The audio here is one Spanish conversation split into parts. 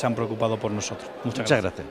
se han preocupado por nosotros. Muchas gracias.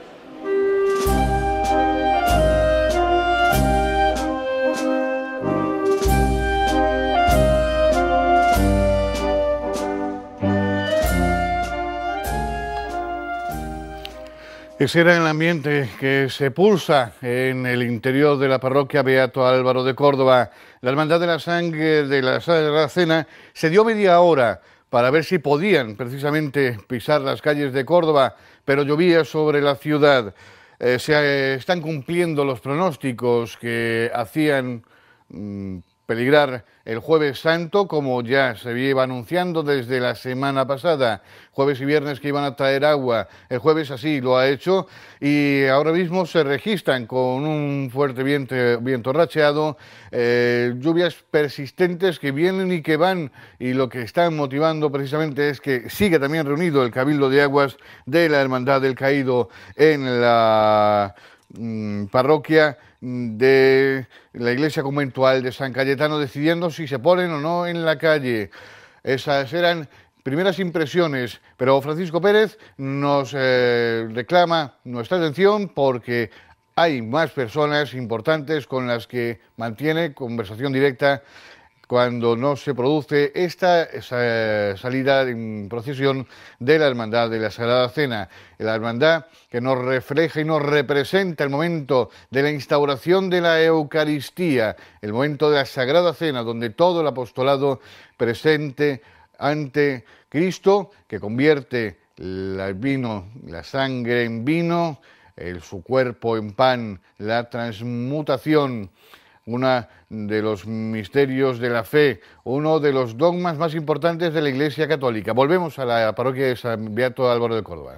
Ese era el ambiente que se pulsa en el interior de la parroquia Beato Álvaro de Córdoba. La Hermandad de la Sangre de la Sagrada Cena se dio media hora para ver si podían precisamente pisar las calles de Córdoba, pero llovía sobre la ciudad. Se están cumpliendo los pronósticos que hacían peligrar el Jueves Santo, como ya se iba anunciando desde la semana pasada, jueves y viernes que iban a traer agua. El jueves así lo ha hecho y ahora mismo se registran con un fuerte viento racheado, lluvias persistentes que vienen y que van, y lo que están motivando precisamente es que sigue también reunido el Cabildo de Aguas de la Hermandad del Caído en la parroquia de la iglesia conventual de San Cayetano, decidiendo si se ponen o no en la calle. Esas eran primeras impresiones, pero Francisco Pérez nos reclama nuestra atención porque hay más personas importantes con las que mantiene conversación directa cuando no se produce esta salida en procesión de la Hermandad de la Sagrada Cena. La Hermandad que nos refleja y nos representa el momento de la instauración de la Eucaristía, el momento de la Sagrada Cena, donde todo el apostolado presente ante Cristo, que convierte el vino, la sangre en vino, su cuerpo en pan, la transmutación, uno de los misterios de la fe, uno de los dogmas más importantes de la Iglesia Católica. Volvemos a la parroquia de San Beato Álvaro de Córdoba.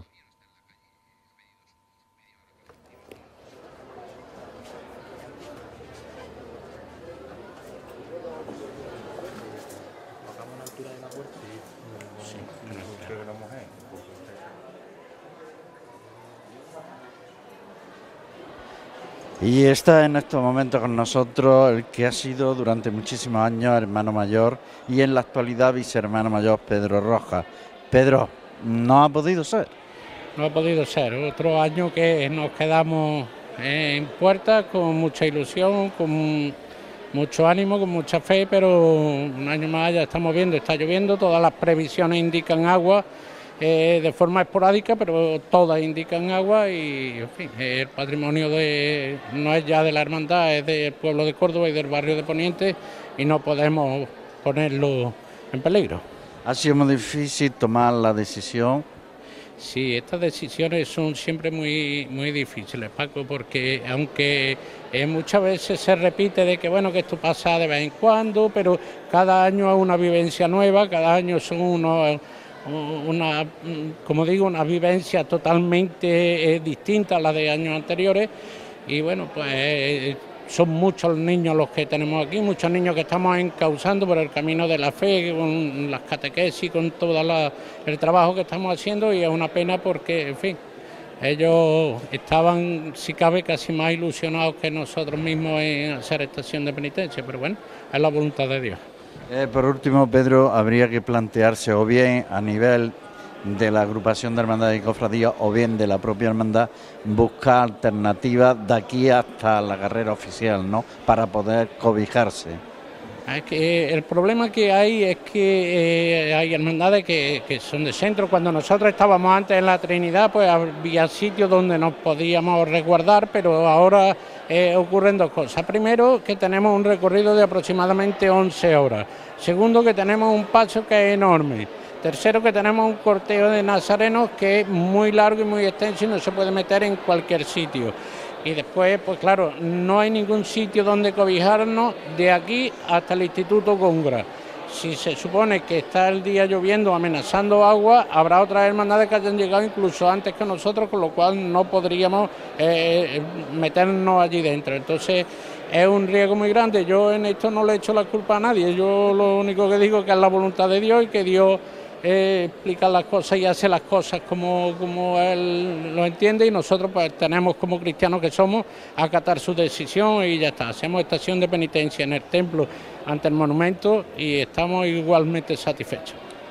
Y está en estos momentos con nosotros el que ha sido durante muchísimos años hermano mayor y en la actualidad vicehermano mayor, Pedro Rojas. Pedro, ¿no ha podido ser? No ha podido ser. Otro año que nos quedamos en puerta con mucha ilusión, con mucho ánimo, con mucha fe, pero un año más ya estamos viendo, está lloviendo, todas las previsiones indican agua. De forma esporádica, pero todas indican agua y, en fin, el patrimonio no es ya de la hermandad, es del pueblo de Córdoba y del barrio de Poniente y no podemos ponerlo en peligro. ¿Ha sido muy difícil tomar la decisión? Sí, estas decisiones son siempre muy difíciles, Paco, porque aunque muchas veces se repite de que bueno, que esto pasa de vez en cuando, pero cada año es una vivencia nueva, cada año son una vivencia totalmente distinta a la de años anteriores y bueno, pues son muchos niños los que tenemos aquí, muchos niños que estamos encauzando por el camino de la fe, con las catequesis, con todo el trabajo que estamos haciendo y es una pena porque, en fin, ellos estaban, si cabe, casi más ilusionados que nosotros mismos en hacer esta acción de penitencia, pero bueno, es la voluntad de Dios. Por último, Pedro, habría que plantearse o bien a nivel de la agrupación de hermandades y cofradías o bien de la propia hermandad buscar alternativas de aquí hasta la carrera oficial, ¿no?, para poder cobijarse. Es que el problema que hay es que hay hermandades que son de centro. Cuando nosotros estábamos antes en la Trinidad, pues había sitios donde nos podíamos resguardar, pero ahora ocurren dos cosas. Primero, que tenemos un recorrido de aproximadamente 11 horas. Segundo, que tenemos un paso que es enorme. Tercero, que tenemos un cortejo de nazarenos que es muy largo y muy extenso y no se puede meter en cualquier sitio. Y después, pues claro, no hay ningún sitio donde cobijarnos de aquí hasta el Instituto Góngora. Si se supone que está el día lloviendo, amenazando agua, habrá otras hermandades que hayan llegado incluso antes que nosotros, con lo cual no podríamos meternos allí dentro. Entonces es un riesgo muy grande. Yo en esto no le echo la culpa a nadie. Yo lo único que digo es que es la voluntad de Dios y que Dios explica las cosas y hace las cosas como Él lo entiende, y nosotros pues tenemos, como cristianos que somos, acatar su decisión y ya está. Hacemos estación de penitencia en el templo ante el monumento y estamos igualmente satisfechos.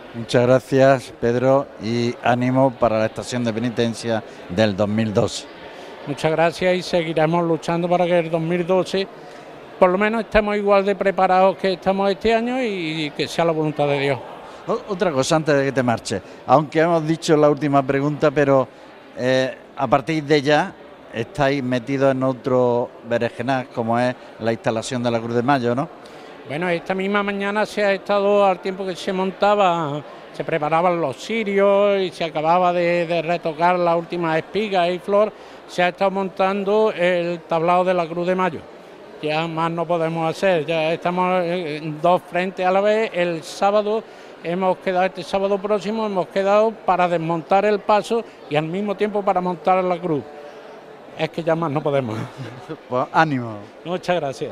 Muchas gracias, Pedro, y ánimo para la estación de penitencia del 2012. Muchas gracias y seguiremos luchando para que el 2012 por lo menos estemos igual de preparados que estamos este año y que sea la voluntad de Dios. Otra cosa antes de que te marches, aunque hemos dicho la última pregunta, pero a partir de ya estáis metidos en otro berenjenal como es la instalación de la Cruz de Mayo, ¿no? Bueno, esta misma mañana se ha estado, al tiempo que se montaba, se preparaban los cirios y se acababa de retocar las últimas espigas y flor, se ha estado montando el tablado de la Cruz de Mayo. Ya más no podemos hacer, ya estamos en dos frentes a la vez. El sábado este sábado próximo hemos quedado para desmontar el paso y al mismo tiempo para montar la cruz. Es que ya más no podemos. Pues ánimo. Muchas gracias.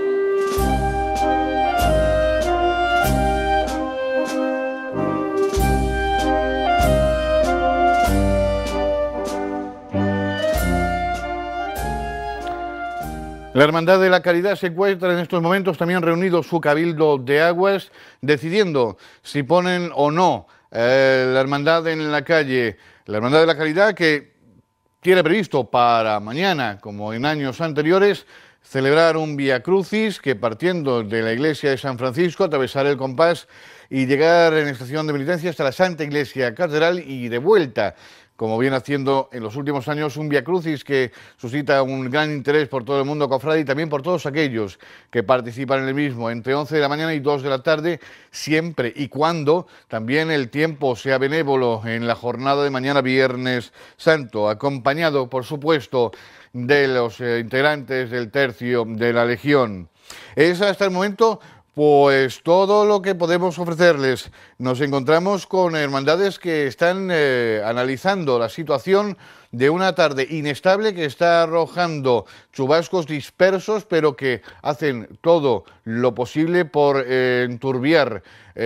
La Hermandad de la Caridad se encuentra en estos momentos también reunido su Cabildo de Aguas, decidiendo si ponen o no la Hermandad en la calle. La Hermandad de la Caridad, que tiene previsto para mañana, como en años anteriores, celebrar un Vía Crucis que, partiendo de la iglesia de San Francisco, atravesará el compás y llegar en estación de penitencia hasta la Santa Iglesia Catedral y de vuelta, como viene haciendo en los últimos años, un Vía Crucis que suscita un gran interés por todo el mundo cofrade y también por todos aquellos que participan en el mismo, entre 11 de la mañana y 2 de la tarde, siempre y cuando también el tiempo sea benévolo en la jornada de mañana Viernes Santo, acompañado, por supuesto, de los integrantes del Tercio de la Legión. Es hasta el momento pues todo lo que podemos ofrecerles. Nos encontramos con hermandades que están analizando la situación de una tarde inestable que está arrojando chubascos dispersos, pero que hacen todo lo posible por enturbiar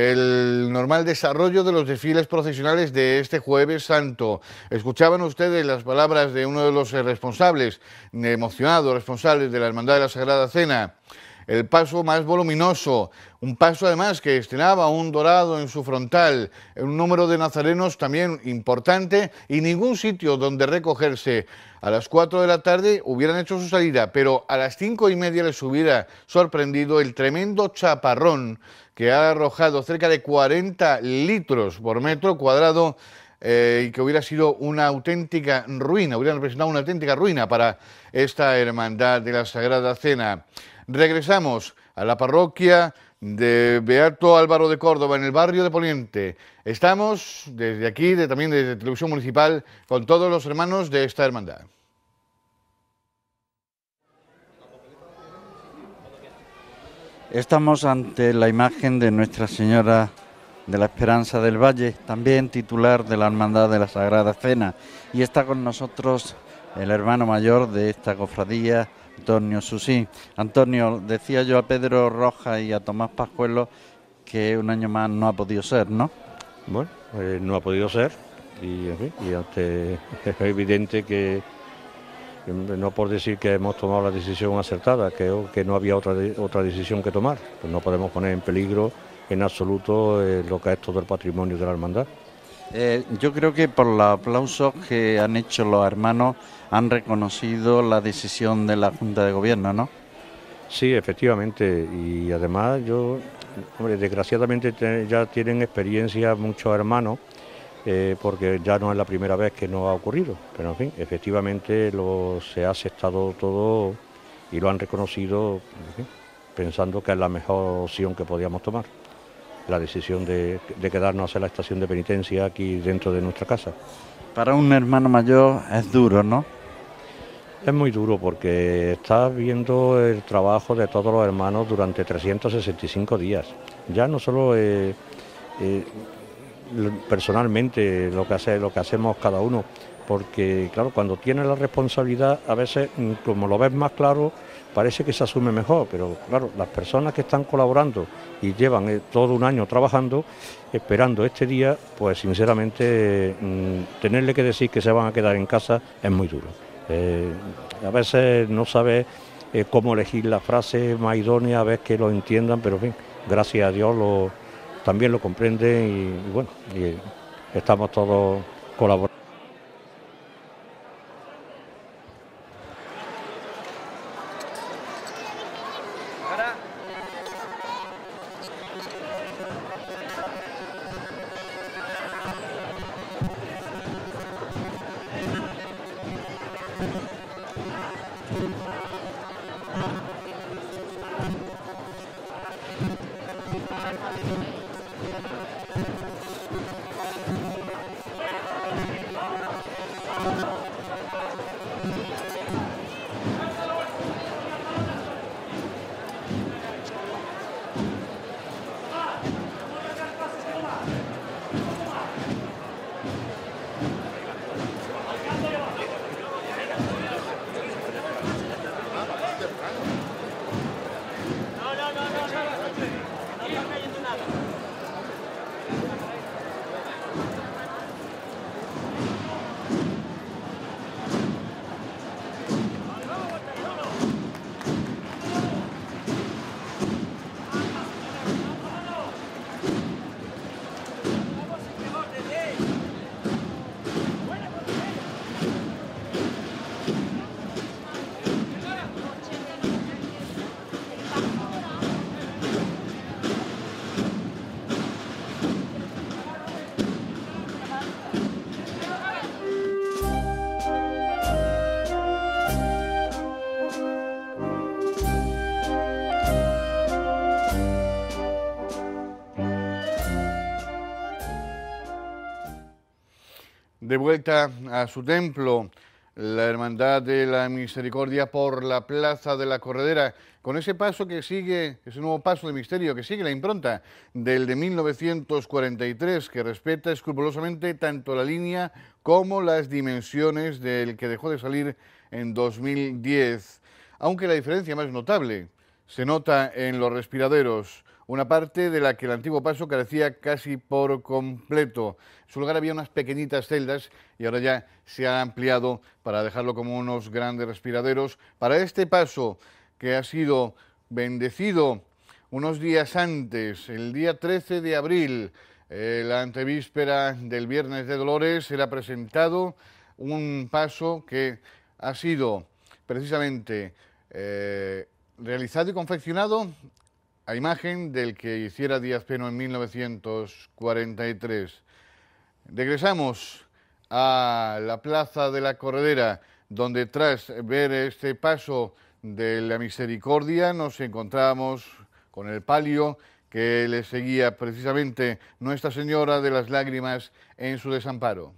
el normal desarrollo de los desfiles procesionales de este Jueves Santo. Escuchaban ustedes las palabras de uno de los responsables, emocionados responsables de la Hermandad de la Sagrada Cena. El paso más voluminoso, un paso además que estrenaba un dorado en su frontal, un número de nazarenos también importante y ningún sitio donde recogerse. A las 4 de la tarde hubieran hecho su salida, pero a las 5:30 les hubiera sorprendido el tremendo chaparrón que ha arrojado cerca de 40 litros por metro cuadrado y que hubiera sido una auténtica ruina, hubiera representado una auténtica ruina para esta Hermandad de la Sagrada Cena. Regresamos a la parroquia de Beato Álvaro de Córdoba, en el barrio de Poniente. Estamos desde aquí, también desde Televisión Municipal, con todos los hermanos de esta hermandad. Estamos ante la imagen de Nuestra Señora de la Esperanza del Valle, también titular de la Hermandad de la Sagrada Cena, y está con nosotros el hermano mayor de esta cofradía, Antonio Susín. Antonio, decía yo a Pedro Rojas y a Tomás Pascuelo que un año más no ha podido ser, ¿no? Bueno, no ha podido ser y, en fin, es evidente que no por decir que hemos tomado la decisión acertada, creo que no había otra decisión que tomar. Pues no podemos poner en peligro en absoluto lo que es todo el patrimonio de la hermandad. Yo creo que por los aplausos que han hecho los hermanos han reconocido la decisión de la Junta de Gobierno, ¿no? Sí, efectivamente, y además desgraciadamente ya tienen experiencia muchos hermanos, porque ya no es la primera vez que nos ha ocurrido, pero en fin, efectivamente se ha aceptado todo y lo han reconocido, en fin, pensando que es la mejor opción que podíamos tomar. La decisión de quedarnos a hacer la estación de penitencia aquí dentro de nuestra casa. Para un hermano mayor es duro, ¿no? Es muy duro porque estás viendo el trabajo de todos los hermanos durante 365 días. Ya no solo personalmente lo que hacemos cada uno, porque claro, cuando tienes la responsabilidad a veces, como lo ves más claro, parece que se asume mejor, pero claro, las personas que están colaborando y llevan todo un año trabajando, esperando este día, pues sinceramente tenerle que decir que se van a quedar en casa es muy duro. A veces no sabes cómo elegir la frase más idónea, a veces que lo entiendan, pero en fin, gracias a Dios también lo comprenden y bueno, y estamos todos colaborando. De vuelta a su templo, la Hermandad de la Misericordia por la Plaza de la Corredera, con ese paso que sigue, ese nuevo paso de misterio que sigue la impronta del de 1943, que respeta escrupulosamente tanto la línea como las dimensiones del que dejó de salir en 2010. Aunque la diferencia más notable se nota en los respiraderos, una parte de la que el antiguo paso carecía casi por completo. En su lugar había unas pequeñitas celdas y ahora ya se ha ampliado para dejarlo como unos grandes respiraderos. Para este paso que ha sido bendecido unos días antes, el día 13 de abril, la antevíspera del Viernes de Dolores, será presentado un paso que ha sido precisamente realizado y confeccionado a imagen del que hiciera Díaz Peno en 1943. Regresamos a la Plaza de la Corredera, donde tras ver este paso de la Misericordia nos encontramos con el palio que le seguía precisamente Nuestra Señora de las Lágrimas en su desamparo.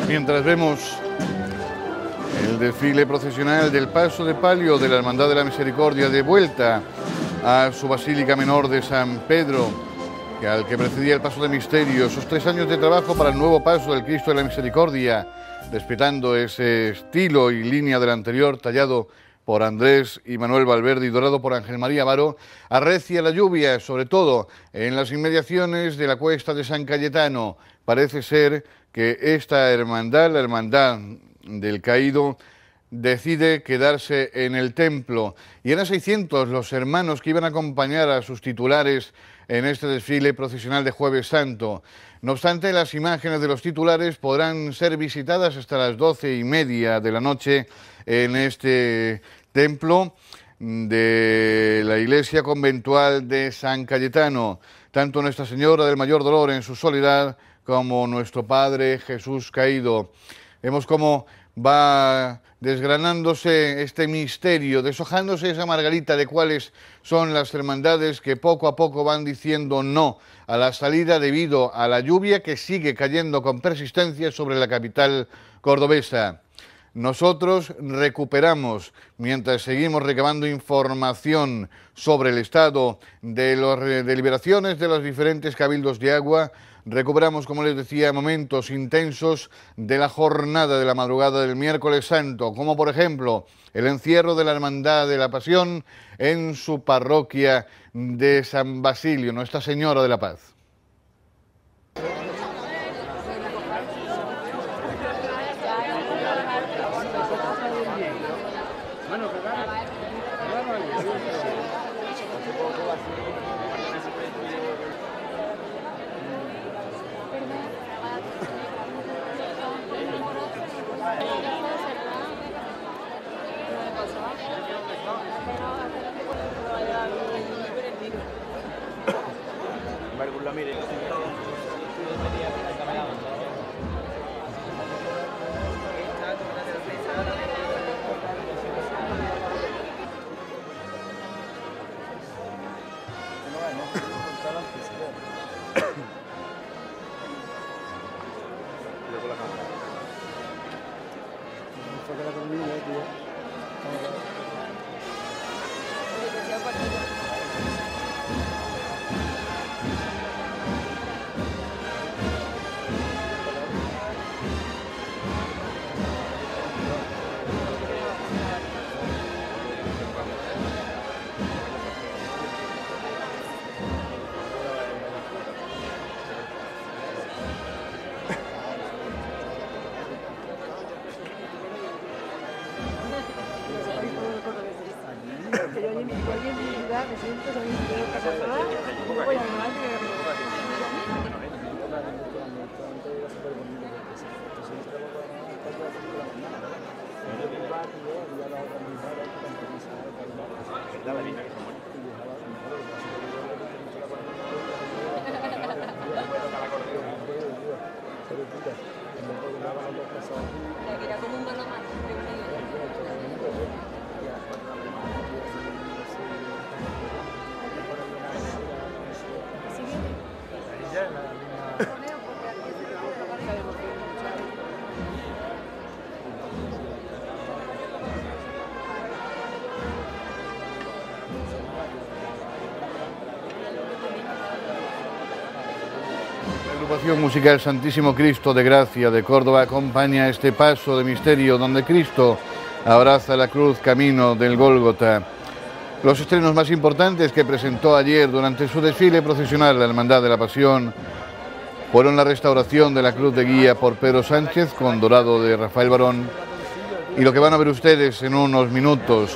Mientras vemos el desfile procesional del paso de palio de la Hermandad de la Misericordia de vuelta a su Basílica Menor de San Pedro, al que precedía el paso de misterio, esos 3 años de trabajo para el nuevo paso del Cristo de la Misericordia, respetando ese estilo y línea del anterior, tallado por Andrés y Manuel Valverde y dorado por Ángel María Varo, arrecia la lluvia, sobre todo en las inmediaciones de la cuesta de San Cayetano. Parece ser que esta hermandad, la Hermandad del Caído, decide quedarse en el templo. Y eran 600 los hermanos que iban a acompañar a sus titulares en este desfile procesional de Jueves Santo. No obstante, las imágenes de los titulares podrán ser visitadas hasta las 12:30 de la noche en este templo de la iglesia conventual de San Cayetano. Tanto Nuestra Señora del Mayor Dolor en su soledad como nuestro Padre Jesús Caído. Vemos cómo va desgranándose este misterio, deshojándose esa margarita de cuáles son las hermandades que poco a poco van diciendo no a la salida debido a la lluvia que sigue cayendo con persistencia sobre la capital cordobesa. Nosotros recuperamos, mientras seguimos recabando información sobre el estado de las deliberaciones de los diferentes cabildos de agua, recuperamos, como les decía, momentos intensos de la jornada de la madrugada del miércoles santo, como por ejemplo el encierro de la Hermandad de la Pasión en su parroquia de San Basilio, Nuestra Señora de la Paz. La agrupación musical Santísimo Cristo de Gracia de Córdoba acompaña este paso de misterio donde Cristo abraza la cruz camino del Gólgota. Los estrenos más importantes que presentó ayer durante su desfile procesional la Hermandad de la Pasión fueron la restauración de la cruz de guía por Pedro Sánchez con dorado de Rafael Barón y lo que van a ver ustedes en unos minutos,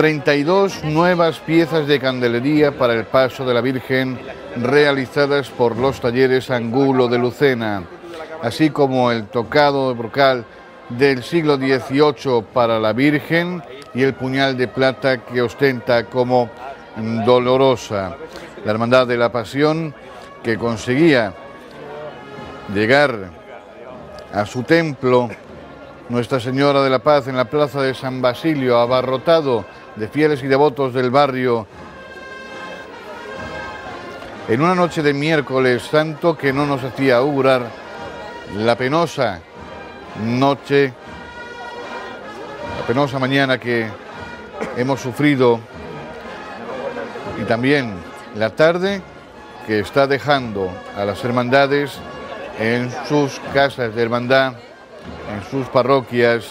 32 nuevas piezas de candelería para el paso de la Virgen realizadas por los talleres Angulo de Lucena, así como el tocado de brocal del siglo XVIII para la Virgen y el puñal de plata que ostenta como Dolorosa. La Hermandad de la Pasión, que conseguía llegar a su templo, Nuestra Señora de la Paz, en la plaza de San Basilio, abarrotado de fieles y devotos del barrio, en una noche de miércoles santo que no nos hacía augurar la penosa noche, la penosa mañana que hemos sufrido y también la tarde que está dejando a las hermandades en sus casas de hermandad, en sus parroquias.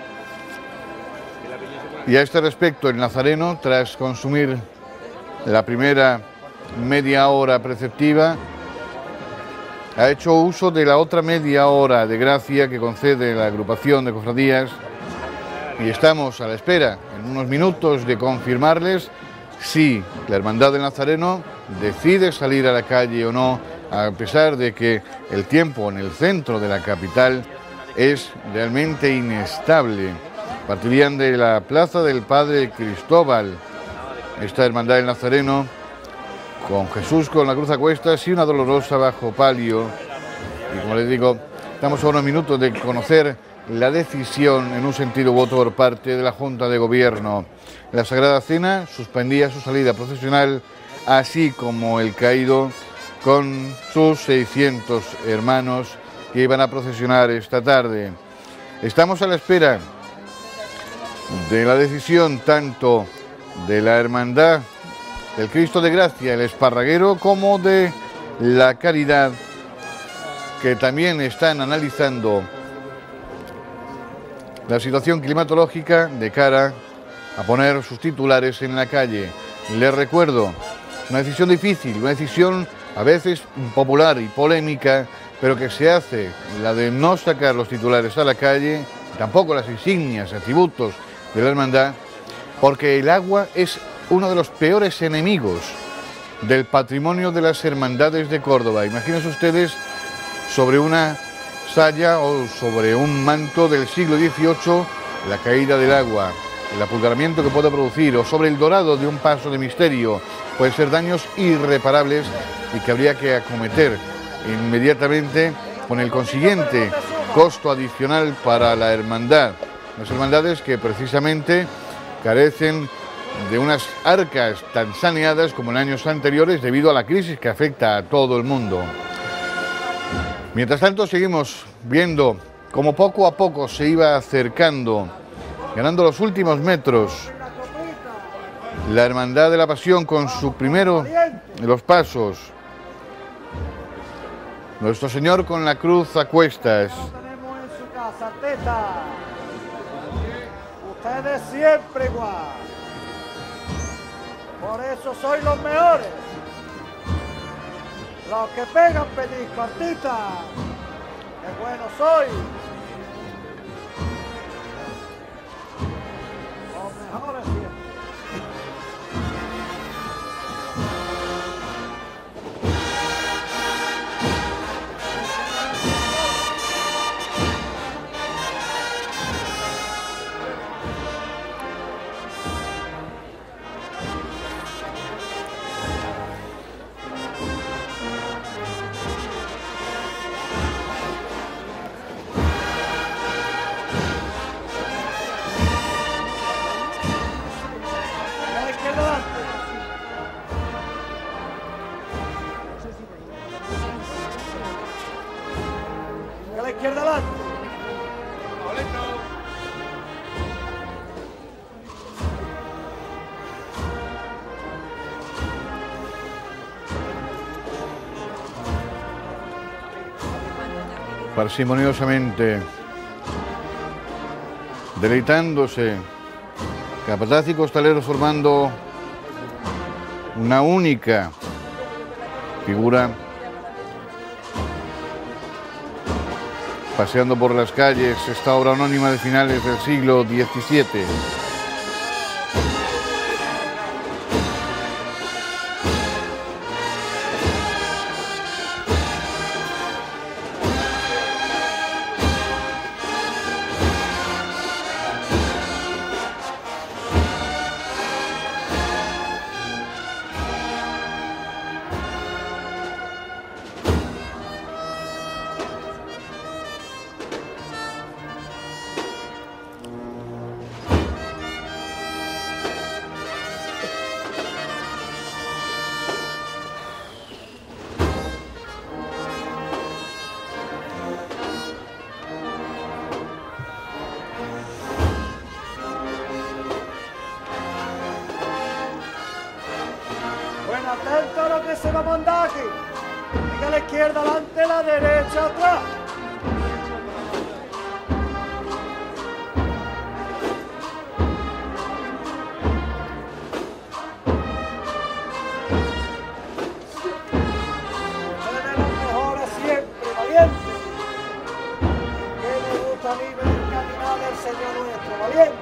Y a este respecto, el nazareno, tras consumir la primera media hora preceptiva, ha hecho uso de la otra media hora de gracia que concede la agrupación de cofradías y estamos a la espera, en unos minutos, de confirmarles si la Hermandad del Nazareno decide salir a la calle o no, a pesar de que el tiempo en el centro de la capital es realmente inestable. Partirían de la Plaza del Padre Cristóbal, esta Hermandad del Nazareno, con Jesús con la cruz a cuestas y una dolorosa bajo palio. Y como les digo, estamos a unos minutos de conocer la decisión en un sentido u otro por parte de la Junta de Gobierno. La Sagrada Cena suspendía su salida procesional, así como el caído con sus 600 hermanos que iban a procesionar esta tarde. Estamos a la espera de la decisión tanto de la Hermandad del Cristo de Gracia, el Esparraguero, como de la Caridad, que también están analizando la situación climatológica de cara a poner sus titulares en la calle. Les recuerdo, una decisión difícil, una decisión a veces impopular y polémica, pero que se hace, la de no sacar los titulares a la calle, tampoco las insignias, atributos de la hermandad, porque el agua es uno de los peores enemigos del patrimonio de las hermandades de Córdoba. Imagínense ustedes sobre una saya o sobre un manto del siglo XVIII, la caída del agua, el apulgaramiento que puede producir, o sobre el dorado de un paso de misterio, pueden ser daños irreparables y que habría que acometer inmediatamente, con el consiguiente costo adicional para la hermandad. Las hermandades que precisamente carecen de unas arcas tan saneadas como en años anteriores debido a la crisis que afecta a todo el mundo. Mientras tanto, seguimos viendo cómo poco a poco se iba acercando, ganando los últimos metros, la Hermandad de la Pasión con su primero de los pasos. Nuestro Señor con la cruz a cuestas. Tenemos en su casa, Teta. Ustedes siempre igual. Por eso sois los mejores. Los que pegan pellizco, artista. ¡Qué bueno soy! Los mejores siempre. A la izquierda adelante. Parsimoniosamente, deleitándose, capataz y costaleros formando una única figura, paseando por las calles esta obra anónima de finales del siglo XVII. atento a lo que se va a mandar aquí. Venga a la izquierda adelante, la derecha atrás. A mí ver el caminar del Señor nuestro, valiente.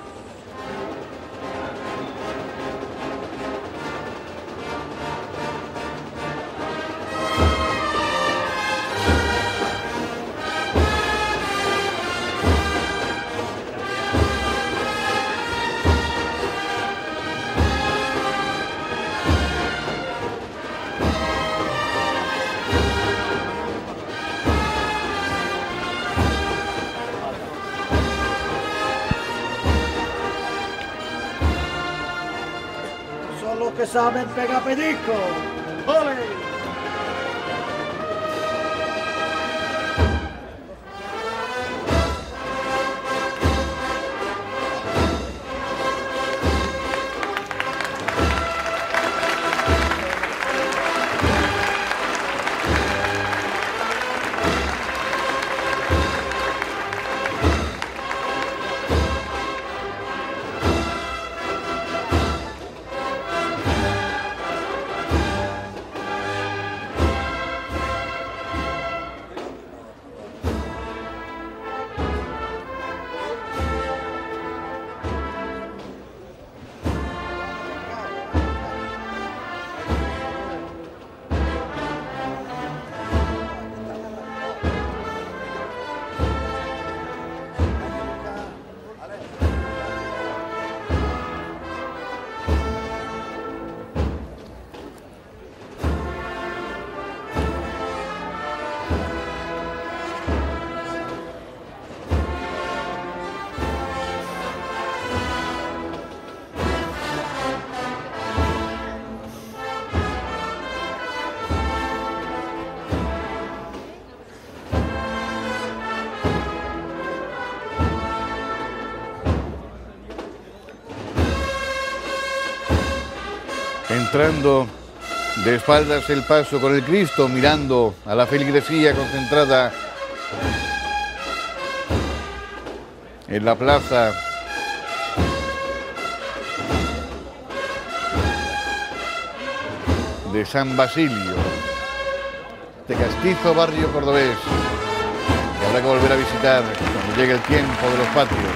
Los que saben pegar pellizco. ¡Ole! Entrando de espaldas el paso con el Cristo, mirando a la feligresía concentrada en la plaza de San Basilio, de castizo barrio cordobés, que habrá que volver a visitar cuando llegue el tiempo de los patrios.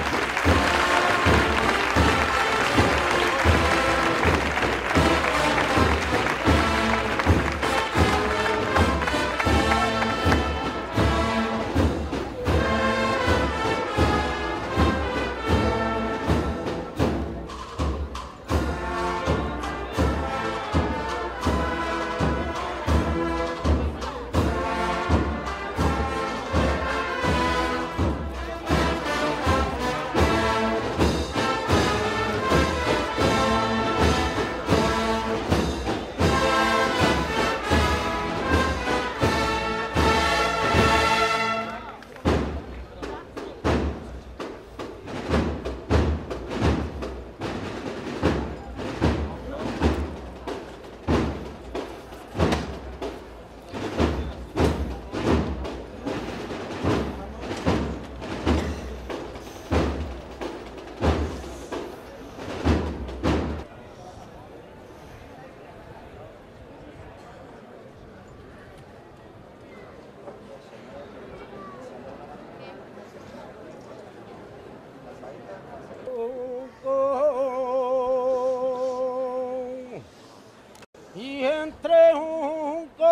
entre un con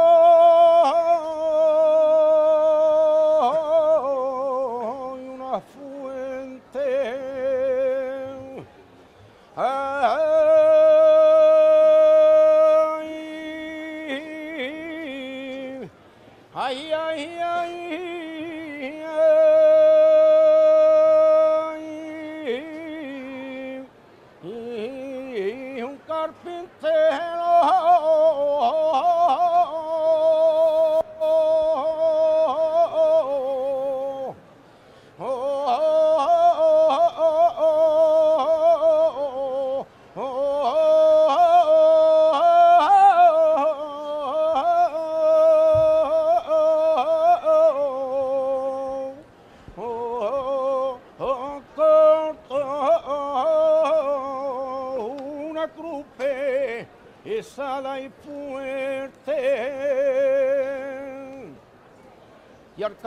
y una fuente. Ay, ay, ay, ay, un carpintero. una cruz pesada y fuerte, y al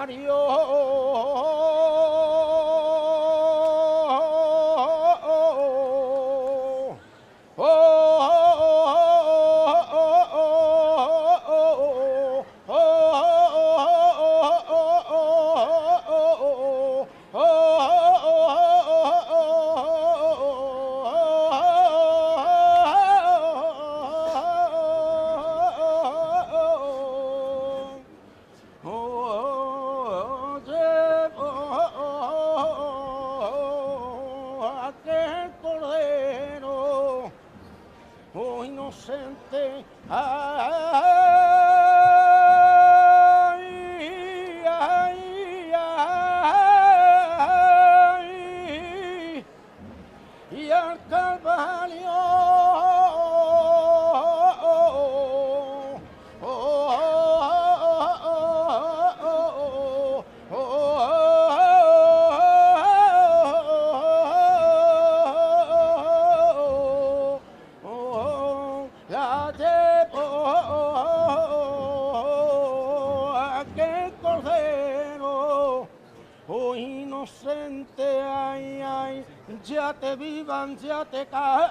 aquel cordero, oh inocente, ay, ay, ay, y al Calvario. La llevó aquel cordero, oh inocente, ay, ay, ya te vivan, ya te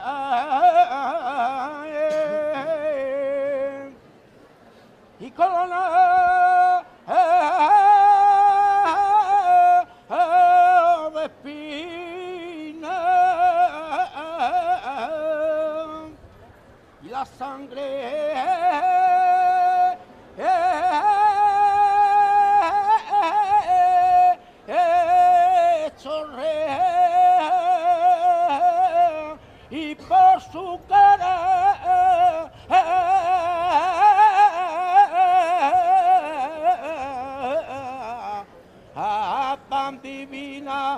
caen, y corona de espina, y la sangre chorrea, y por su cara tan divina,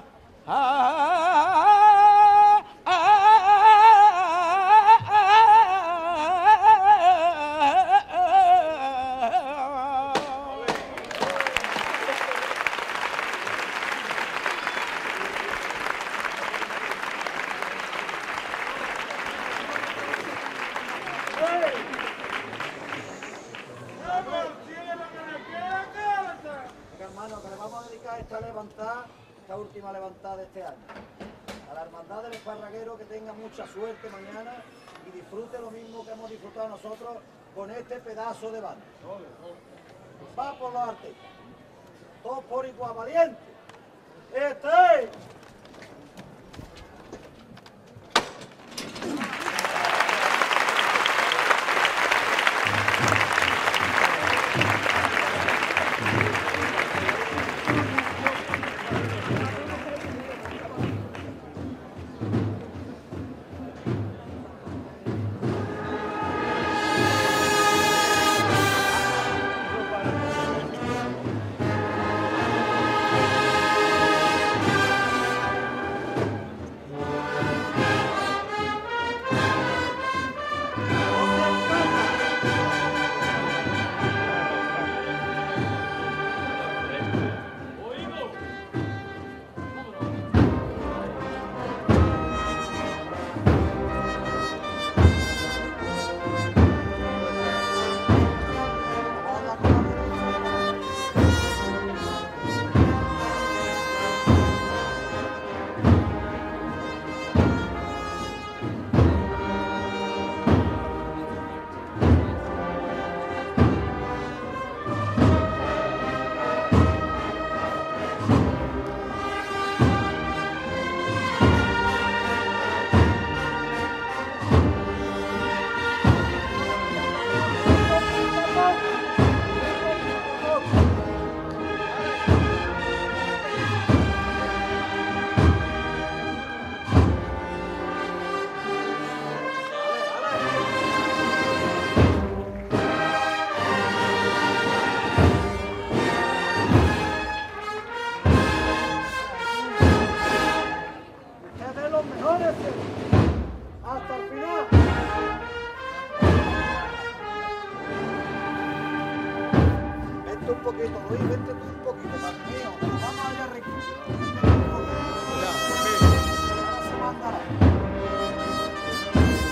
hermano, que le vamos a dedicar esta levantada, esta última levantada de este año. A la hermandad del Esparraguero, que tenga mucha suerte mañana y disfrute lo mismo que hemos disfrutado nosotros con este pedazo de banda. Va por los artistas, todos por igual, valiente. ¡Este! hasta el final. Vente un poquito, Luis, vente tú un poquito, para mío, que nos vamos allá arriba. Ahora se mandará.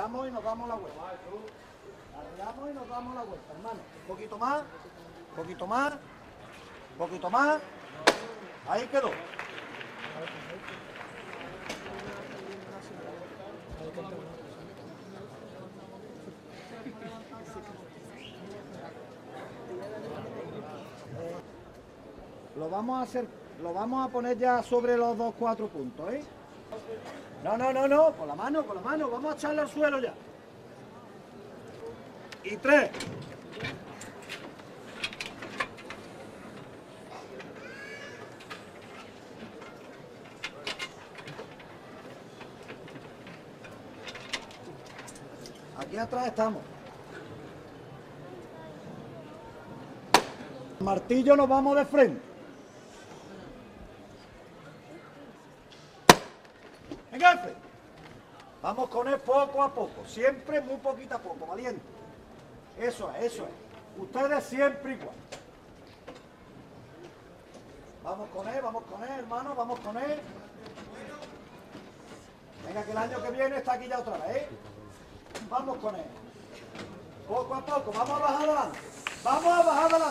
Arreamos y nos damos la vuelta. Arreamos y nos damos la vuelta, hermano. Un poquito más, un poquito más, un poquito más. Ahí quedó. Lo vamos a poner ya sobre los 2-4 puntos, ¿eh? No, con la mano, vamos a echarle al suelo ya. Y 3. Aquí atrás estamos. Martillo nos vamos de frente. Venga, jefe. Vamos con él poco a poco, siempre muy poquito a poco, valiente. Eso es. Ustedes siempre igual. Vamos con él, hermano, vamos con él. Venga, que el año que viene está aquí ya otra vez, ¿eh? Vamos con él. Poco a poco, vamos a bajar adelante. Vamos a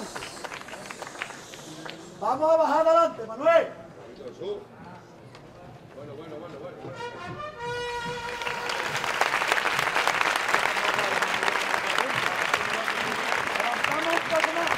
bajar adelante, Manuel. Bueno. Levantamos un poco más.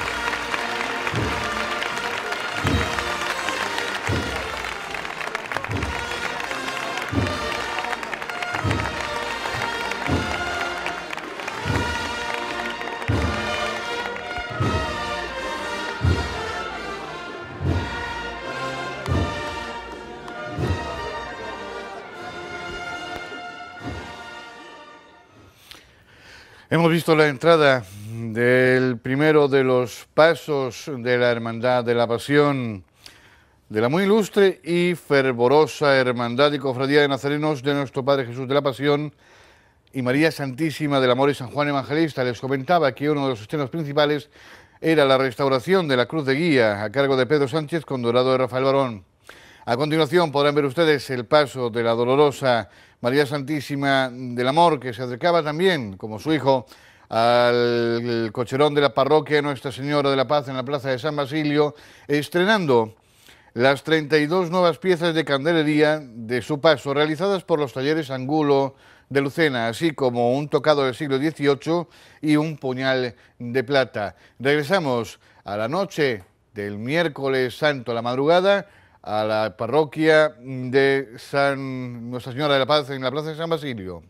Hemos visto la entrada del primero de los pasos de la Hermandad de la Pasión de la muy ilustre y fervorosa Hermandad y Cofradía de Nazarenos de nuestro Padre Jesús de la Pasión y María Santísima del Amor y San Juan Evangelista. Les comentaba que uno de los estrenos principales era la restauración de la cruz de guía a cargo de Pedro Sánchez con dorado de Rafael Barón. A continuación podrán ver ustedes el paso de la dolorosa María Santísima del Amor, que se acercaba también, como su hijo, al cocherón de la parroquia Nuestra Señora de la Paz en la plaza de San Basilio, estrenando las 32 nuevas piezas de candelería de su paso, realizadas por los talleres Angulo de Lucena, así como un tocado del siglo XVIII y un puñal de plata. Regresamos a la noche del miércoles santo a la madrugada, a la parroquia de Nuestra Señora de la Paz en la plaza de San Basilio.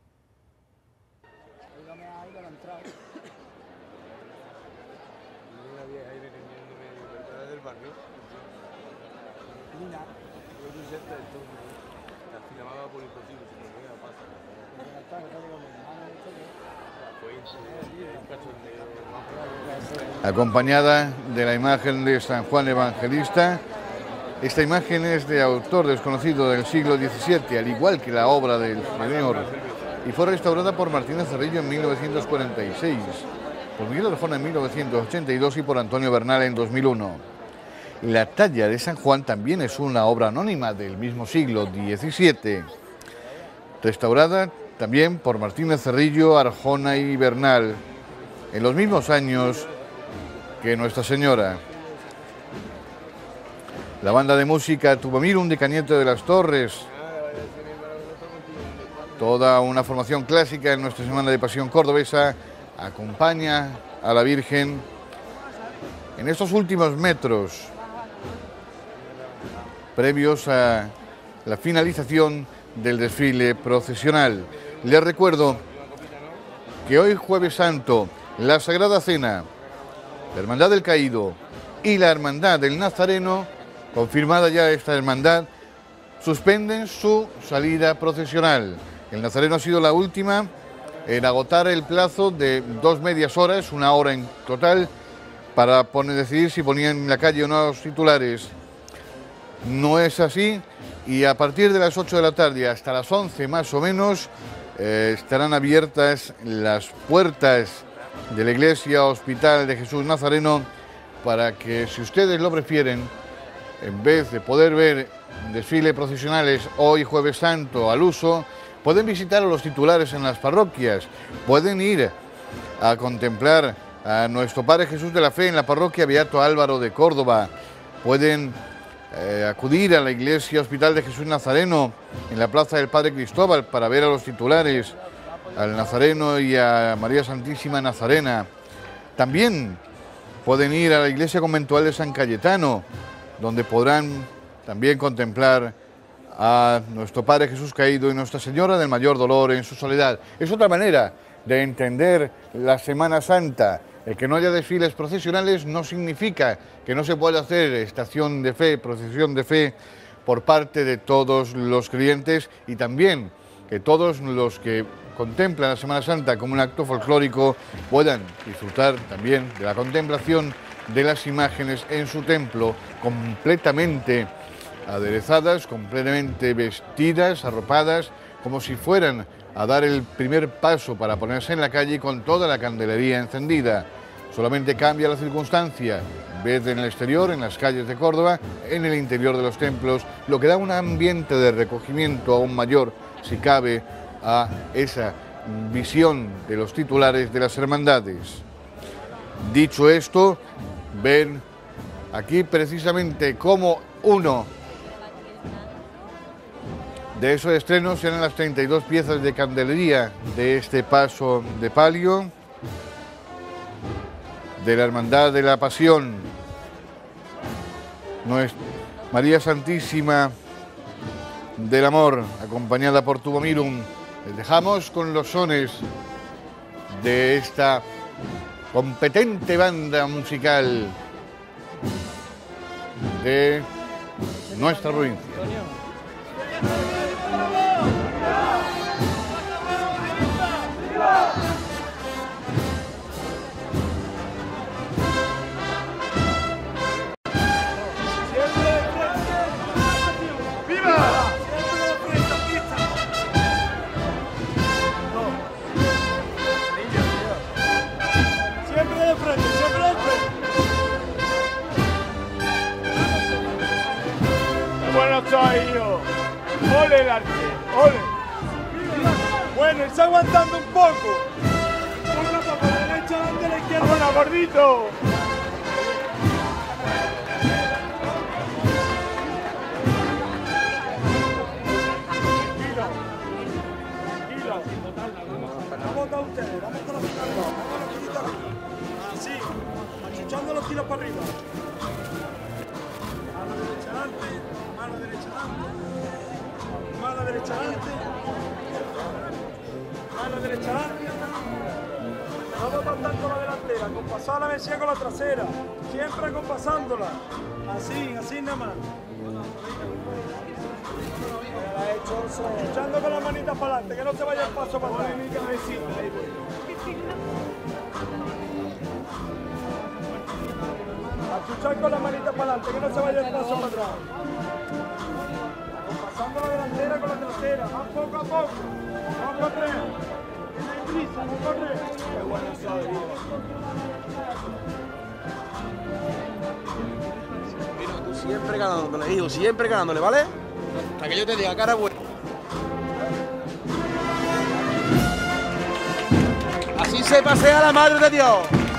Acompañada de la imagen de San Juan Evangelista. Esta imagen es de autor desconocido del siglo XVII, al igual que la obra del Señor, y fue restaurada por Martínez Cerrillo en 1946, por Miguel Arjona en 1982 y por Antonio Bernal en 2001. La talla de San Juan también es una obra anónima del mismo siglo XVII, restaurada también por Martínez Cerrillo, Arjona y Bernal, en los mismos años que Nuestra Señora. La banda de música Tubamirum de Cañete de las Torres, toda una formación clásica en nuestra Semana de Pasión Cordobesa, acompaña a la Virgen en estos últimos metros previos a la finalización del desfile procesional. Les recuerdo que hoy Jueves Santo, la Sagrada Cena, la Hermandad del Caído y la Hermandad del Nazareno, confirmada ya esta hermandad, suspenden su salida procesional. El Nazareno ha sido la última en agotar el plazo de 2 medias horas, 1 hora en total, para decidir si ponían en la calle o no a los titulares. No es así, y a partir de las 8 de la tarde hasta las 11 más o menos estarán abiertas las puertas de la Iglesia Hospital de Jesús Nazareno para que, si ustedes lo prefieren, en vez de poder ver desfiles procesionales hoy Jueves Santo al uso, pueden visitar a los titulares en las parroquias, pueden ir a contemplar a nuestro Padre Jesús de la Fe en la parroquia Beato Álvaro de Córdoba, pueden acudir a la iglesia Hospital de Jesús Nazareno en la plaza del Padre Cristóbal para ver a los titulares, al Nazareno y a María Santísima Nazarena. También pueden ir a la iglesia conventual de San Cayetano, donde podrán también contemplar a nuestro Padre Jesús caído y Nuestra Señora del Mayor Dolor en su soledad. Es otra manera de entender la Semana Santa. El que no haya desfiles procesionales no significa que no se pueda hacer estación de fe, procesión de fe por parte de todos los creyentes, y también que todos los que contemplan la Semana Santa como un acto folclórico puedan disfrutar también de la contemplación de las imágenes en su templo, completamente aderezadas, completamente vestidas, arropadas, como si fueran a dar el primer paso para ponerse en la calle con toda la candelería encendida. Solamente cambia la circunstancia, en vez de en el exterior, en las calles de Córdoba, en el interior de los templos, lo que da un ambiente de recogimiento aún mayor, si cabe, a esa visión de los titulares de las hermandades. Dicho esto, ven aquí precisamente cómo uno de esos estrenos eran las 32 piezas de candelería de este paso de palio de la Hermandad de la Pasión. María Santísima del Amor, acompañada por Tubo Mirum. Les dejamos con los sones de esta competente banda musical de nuestra provincia. Bueno soy yo. Ole el arte, ole. Bueno, está aguantando un poco. Ponga para la derecha, ante la izquierda. ¡Vámonos, gordito! Vamos a ustedes, vamos a la final. Así, achuchando los kilos para arriba. Mano derecha adelante, mano derecha adelante, mano derecha adelante, mano derecha adelante. Vamos tanto la delantera, compasar la mesía con la trasera, siempre acompasándola. Así nada más. Echando con las manitas para adelante, que no se vaya el paso para atrás. Achuchar con las manitas para adelante, que no se vaya el paso para atrás. Pasando la delantera con la trasera, más poco a poco. Vamos a correr. No hay prisa, no corre. Qué bueno soy. Mira, tú siempre ganándole, hijo, siempre ganándole, ¿vale? Hasta que yo te diga cara buena. Así se pasea la Madre de Dios.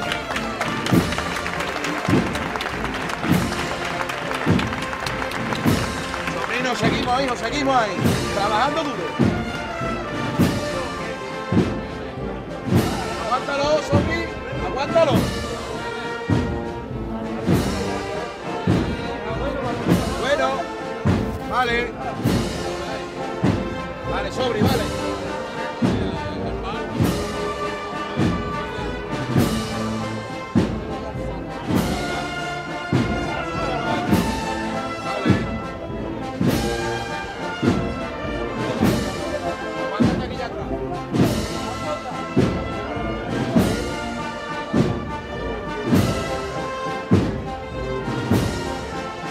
Seguimos, hijo, seguimos ahí, trabajando duro. Aguántalo, Sofi, aguántalo. Bueno, vale. Vale, Sobri, vale.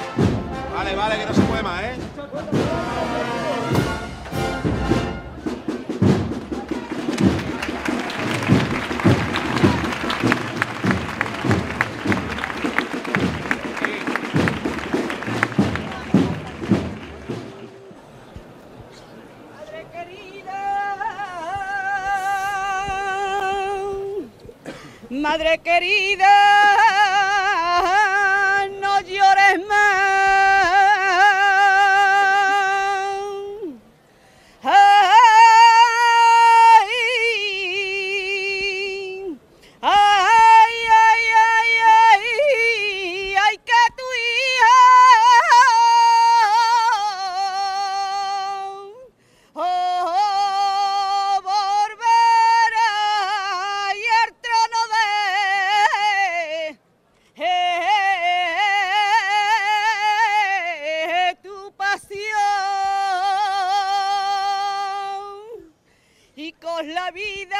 Vale, que no se puede más, ¿eh? Madre querida, no llores más. Ay, que tu hija volverá y el trono de tu pasión y con la vida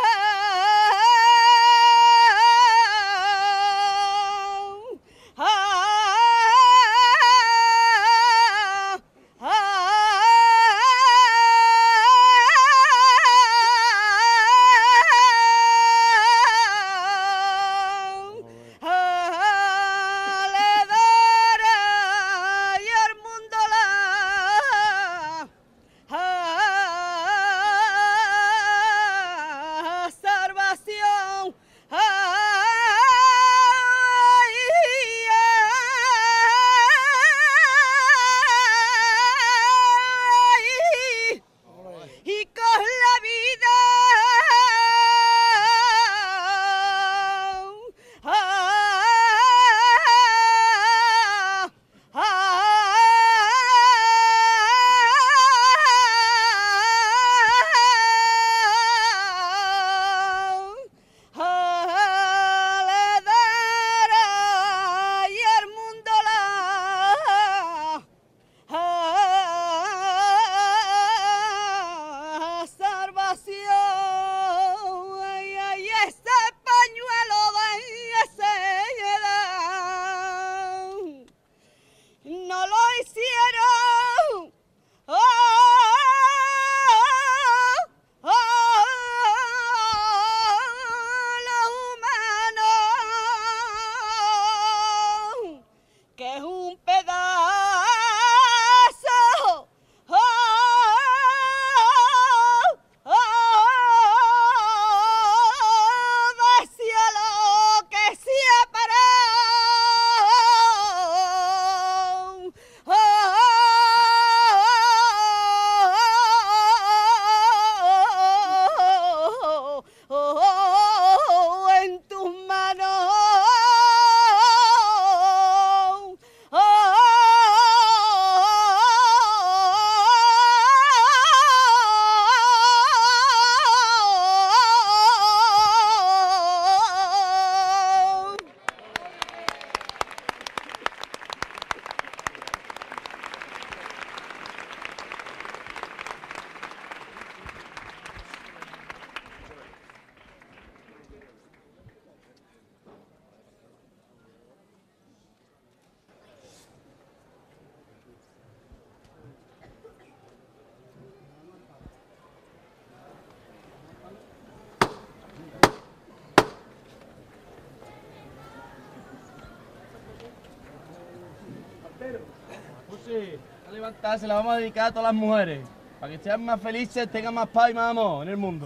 A levantarse, la vamos a dedicar a todas las mujeres, para que sean más felices, tengan más paz y más amor en el mundo.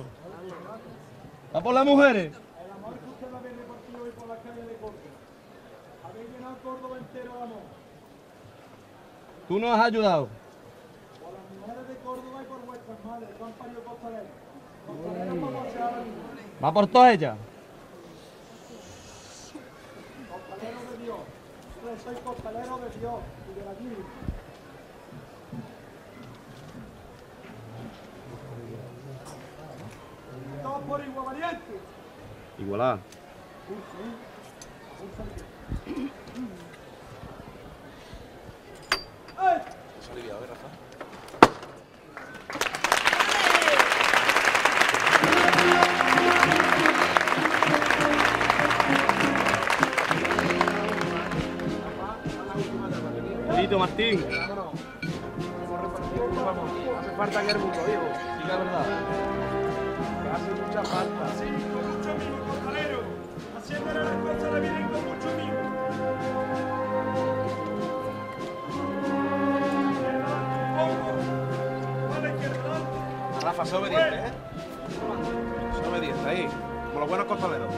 ¿Va por las mujeres? El amor que usted lo habéis repartido hoy por la calle de Córdoba. Habéis llenado Córdoba entero de amor. Tú nos has ayudado. Por las mujeres de Córdoba y por vuestras madres, que han parido costaleros. Costaleros como se habla en inglés. ¿Va por todas ellas? Costalero de Dios. Yo soy costalero de Dios y de la Virgen. Todos por igual variante. Igualar. Martín. Hace falta que el mundo vivo. Sí, la verdad. Hace mucha falta. Sí, con mucho mimo, costalero. Haciéndole las cosas a la Virgen con mucho mimo. Rafa, soy obediente, ¿eh? Soy obediente, ahí. como los buenos costaleros.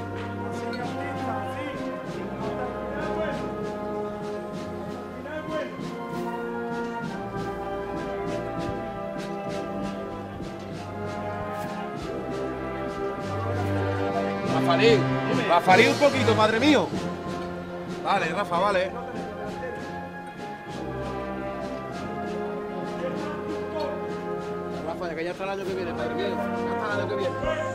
Rafarí un poquito, padre mío. Vale, Rafa, vale. Rafa, ya que ya está el año que viene, padre mío. Ya está el año que viene.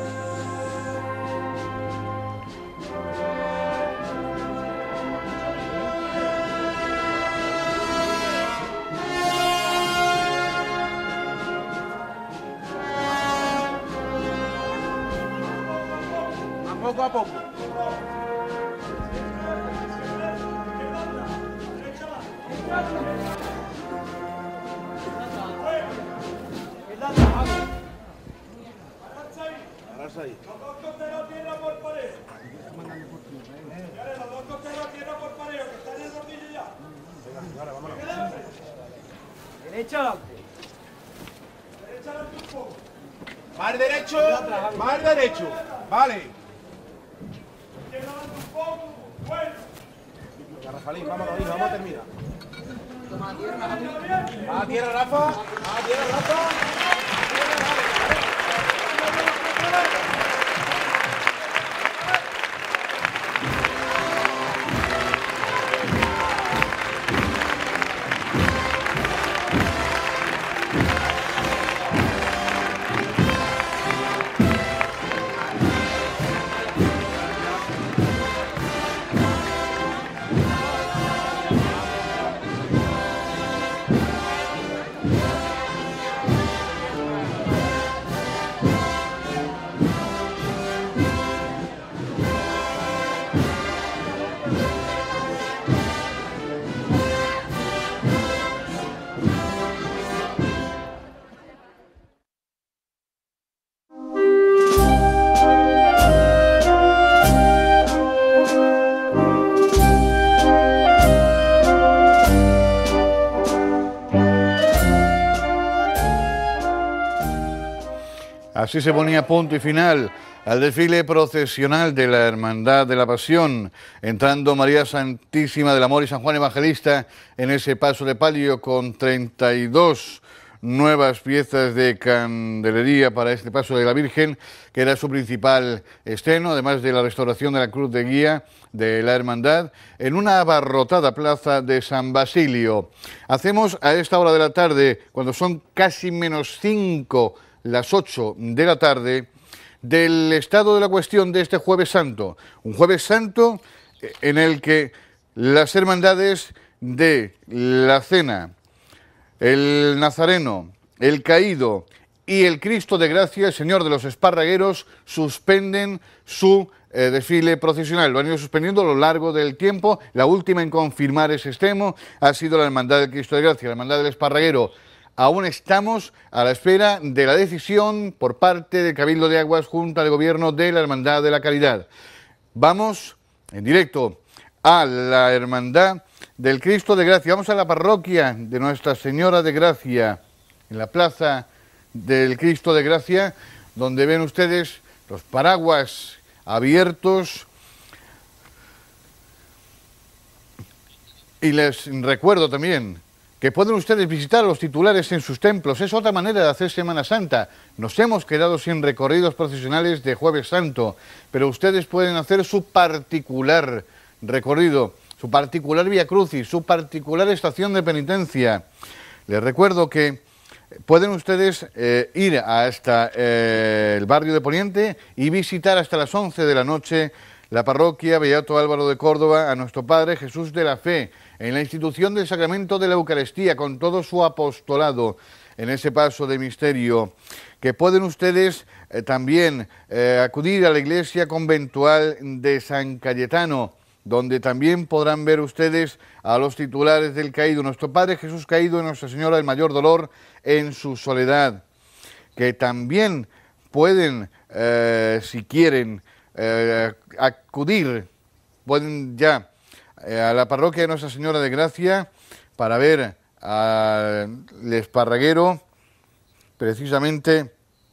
Poco a poco. Arrasa ahí. Los dos costeros tierra por pared. Los dos costeros tierra por pared, que están en el bordillo ya. Venga, ahora vámonos. Derecha adelante. Derecha adelante un poco. Más derecho, más derecho. Vale. Izquierda adelante un poco. Bueno. Venga, Rafaelín, vámonos, hijo, vamos a terminar. A tierra, Rafa. A tierra, Rafa. Así se ponía punto y final al desfile procesional de la Hermandad de la Pasión, entrando María Santísima del Amor y San Juan Evangelista en ese paso de palio con 32 nuevas piezas de candelería para este paso de la Virgen, que era su principal estreno, además de la restauración de la cruz de guía de la Hermandad, en una abarrotada plaza de San Basilio. Hacemos a esta hora de la tarde, cuando son casi -5, las 8 de la tarde, del estado de la cuestión de este Jueves Santo. Un Jueves Santo en el que las hermandades de la Cena, el Nazareno, el Caído y el Cristo de Gracia, el Señor de los Esparragueros, suspenden su desfile procesional. Lo han ido suspendiendo a lo largo del tiempo. La última en confirmar ese extremo ha sido la Hermandad del Cristo de Gracia, la Hermandad del Esparraguero. Aún estamos a la espera de la decisión por parte del Cabildo de Aguas, Junta de Gobierno de la Hermandad de la Caridad. Vamos en directo a la Hermandad del Cristo de Gracia. Vamos a la parroquia de Nuestra Señora de Gracia, en la Plaza del Cristo de Gracia, donde ven ustedes los paraguas abiertos. Y les recuerdo también que pueden ustedes visitar a los titulares en sus templos. Es otra manera de hacer Semana Santa. Nos hemos quedado sin recorridos procesionales de Jueves Santo, pero ustedes pueden hacer su particular recorrido, su particular Vía Crucis, su particular estación de penitencia. Les recuerdo que pueden ustedes ir hasta el barrio de Poniente y visitar hasta las 11 de la noche la parroquia Beato Álvaro de Córdoba a nuestro Padre Jesús de la Fe, en la institución del sacramento de la Eucaristía, con todo su apostolado en ese paso de misterio. Que pueden ustedes también acudir a la iglesia conventual de San Cayetano, donde también podrán ver ustedes a los titulares del Caído, nuestro Padre Jesús Caído y Nuestra Señora del Mayor Dolor en su soledad. Que también pueden, si quieren, acudir, pueden ya a la parroquia de Nuestra Señora de Gracia para ver al Esparraguero, precisamente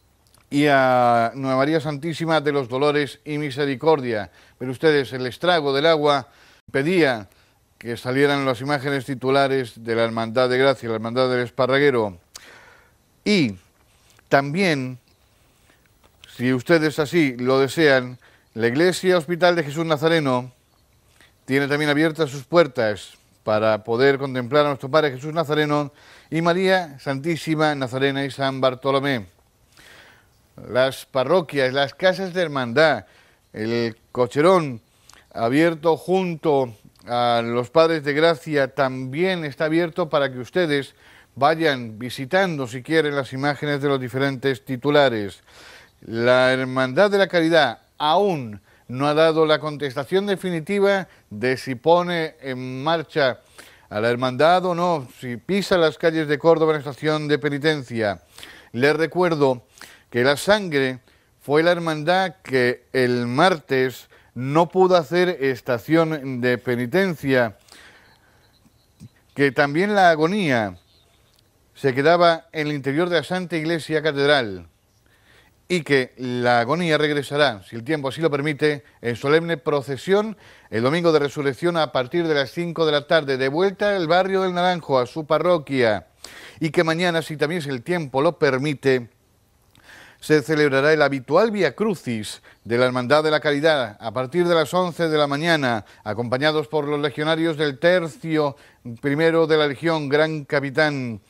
y a Nueva María Santísima de los Dolores y Misericordia. Pero ustedes, el estrago del agua pedía que salieran las imágenes titulares de la Hermandad de Gracia, la Hermandad del Esparraguero. Y también, si ustedes así lo desean, la Iglesia Hospital de Jesús Nazareno tiene también abiertas sus puertas para poder contemplar a nuestro Padre Jesús Nazareno y María Santísima Nazarena y San Bartolomé. Las parroquias, las casas de hermandad, el cocherón abierto junto a los Padres de Gracia también está abierto para que ustedes vayan visitando, si quieren, las imágenes de los diferentes titulares. La Hermandad de la Caridad aún no ha dado la contestación definitiva de si pone en marcha a la hermandad o no, si pisa las calles de Córdoba en estación de penitencia. Les recuerdo que la Sangre fue la hermandad que el martes no pudo hacer estación de penitencia, que también la Agonía se quedaba en el interior de la Santa Iglesia Catedral y que la Agonía regresará, si el tiempo así lo permite, en solemne procesión el domingo de Resurrección a partir de las 5 de la tarde, de vuelta al barrio del Naranjo, a su parroquia, y que mañana, si también el tiempo lo permite, se celebrará el habitual Vía Crucis de la Hermandad de la Caridad a partir de las 11 de la mañana, acompañados por los legionarios del Tercio Primero de la Legión Gran Capitán.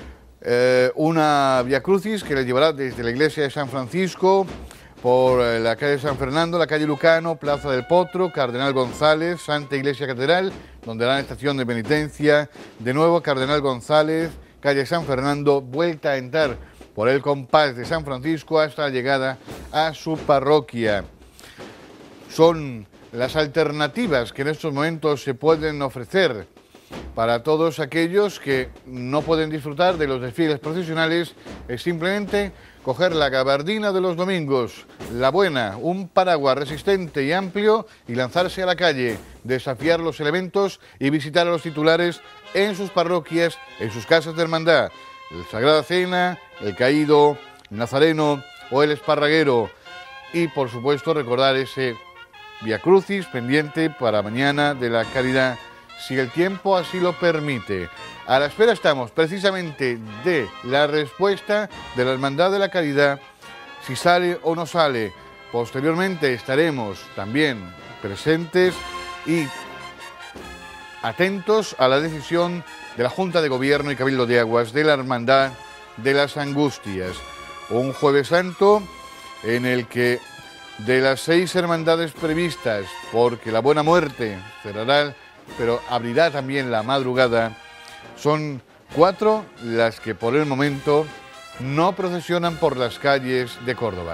Una Vía Crucis que les llevará desde la iglesia de San Francisco, por la calle San Fernando, la calle Lucano, Plaza del Potro, Cardenal González, Santa Iglesia Catedral, donde harán estación de penitencia, de nuevo Cardenal González, calle San Fernando, vuelta a entrar por el compás de San Francisco hasta la llegada a su parroquia. Son las alternativas que en estos momentos se pueden ofrecer para todos aquellos que no pueden disfrutar de los desfiles procesionales. Es simplemente coger la gabardina de los domingos, la buena, un paraguas resistente y amplio, y lanzarse a la calle, desafiar los elementos y visitar a los titulares en sus parroquias, en sus casas de hermandad. El Sagrada Cena, el Caído, el Nazareno o el Esparraguero. Y por supuesto recordar ese Vía Crucis pendiente para mañana de la Caridad, si el tiempo así lo permite. A la espera estamos precisamente de la respuesta de la Hermandad de la Caridad, si sale o no sale. Posteriormente estaremos también presentes y atentos a la decisión de la Junta de Gobierno y Cabildo de Aguas de la Hermandad de las Angustias. Un Jueves Santo en el que de las 6 hermandades previstas, porque la Buena Muerte cerrará, pero abrirá también la madrugada, son 4 las que por el momento no procesionan por las calles de Córdoba.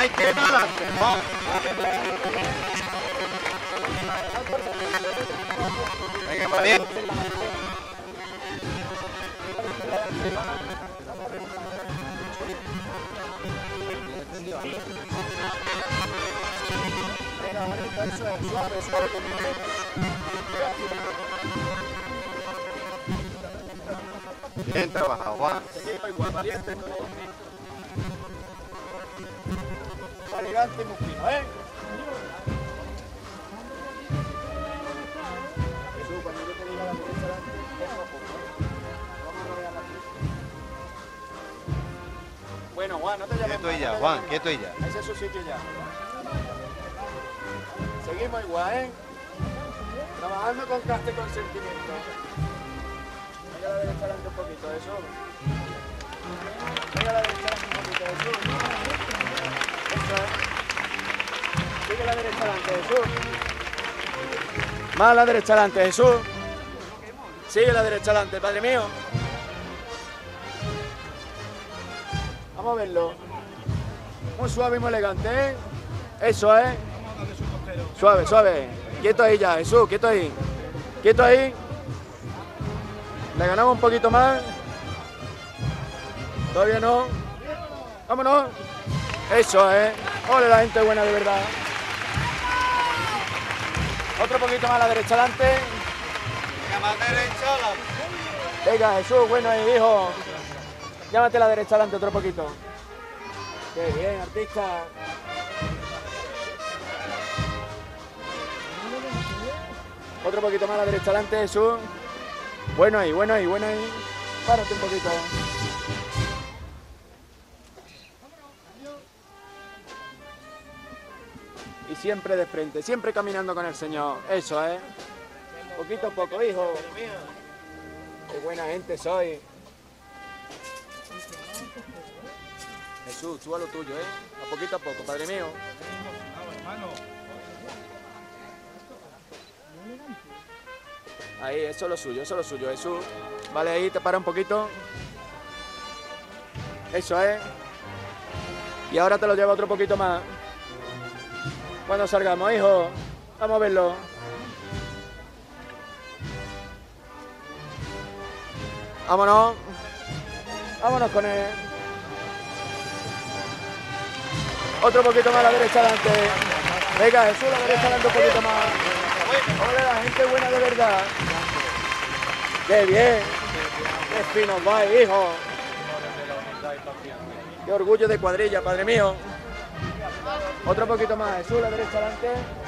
hay que ir para adelante. Venga, valiente. Bien trabajado, Juan. Elegante y muy fino, ¿eh? Jesús, cuando yo te diga la derecha delante, poco a poco, ¿eh? Vamos a rodear la pista. Bueno, Juan, no te llames Quieto más, y ya, no te Juan, llames quieto y ya. más. Ese es su sitio ya. Seguimos igual, ¿eh? Trabajando con caste y con sentimiento. Venga a la derecha delante un poquito, eso. Venga a la derecha delante un poquito, eso. Eso es. Sigue la derecha delante, Jesús. Más a la derecha delante, Jesús. Sigue la derecha delante, Padre mío. Vamos a verlo. Muy suave y muy elegante, ¿eh? Eso es. Suave, suave. Quieto ahí ya, Jesús, quieto ahí. Quieto ahí. Le ganamos un poquito más. Todavía no. Vámonos. Eso es. Ole, la gente buena de verdad. Otro poquito más a la derecha adelante. Venga, más derecha. Venga, Jesús, bueno ahí, hijo. Llámate a la derecha adelante otro poquito. Qué bien, artista. Otro poquito más a la derecha adelante, Jesús. Bueno ahí, bueno ahí, bueno ahí. Párate un poquito. Y siempre de frente, siempre caminando con el Señor. Eso, ¿eh? Poquito a poco, hijo. Qué buena gente soy. Jesús, tú a lo tuyo, ¿eh? A poquito, Padre mío. Ahí, eso es lo suyo, Jesús. Vale, ahí te para un poquito. Eso es. Y ahora te lo llevo otro poquito más. Cuando salgamos, hijo. Vamos a verlo. Vámonos. Vámonos con él. Otro poquito más a la derecha adelante. Venga, Jesús, a la derecha adelante un poquito más. Ole, la gente buena de verdad. ¡Qué bien! ¡Qué fino va, hijo! ¡Qué orgullo de cuadrilla, Padre mío! Otro poquito más, Jesús, la derecha adelante.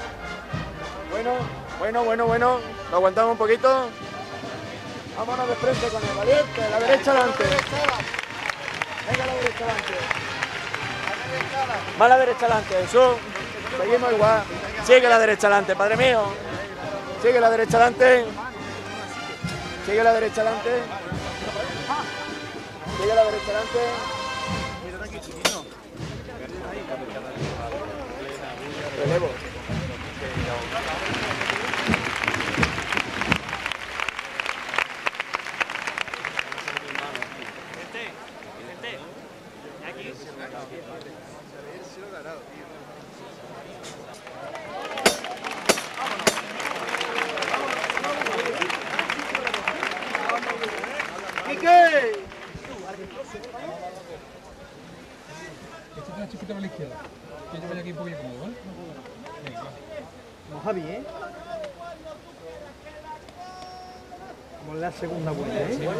Bueno. ¿Lo aguantamos un poquito? Vámonos de frente con el valiente, la derecha adelante. Venga, la derecha adelante. Más la derecha adelante, Jesús. Seguimos igual. Sigue la derecha adelante, Padre mío. Sigue la derecha adelante. Sigue la derecha adelante. Sigue la derecha adelante. Relevo. Una chiquita por la izquierda. Que yo vaya aquí un poquito cómodo, ¿vale? Venga, va. Vamos, Javi, ¿eh? Como la segunda vuelta, ¿eh? Lo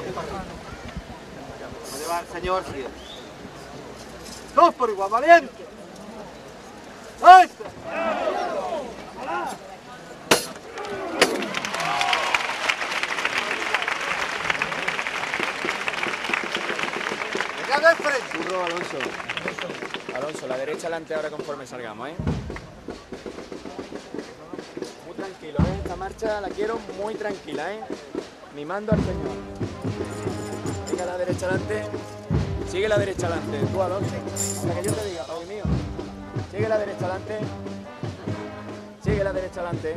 lleva el señor, sí. Dos por igual, valiente. ¡Eso! Venga de frente. Burro, Alonso. Alonso, la derecha adelante ahora conforme salgamos, ¿eh? Muy tranquilo, ¿eh? Esta marcha la quiero muy tranquila, ¿eh? Mimando al Señor. Venga la derecha adelante. Sigue la derecha adelante. Tú, Alonso. Hasta que yo te diga, Padre mío. Sigue la derecha adelante. Sigue la derecha adelante.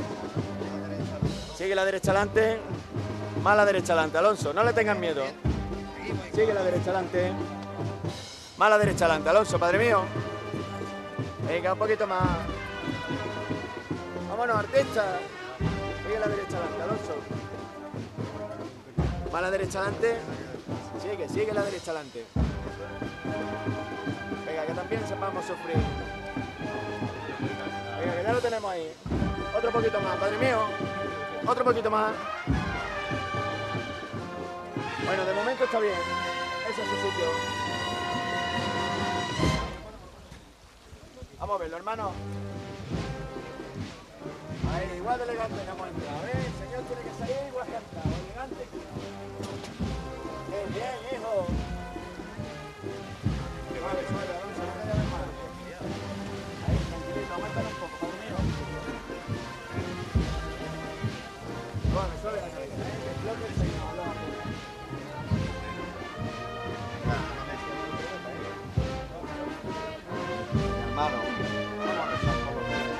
Sigue la derecha adelante. Más la derecha adelante, Alonso. No le tengas miedo. Sigue la derecha adelante. Más la derecha adelante, Alonso, Padre mío. Venga, un poquito más. Vámonos, artista. Sigue la derecha adelante, Alonso. Va a la derecha adelante. Sigue la derecha adelante. Venga, que también sepamos sufrir. Venga, que ya lo tenemos ahí. Otro poquito más, padre mío. Otro poquito más. Bueno, de momento está bien. Ese es su sitio. Vamos a verlo, hermano. Ahí, igual de elegante que hemos entrado, ¿eh? El señor tiene que salir igual que ha entrado. Elegante. Bien, hijo. Suave, vamos a ver más. Ahí, tranquilito, aguántalo un poco, padre mío. Suave, que flote el señor, hermano, vamos a rezar por los dos.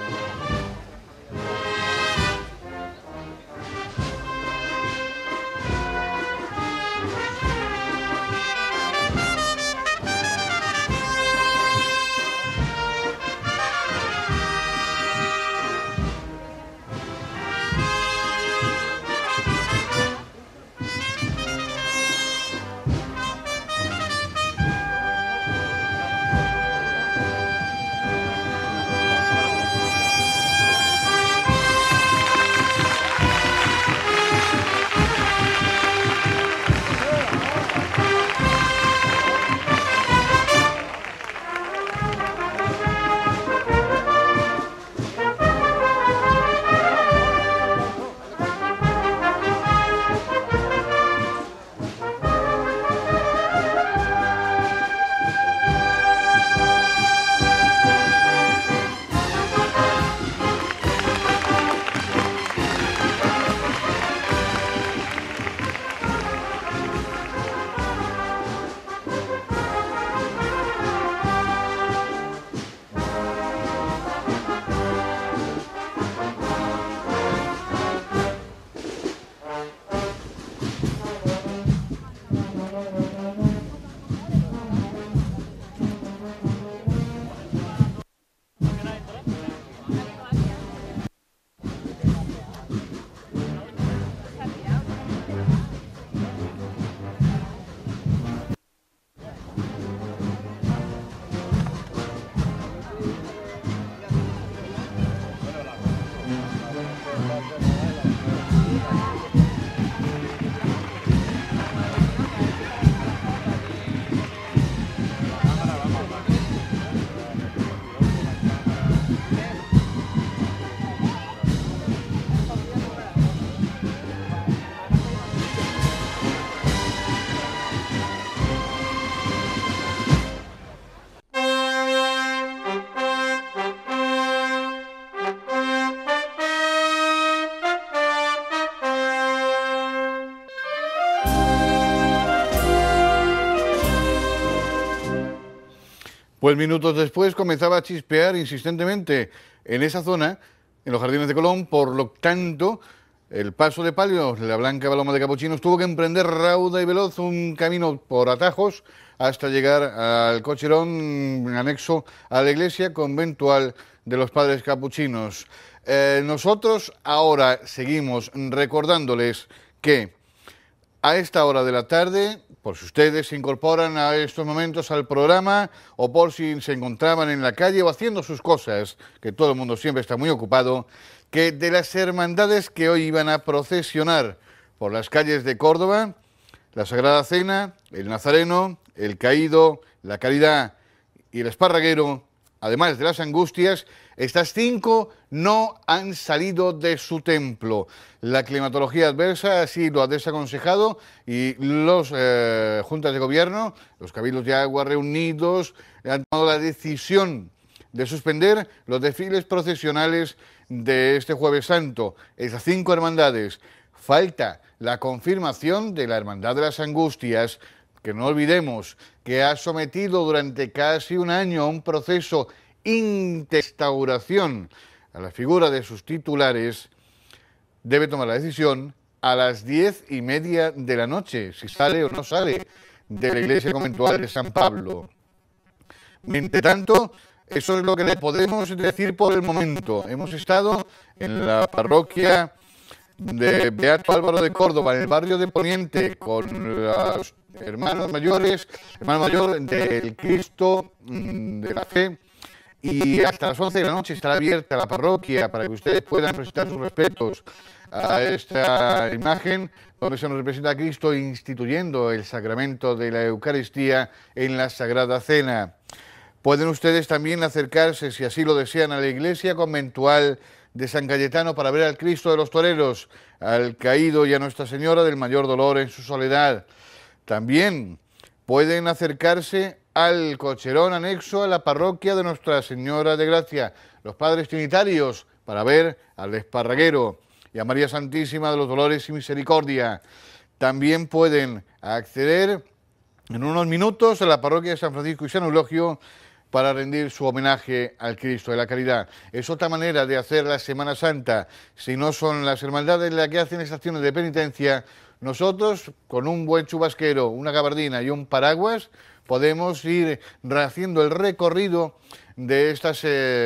Pues minutos después comenzaba a chispear insistentemente en esa zona, en los Jardines de Colón. Por lo tanto, el paso de palio, la Blanca Paloma de Capuchinos, tuvo que emprender rauda y veloz un camino por atajos hasta llegar al cocherón anexo a la iglesia conventual de los Padres Capuchinos. Nosotros ahora seguimos recordándoles que a esta hora de la tarde, por si ustedes se incorporan a estos momentos al programa o por si se encontraban en la calle o haciendo sus cosas, que todo el mundo siempre está muy ocupado, que de las hermandades que hoy iban a procesionar por las calles de Córdoba, la Sagrada Cena, el Nazareno, el Caído, la Caridad y el Esparraguero, además de las Angustias, estas 5 no han salido de su templo. La climatología adversa así lo ha desaconsejado y los juntas de gobierno, los cabildos de agua reunidos, han tomado la decisión de suspender los desfiles procesionales de este Jueves Santo. Esas 5 hermandades. Falta la confirmación de la Hermandad de las Angustias, que no olvidemos que ha sometido durante casi un año a un proceso instauración a la figura de sus titulares. Debe tomar la decisión a las 10:30 de la noche, si sale o no sale de la iglesia conventual de San Pablo. Mientras tanto, Eso es lo que le podemos decir por el momento. Hemos estado en la parroquia de Beato Álvaro de Córdoba, en el barrio de Poniente, con los hermanos mayores, hermano mayor del Cristo de la Fe, y hasta las 11 de la noche estará abierta la parroquia para que ustedes puedan presentar sus respetos a esta imagen donde se nos representa a Cristo instituyendo el sacramento de la Eucaristía en la Sagrada Cena. Pueden ustedes también acercarse, si así lo desean, a la iglesia conventual de San Cayetano para ver al Cristo de los Toreros, al Caído y a Nuestra Señora del Mayor Dolor en su soledad. También pueden acercarse al cocherón anexo a la parroquia de Nuestra Señora de Gracia, los Padres Trinitarios, para ver al Esparraguero y a María Santísima de los Dolores y Misericordia. También pueden acceder en unos minutos a la parroquia de San Francisco y San Eulogio para rendir su homenaje al Cristo de la Caridad. Es otra manera de hacer la Semana Santa. Si no son las hermandades las que hacen estas acciones de penitencia, nosotros, con un buen chubasquero, una gabardina y un paraguas, podemos ir haciendo el recorrido de estas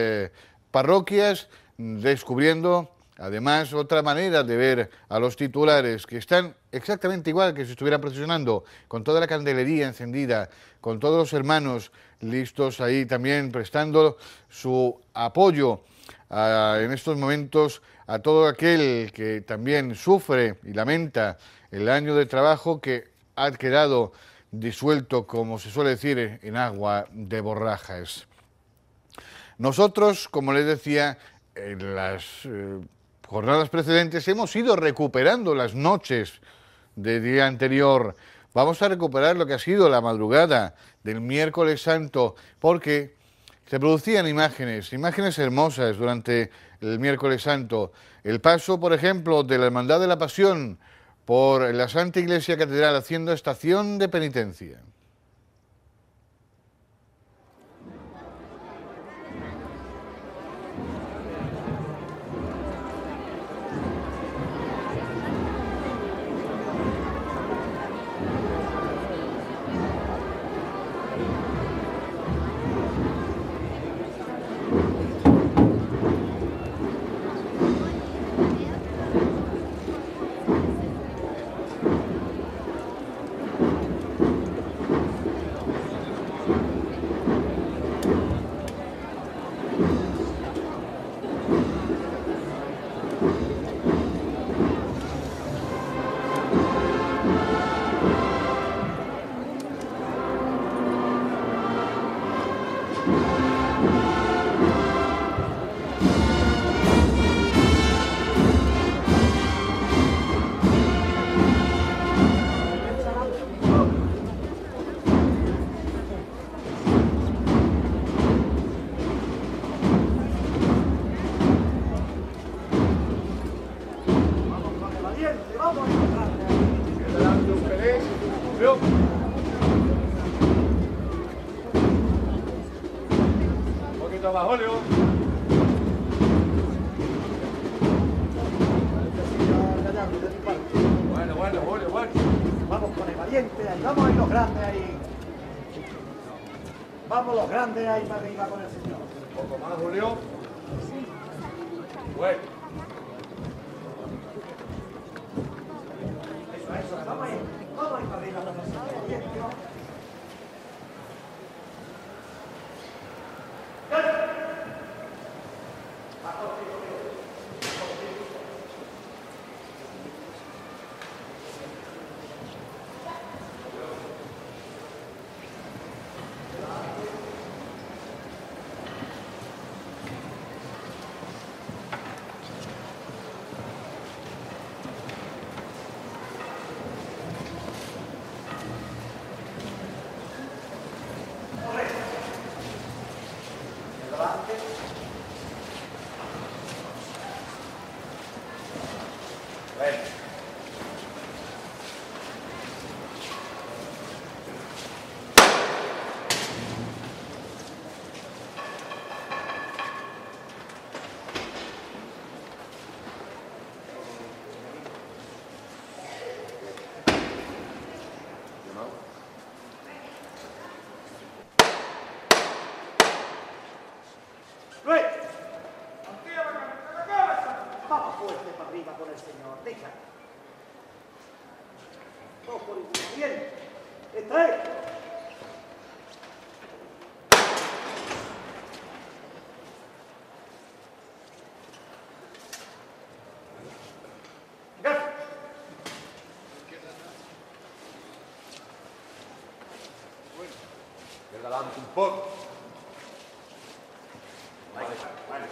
parroquias, descubriendo además otra manera de ver a los titulares, que están exactamente igual que si estuvieran procesionando, con toda la candelería encendida, con todos los hermanos listos ahí también prestando su apoyo en estos momentos a todo aquel que también sufre y lamenta el año de trabajo que ha quedado disuelto, como se suele decir, en agua de borrajas. Nosotros, como les decía, en las jornadas precedentes hemos ido recuperando las noches del día anterior. Vamos a recuperar lo que ha sido la madrugada del miércoles santo, porque se producían imágenes hermosas durante el miércoles santo. El paso, por ejemplo, de la Hermandad de la Pasión por la Santa Iglesia Catedral haciendo estación de penitencia. Vamos con el valiente ahí, vamos ahí los grandes ahí. Vamos los grandes ahí para arriba con el Señor. Un poco más, Julio. Bueno. Eso, vamos ahí para arriba con el Señor. Adelante un poco. Vale.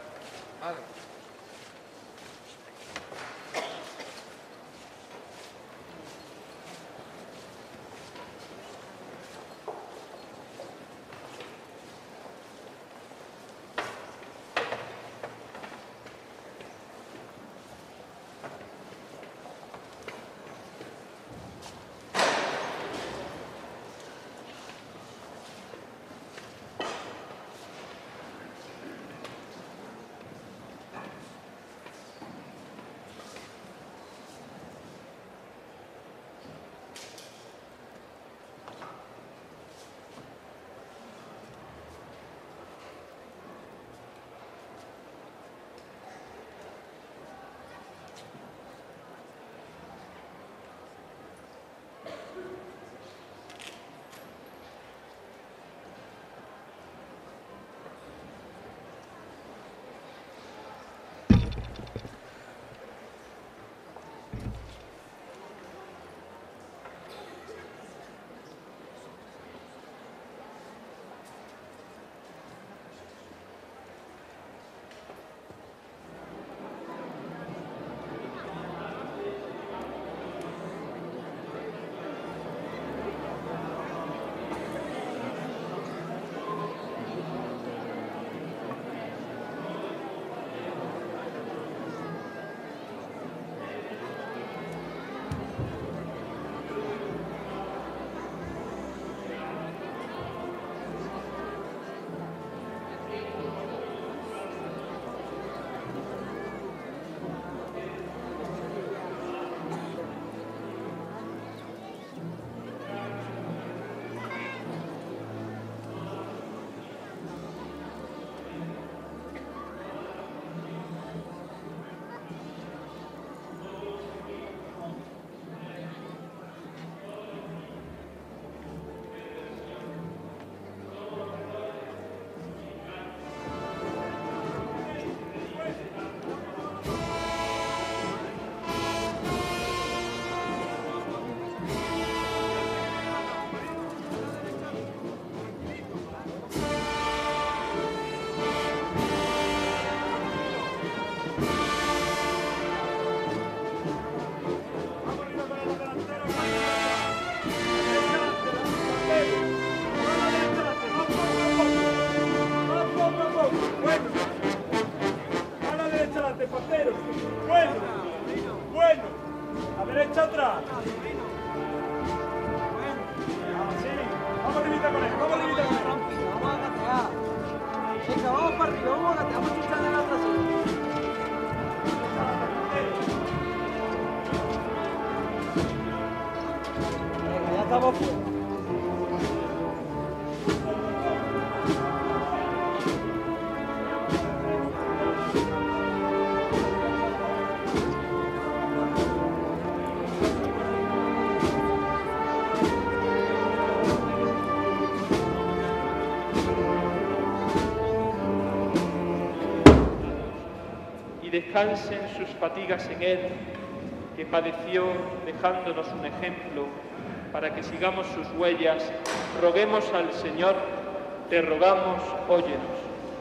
Descansen sus fatigas en Él, que padeció dejándonos un ejemplo, para que sigamos sus huellas. Roguemos al Señor, te rogamos, óyenos,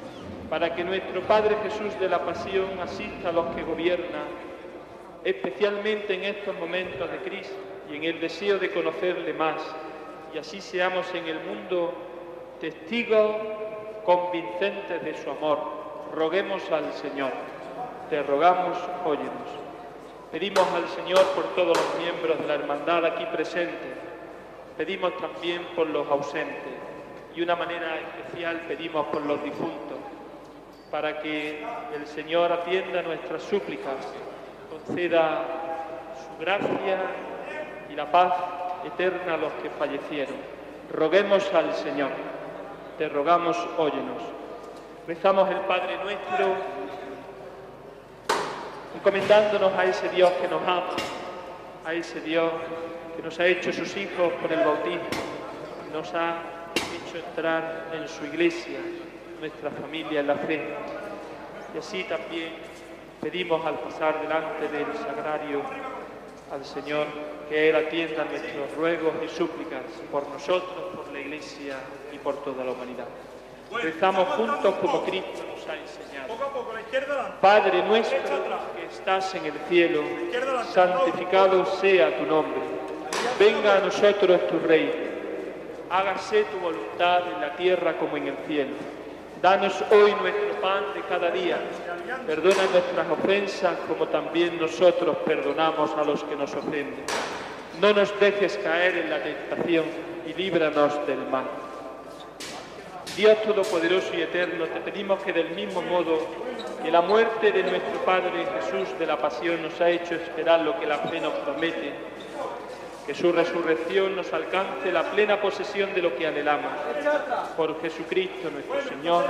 para que nuestro Padre Jesús de la Pasión asista a los que gobierna, especialmente en estos momentos de crisis y en el deseo de conocerle más, y así seamos en el mundo testigos convincentes de su amor. Roguemos al Señor. Te rogamos, óyenos. Pedimos al Señor por todos los miembros de la hermandad aquí presentes. Pedimos también por los ausentes. Y de una manera especial pedimos por los difuntos, para que el Señor atienda nuestras súplicas, conceda su gracia y la paz eterna a los que fallecieron. Roguemos al Señor. Te rogamos, óyenos. Rezamos el Padre Nuestro, encomendándonos a ese Dios que nos ama, a ese Dios que nos ha hecho sus hijos por el bautismo, nos ha hecho entrar en su iglesia, nuestra familia en la fe. Y así también pedimos al pasar delante del sagrario al Señor que Él atienda nuestros ruegos y súplicas por nosotros, por la iglesia y por toda la humanidad. Rezamos juntos como Cristo nos ha enseñado. Padre nuestro que estás en el cielo, santificado sea tu nombre. Venga a nosotros tu reino. Hágase tu voluntad en la tierra como en el cielo. Danos hoy nuestro pan de cada día. Perdona nuestras ofensas como también nosotros perdonamos a los que nos ofenden. No nos dejes caer en la tentación y líbranos del mal. Dios Todopoderoso y Eterno, te pedimos que del mismo modo que la muerte de nuestro Padre Jesús de la Pasión nos ha hecho esperar lo que la fe nos promete, que su resurrección nos alcance la plena posesión de lo que anhelamos. Por Jesucristo nuestro Señor.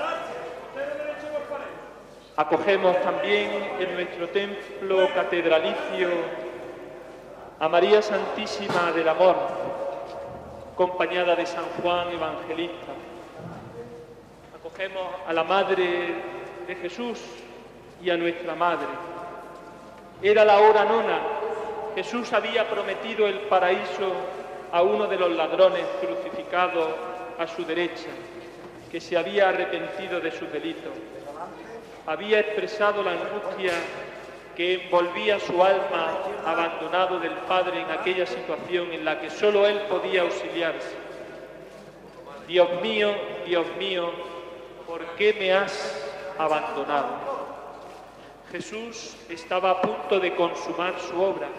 Acogemos también en nuestro templo catedralicio a María Santísima del Amor, acompañada de San Juan Evangelista. Acogemos a la Madre de Jesús y a nuestra Madre. Era la hora nona. Jesús había prometido el paraíso a uno de los ladrones crucificados a su derecha, que se había arrepentido de sus delitos. Había expresado la angustia que envolvía su alma abandonado del Padre en aquella situación en la que solo Él podía auxiliarse. Dios mío, ¿por qué me has abandonado? Jesús estaba a punto de consumar su obra.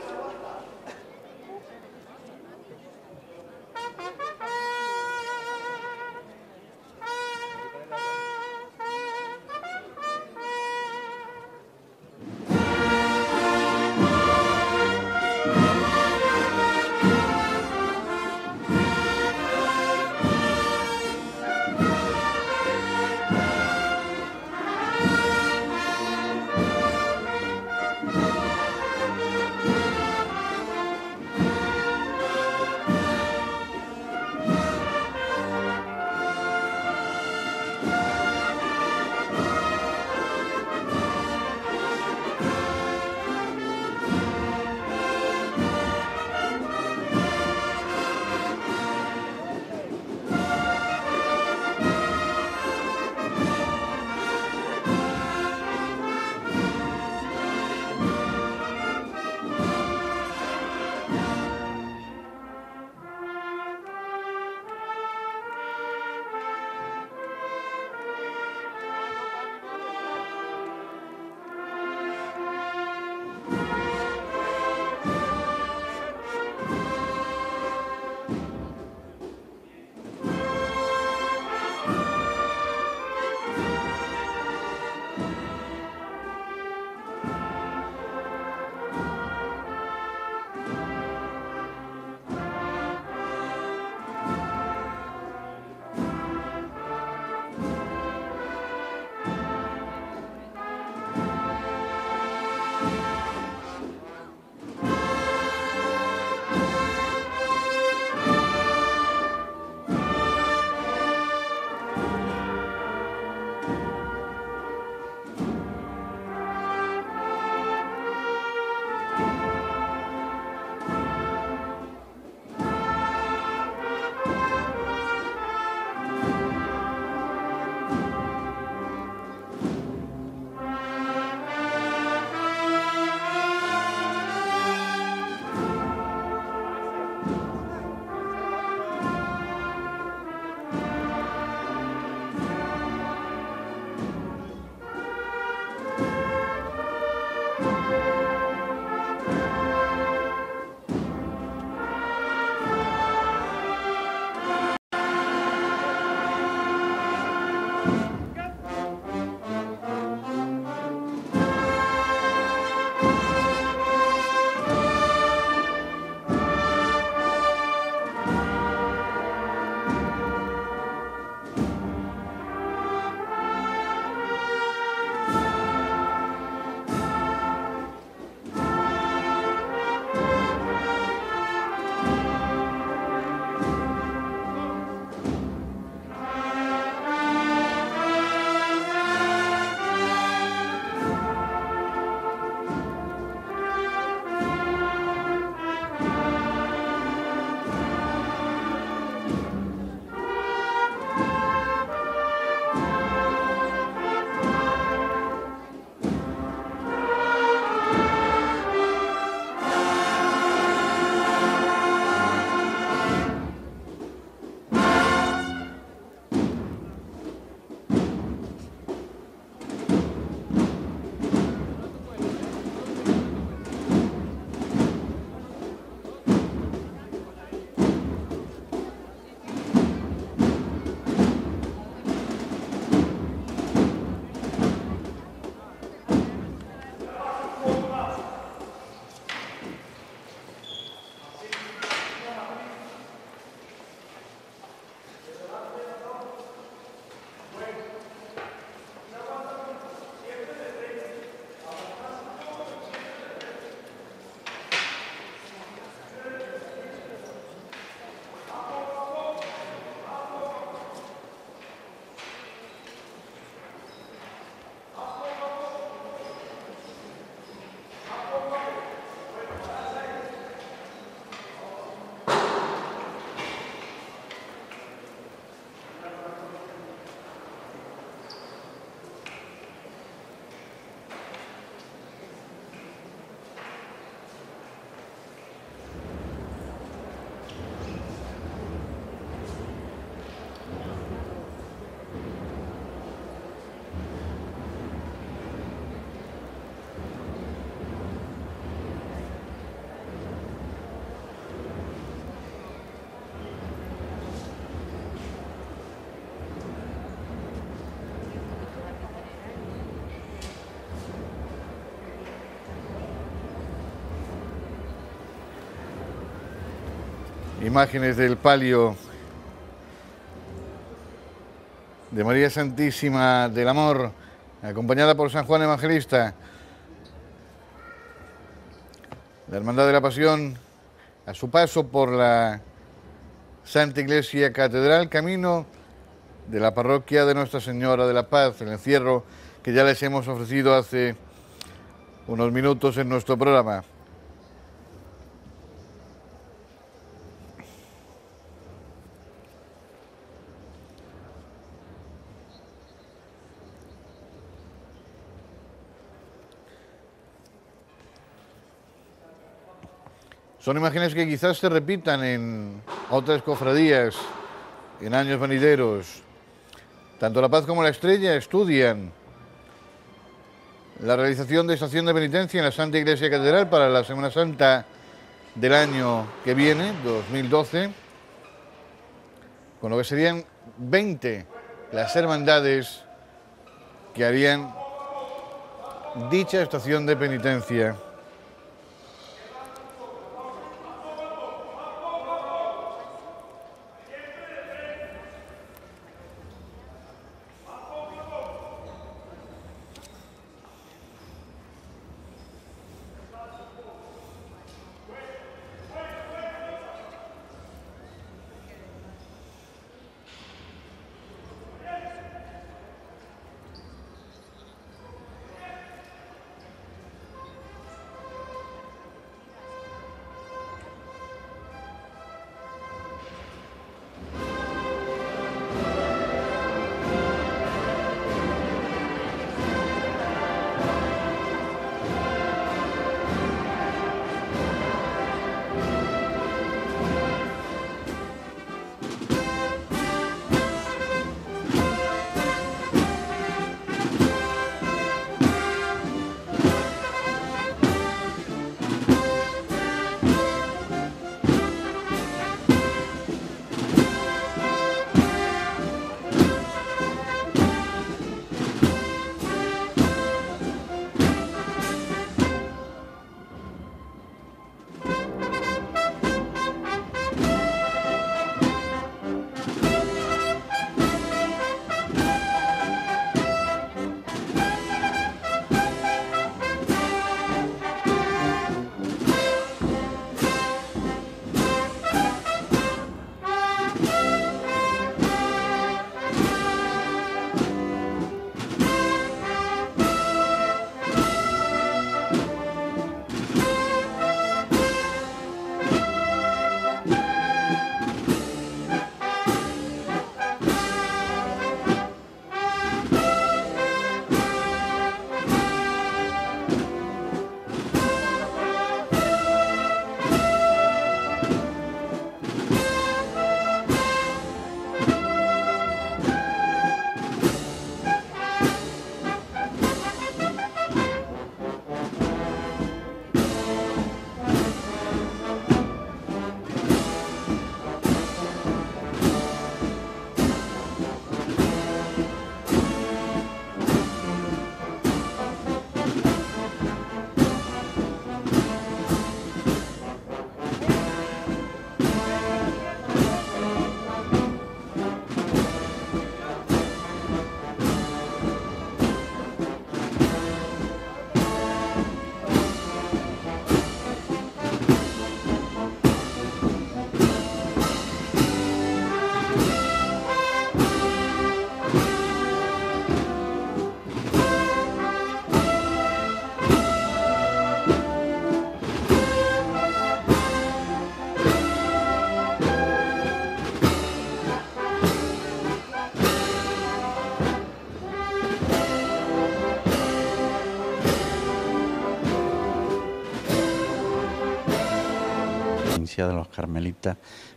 imágenes del palio de María Santísima del Amor, acompañada por San Juan Evangelista. La Hermandad de la Pasión, a su paso por la Santa Iglesia Catedral, camino de la parroquia de Nuestra Señora de la Paz, el encierro que ya les hemos ofrecido hace unos minutos en nuestro programa. Son imágenes que quizás se repitan en otras cofradías, en años venideros. Tanto La Paz como La Estrella estudian la realización de estación de penitencia en la Santa Iglesia Catedral para la Semana Santa del año que viene, 2012, con lo que serían 20 las hermandades que harían dicha estación de penitencia. De los carmelitas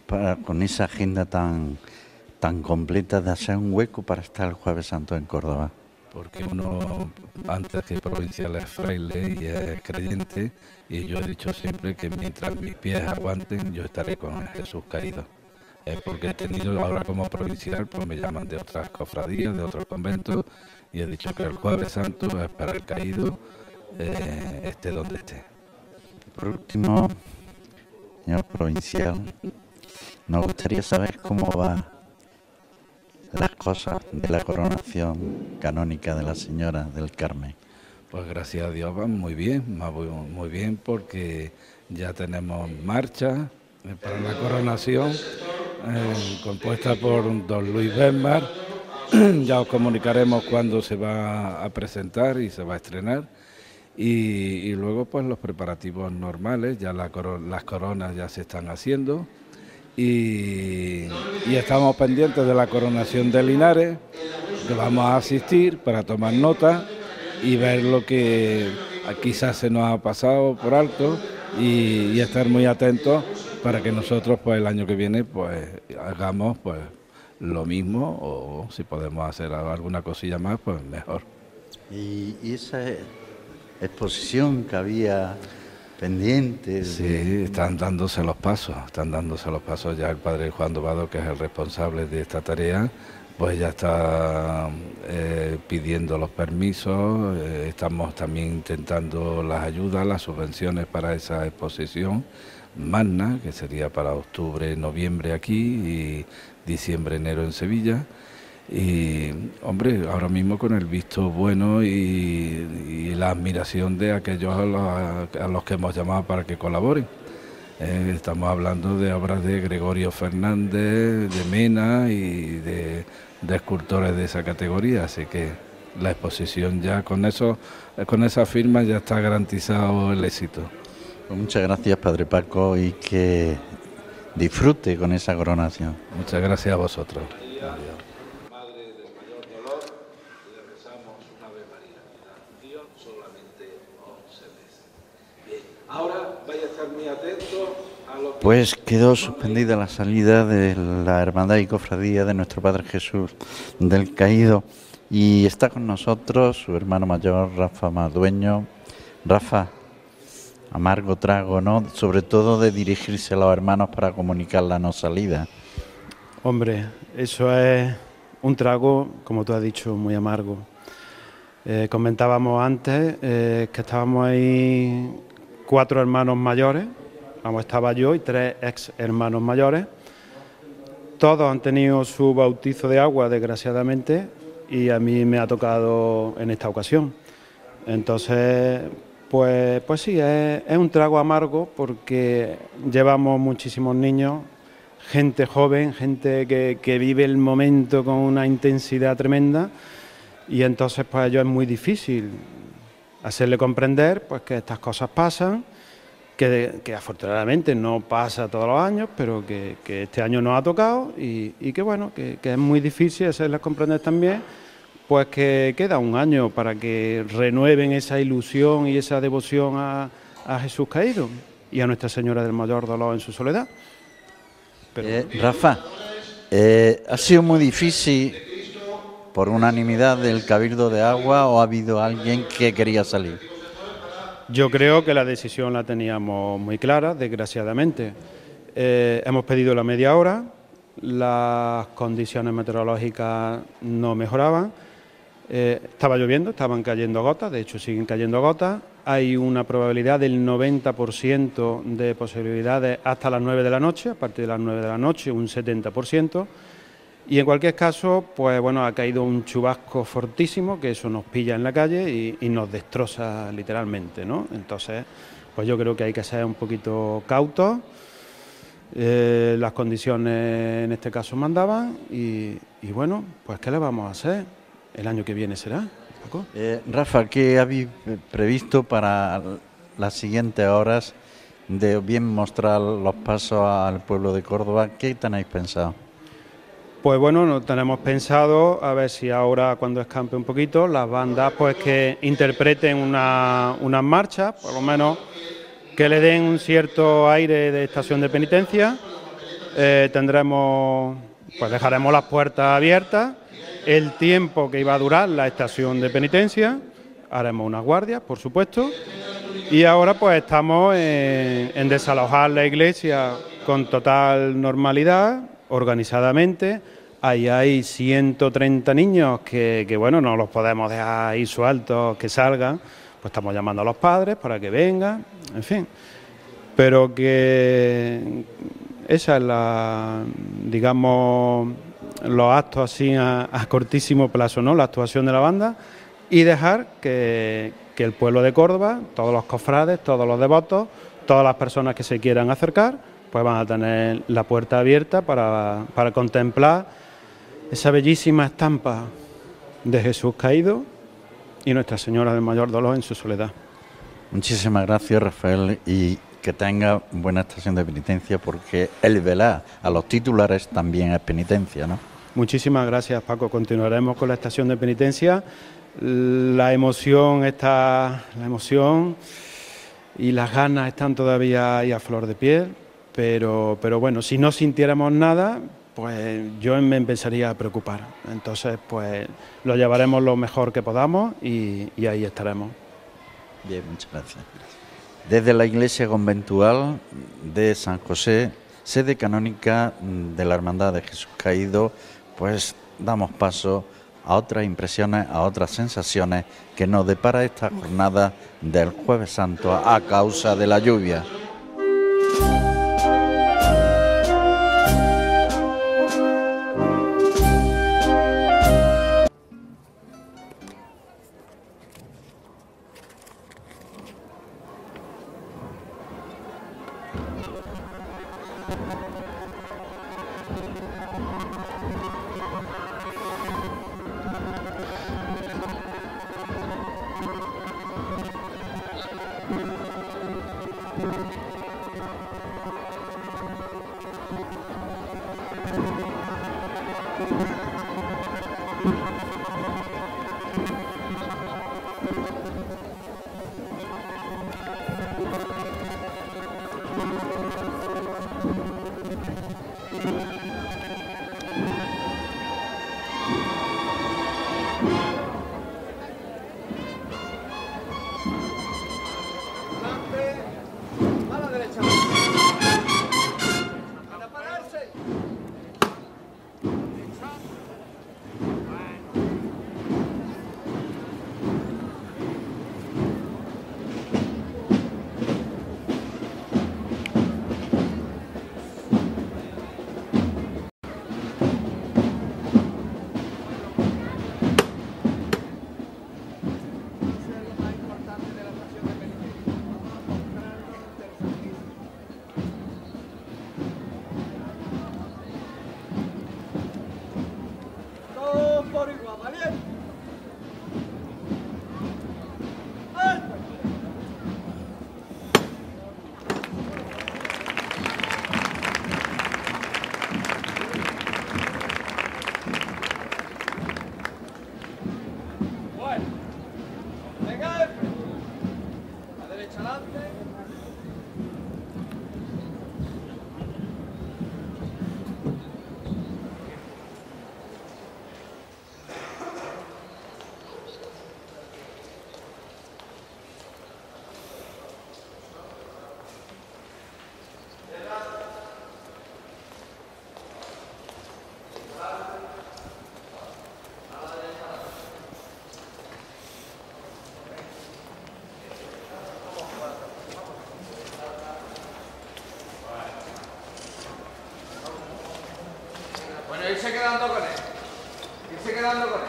con esa agenda tan completa de hacer un hueco para estar el Jueves Santo en Córdoba? Porque uno, antes que provincial, es fraile y es creyente, y yo he dicho siempre que mientras mis pies aguanten, yo estaré con Jesús caído. Es porque he tenido ahora como provincial, pues me llaman de otras cofradías, de otros conventos, y he dicho que el Jueves Santo es para el caído, esté donde esté. Por último, señor provincial, Nos gustaría saber cómo van las cosas de la coronación canónica de la Señora del Carmen. Pues gracias a Dios van muy bien porque ya tenemos marcha para la coronación compuesta por don Luis Besmar. Ya os comunicaremos cuándo se va a presentar y se va a estrenar. Y luego pues los preparativos normales, ya las coronas ya se están haciendo y estamos pendientes de la coronación de Linares, que vamos a asistir para tomar nota y ver lo que quizás se nos ha pasado por alto y estar muy atentos para que nosotros pues el año que viene pues hagamos pues lo mismo, o si podemos hacer alguna cosilla más pues mejor. Y esa exposición que había pendiente. Sí, están dándose los pasos ya el padre Juan Dobado, que es el responsable de esta tarea, pues ya está pidiendo los permisos, estamos también intentando las ayudas, las subvenciones para esa exposición magna, que sería para octubre, noviembre aquí y diciembre, enero en Sevilla. Y hombre, ahora mismo con el visto bueno y la admiración de aquellos a los que hemos llamado para que colaboren. Estamos hablando de obras de Gregorio Fernández, de Mena y de escultores de esa categoría, así que la exposición ya con esa firma ya está garantizado el éxito. Pues muchas gracias, Padre Paco, y que disfrute con esa coronación. Muchas gracias a vosotros. Ahora vaya a estar muy atento a lo que... Pues quedó suspendida la salida de la Hermandad y Cofradía de Nuestro Padre Jesús del Caído y está con nosotros su hermano mayor, Rafa Madueño. Rafa, amargo trago, ¿no? Sobre todo de dirigirse a los hermanos para comunicar la no salida. Hombre, eso es un trago, como tú has dicho, muy amargo. Comentábamos antes que estábamos ahí 4 hermanos mayores, estaba yo y 3 ex hermanos mayores. Todos han tenido su bautizo de agua, desgraciadamente, y a mí me ha tocado en esta ocasión. Entonces, pues sí, es un trago amargo porque llevamos muchísimos niños, gente joven, gente que vive el momento con una intensidad tremenda, y entonces pues a ellos es muy difícil hacerle comprender pues que estas cosas pasan, que afortunadamente no pasa todos los años, pero que este año nos ha tocado y que bueno, que es muy difícil hacerles comprender también pues que queda un año para que renueven esa ilusión y esa devoción a Jesús caído y a Nuestra Señora del Mayor Dolor en su soledad. Pero... Rafa, ¿ha sido muy difícil por unanimidad del Cabildo de Agua o ha habido alguien que quería salir? Yo creo que la decisión la teníamos muy clara, desgraciadamente. Hemos pedido la media hora, las condiciones meteorológicas no mejoraban, estaba lloviendo, estaban cayendo gotas, de hecho siguen cayendo gotas, hay una probabilidad del 90% de posibilidades hasta las 9 de la noche, a partir de las 9 de la noche un 70%, y en cualquier caso, pues bueno, ha caído un chubasco fortísimo, que eso nos pilla en la calle y nos destroza literalmente, ¿no? Entonces, pues yo creo que hay que ser un poquito cautos, las condiciones en este caso mandaban y bueno, pues ¿qué le vamos a hacer? El año que viene será, Paco. Rafa, ¿qué habéis previsto para las siguientes horas de bien mostrar los pasos al pueblo de Córdoba? ¿Qué tenéis pensado? Pues bueno, nos tenemos pensado a ver si ahora cuando escampe un poquito las bandas pues que interpreten unas marchas, por lo menos que le den un cierto aire de estación de penitencia. Tendremos, pues dejaremos las puertas abiertas, el tiempo que iba a durar la estación de penitencia, haremos unas guardias, por supuesto, y ahora pues estamos en desalojar la iglesia con total normalidad, organizadamente. Ahí hay 130 niños que bueno, no los podemos dejar ahí sueltos, que salgan, pues estamos llamando a los padres para que vengan, en fin, pero que esa es la, digamos, los actos así a cortísimo plazo, ¿no? La actuación de la banda y dejar que el pueblo de Córdoba, todos los cofrades, todos los devotos, todas las personas que se quieran acercar, pues van a tener la puerta abierta para contemplar esa bellísima estampa de Jesús caído y Nuestra Señora del Mayor Dolor en su soledad. Muchísimas gracias, Rafael, y que tenga buena estación de penitencia, porque el velar a los titulares también es penitencia, ¿no? Muchísimas gracias, Paco. Continuaremos con la estación de penitencia. La emoción y las ganas están todavía ahí a flor de piel, pero bueno, si no sintiéramos nada, pues yo me empezaría a preocupar. Entonces, pues lo llevaremos lo mejor que podamos y ahí estaremos. Bien, muchas gracias. Desde la Iglesia Conventual de San José, sede canónica de la Hermandad de Jesús Caído, pues damos paso a otras impresiones, a otras sensaciones que nos depara esta jornada del Jueves Santo a causa de la lluvia. Irse quedando con él. Irse quedando con él.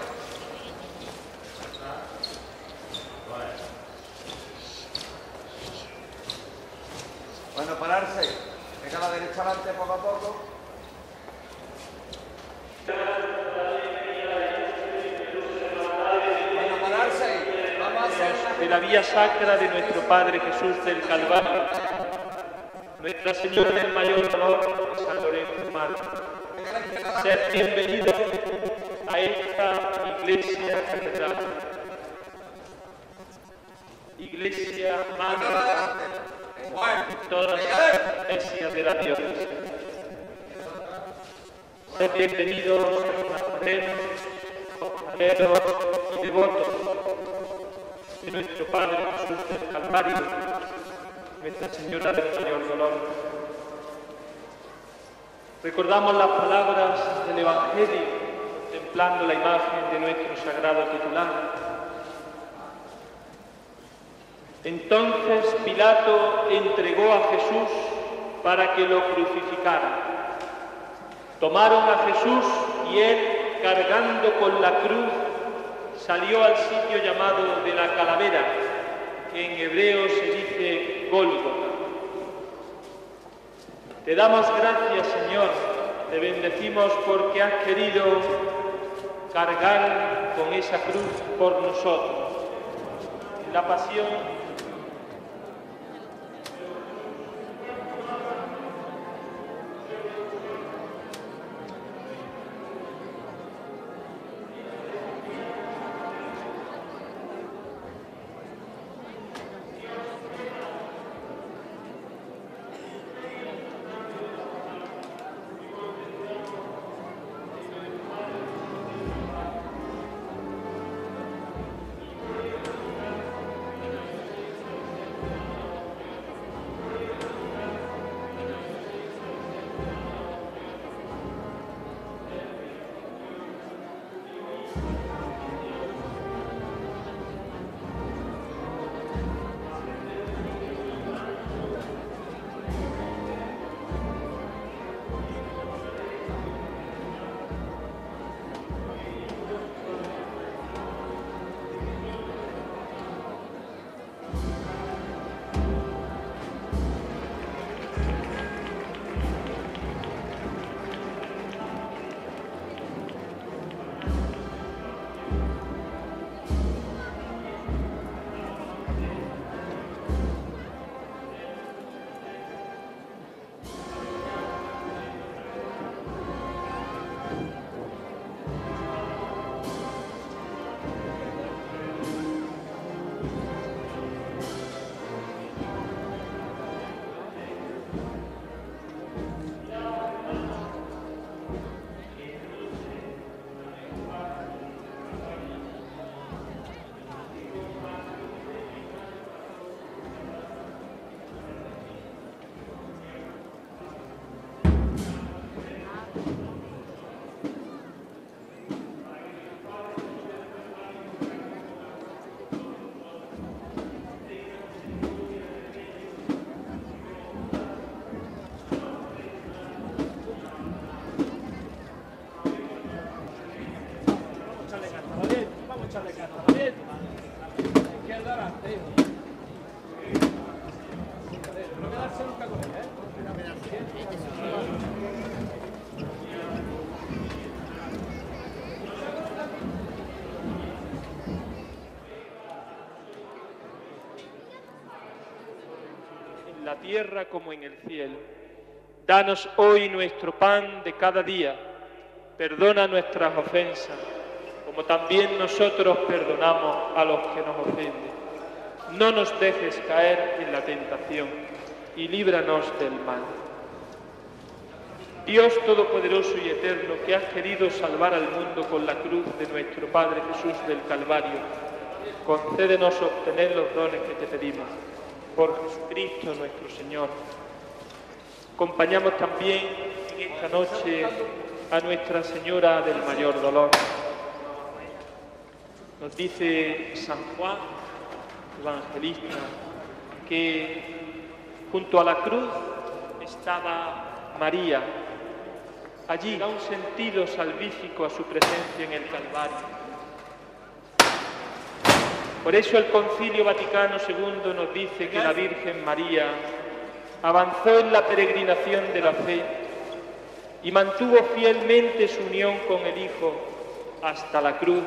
Bueno, pararse. Venga a la derecha adelante poco a poco. Bueno, pararse. Vamos a hacer de la vía sacra de nuestro Padre Jesús del Calvario, Nuestra Señora del Mayor Dolor y San Lorenzo Magno. Sed bienvenidos a esta iglesia central, iglesia madre de todas las iglesias de la diócesis. Sed bienvenidos compañeros y devotos de nuestro Padre Jesús del Calvario, Nuestra Señora del Mayor Dolor. Recordamos las palabras del Evangelio, contemplando la imagen de nuestro sagrado titular. Entonces Pilato entregó a Jesús para que lo crucificaran. Tomaron a Jesús y él, cargando con la cruz, salió al sitio llamado de la calavera, que en hebreo se dice Gólgota. Te damos gracias, Señor, te bendecimos porque has querido cargar con esa cruz por nosotros. En la pasión en la tierra como en el cielo. Danos hoy nuestro pan de cada día. Perdona nuestras ofensas, como también nosotros perdonamos a los que nos ofenden. No nos dejes caer en la tentación y líbranos del mal. Dios Todopoderoso y Eterno, que has querido salvar al mundo con la cruz de nuestro Padre Jesús del Calvario, concédenos obtener los dones que te pedimos. Por Jesucristo nuestro Señor. Acompañamos también en esta noche a Nuestra Señora del Mayor Dolor. Nos dice San Juan, evangelista, que junto a la cruz estaba María. Allí da un sentido salvífico a su presencia en el Calvario. Por eso el Concilio Vaticano II nos dice que la Virgen María avanzó en la peregrinación de la fe y mantuvo fielmente su unión con el Hijo hasta la cruz,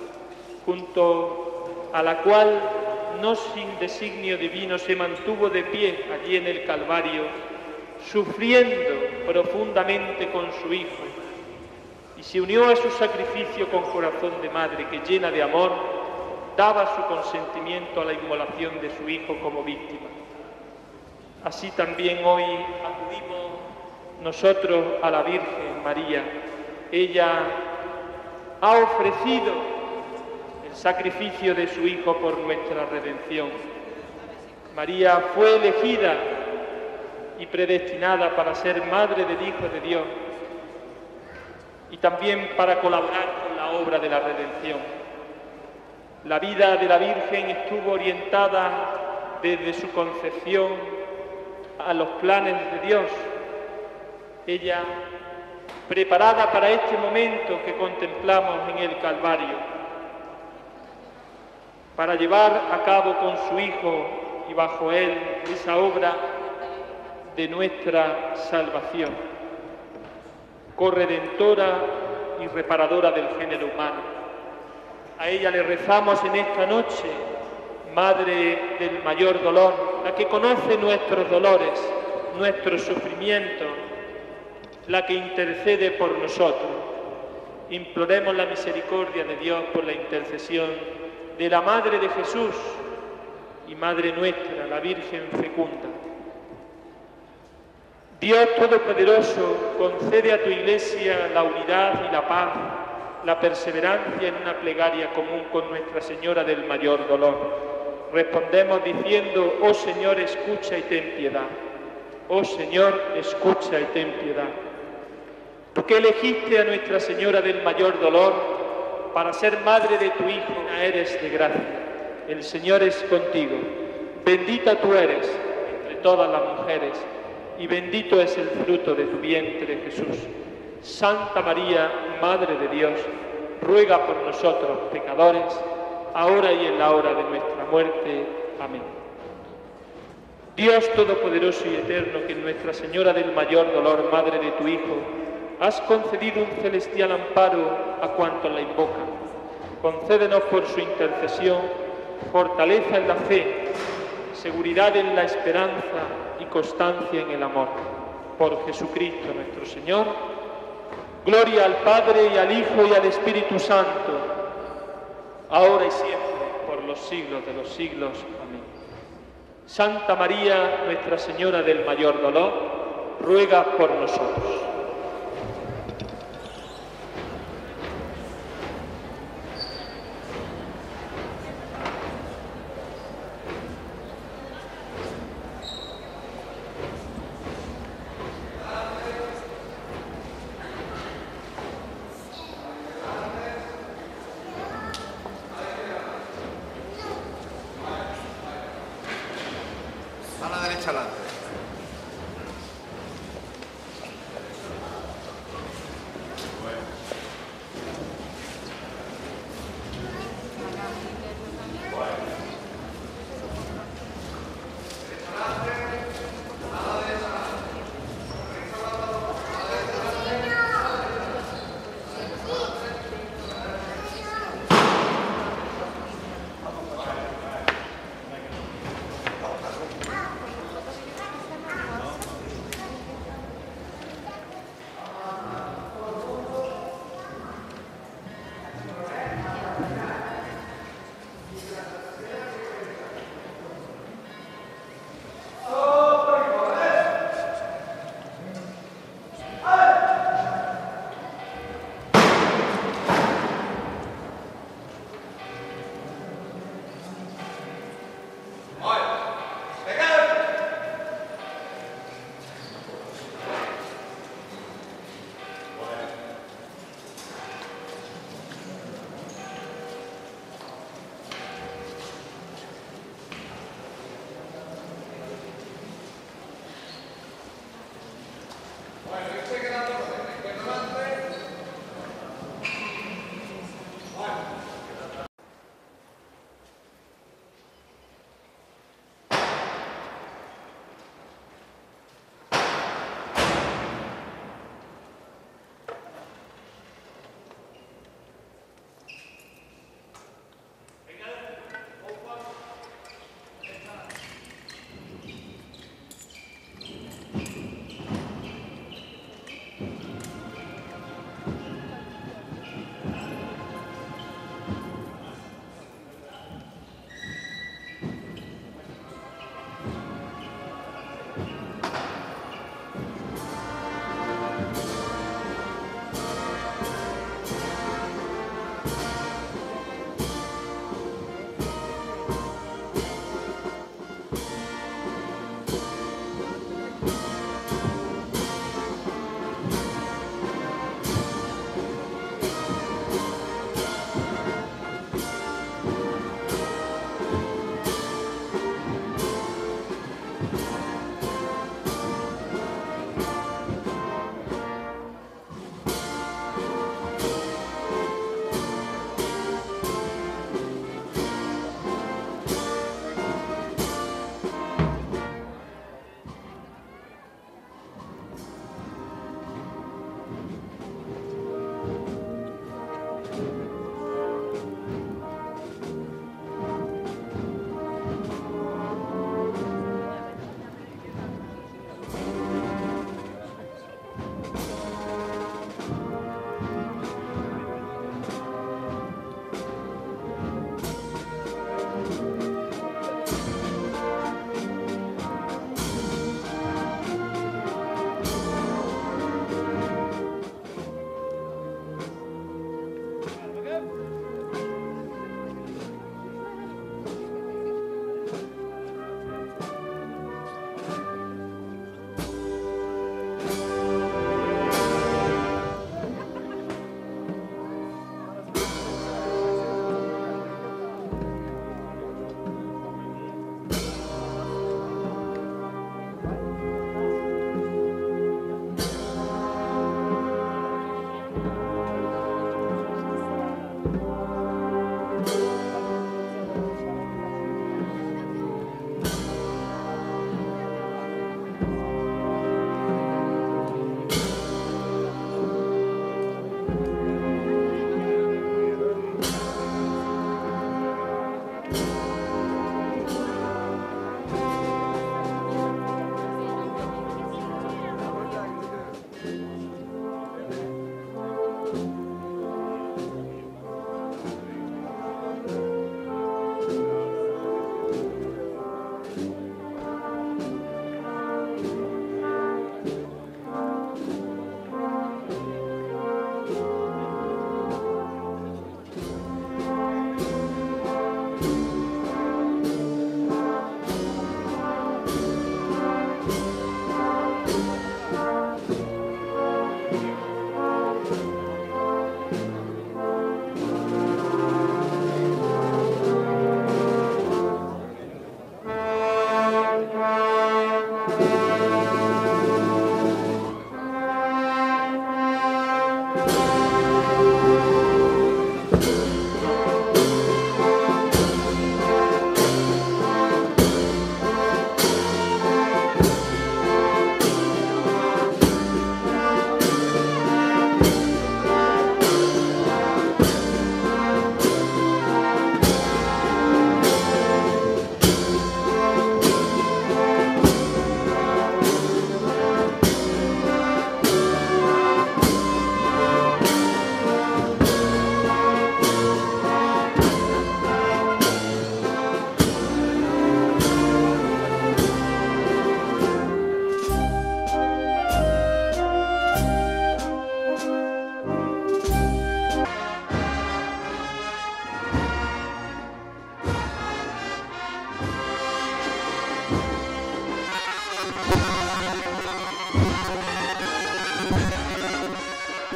junto a la cual, no sin designio divino, se mantuvo de pie allí en el Calvario, sufriendo profundamente con su Hijo, y se unió a su sacrificio con corazón de madre que, llena de amor, daba su consentimiento a la inmolación de su Hijo como víctima. Así también hoy acudimos nosotros a la Virgen María. Ella ha ofrecido el sacrificio de su Hijo por nuestra redención. María fue elegida y predestinada para ser madre del Hijo de Dios y también para colaborar con la obra de la redención. La vida de la Virgen estuvo orientada desde su concepción a los planes de Dios. Ella, preparada para este momento que contemplamos en el Calvario, para llevar a cabo con su Hijo y bajo Él esa obra de nuestra salvación, corredentora y reparadora del género humano. A ella le rezamos en esta noche, Madre del mayor dolor, la que conoce nuestros dolores, nuestros sufrimientos, la que intercede por nosotros. Imploremos la misericordia de Dios por la intercesión de la Madre de Jesús y Madre nuestra, la Virgen fecunda. Dios Todopoderoso, concede a tu Iglesia la unidad y la paz, la perseverancia en una plegaria común con Nuestra Señora del mayor dolor. Respondemos diciendo: oh Señor, escucha y ten piedad. Oh Señor, escucha y ten piedad. Tú que elegiste a Nuestra Señora del mayor dolor para ser madre de tu Hijo, eres de gracia. El Señor es contigo. Bendita tú eres entre todas las mujeres, y bendito es el fruto de tu vientre, Jesús. Santa María, Madre de Dios, ruega por nosotros pecadores, ahora y en la hora de nuestra muerte. Amén. Dios Todopoderoso y Eterno, que en Nuestra Señora del mayor dolor, Madre de tu Hijo, has concedido un celestial amparo a cuantos la invocan. Concédenos por su intercesión fortaleza en la fe, seguridad en la esperanza y constancia en el amor. Por Jesucristo nuestro Señor. Gloria al Padre y al Hijo y al Espíritu Santo, ahora y siempre, por los siglos de los siglos. Amén. Santa María, Nuestra Señora del mayor dolor, ruega por nosotros. A la derecha adelante.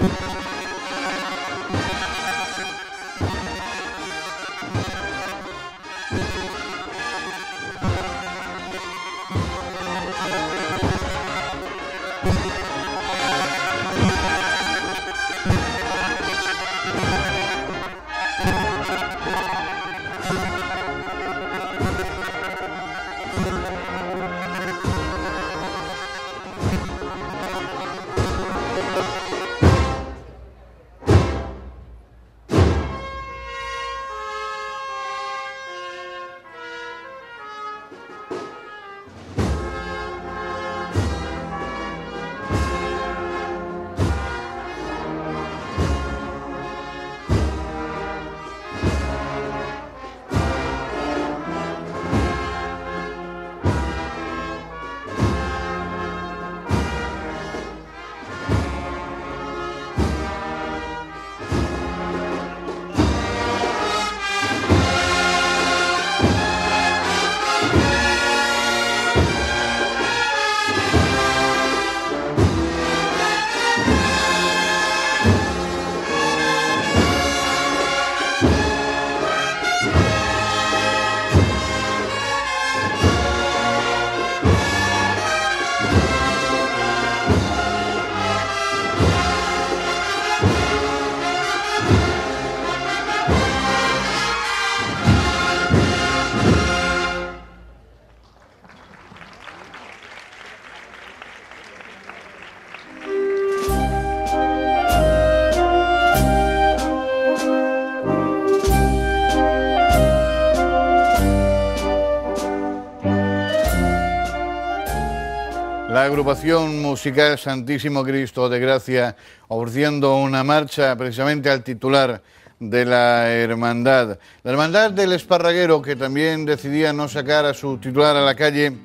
La agrupación musical Santísimo Cristo de Gracia ofreciendo una marcha precisamente al titular de la hermandad. La hermandad del Esparraguero, que también decidía no sacar a su titular a la calle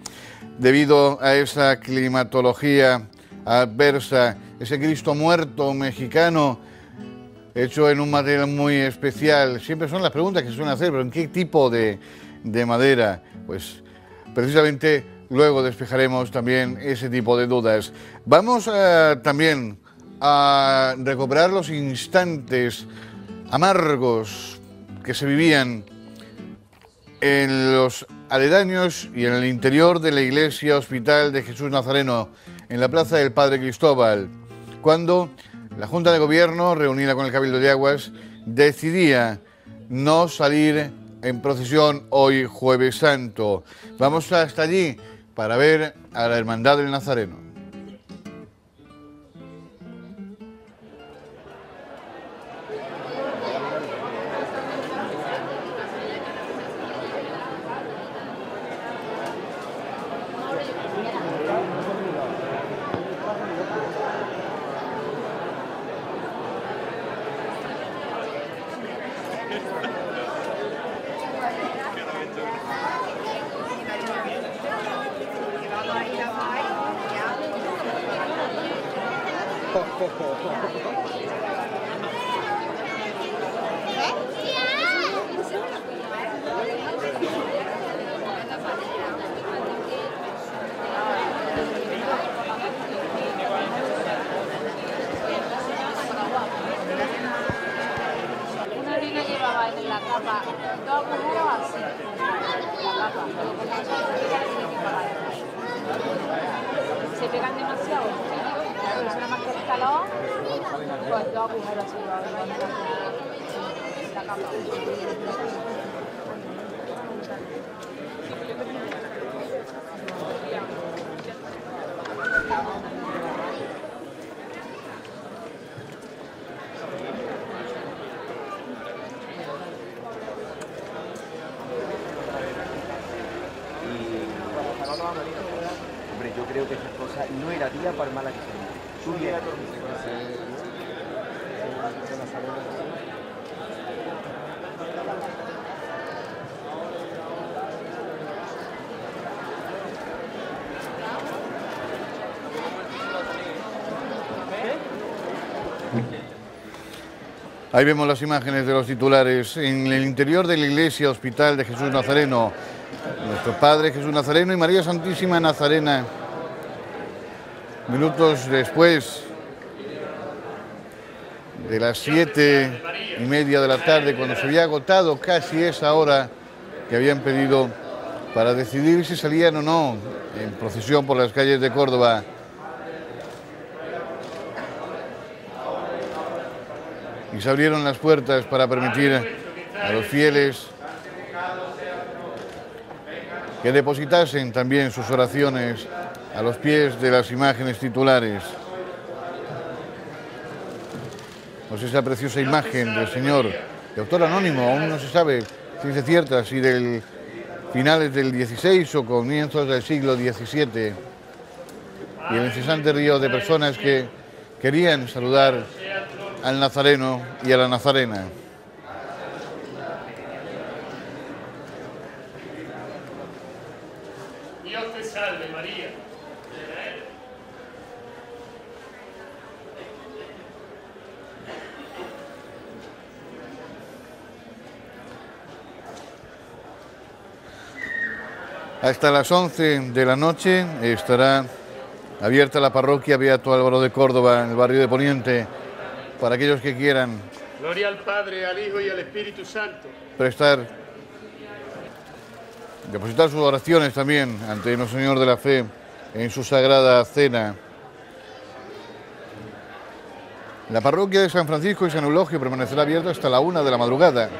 debido a esa climatología adversa, ese Cristo muerto mexicano hecho en un material muy especial. Siempre son las preguntas que se suelen hacer, pero ¿en qué tipo de madera? Pues precisamente luego despejaremos también ese tipo de dudas. Vamos también a recuperar los instantes amargos que se vivían en los aledaños y en el interior de la Iglesia Hospital de Jesús Nazareno, en la Plaza del Padre Cristóbal, cuando la Junta de Gobierno, reunida con el Cabildo de Aguas, decidía no salir en procesión hoy Jueves Santo. Vamos hasta allí para ver a la Hermandad del Nazareno. Una niña llevaba en la capa 2 agujeros así, la capa, pero como no se pegan demasiado, pero es una más que el calor, pues 2 agujeros así la capa. Hombre, yo creo que esas cosas no era día para mala que se tú bien. Ahí vemos las imágenes de los titulares en el interior de la Iglesia Hospital de Jesús Nazareno. Nuestro Padre Jesús Nazareno y María Santísima Nazarena. Minutos después de las 7:30 de la tarde, cuando se había agotado casi esa hora que habían pedido para decidir si salían o no en procesión por las calles de Córdoba. Y se abrieron las puertas para permitir a los fieles que depositasen también sus oraciones a los pies de las imágenes titulares. Pues esa preciosa imagen del Señor, de autor anónimo, aún no se sabe ciencia cierta si del finales del XVI o comienzos del siglo XVII, y el incesante río de personas que querían saludar al nazareno y a la nazarena. Dios te salve, María. Hasta las 11 de la noche estará abierta la parroquia Beato Álvaro de Córdoba, en el barrio de Poniente, para aquellos que quieran Gloria al Padre, al Hijo y al Espíritu Santo. depositar sus oraciones también ante nuestro Señor de la Fe en su Sagrada Cena. La parroquia de San Francisco y San Eulogio permanecerá abierta hasta la 1 de la madrugada.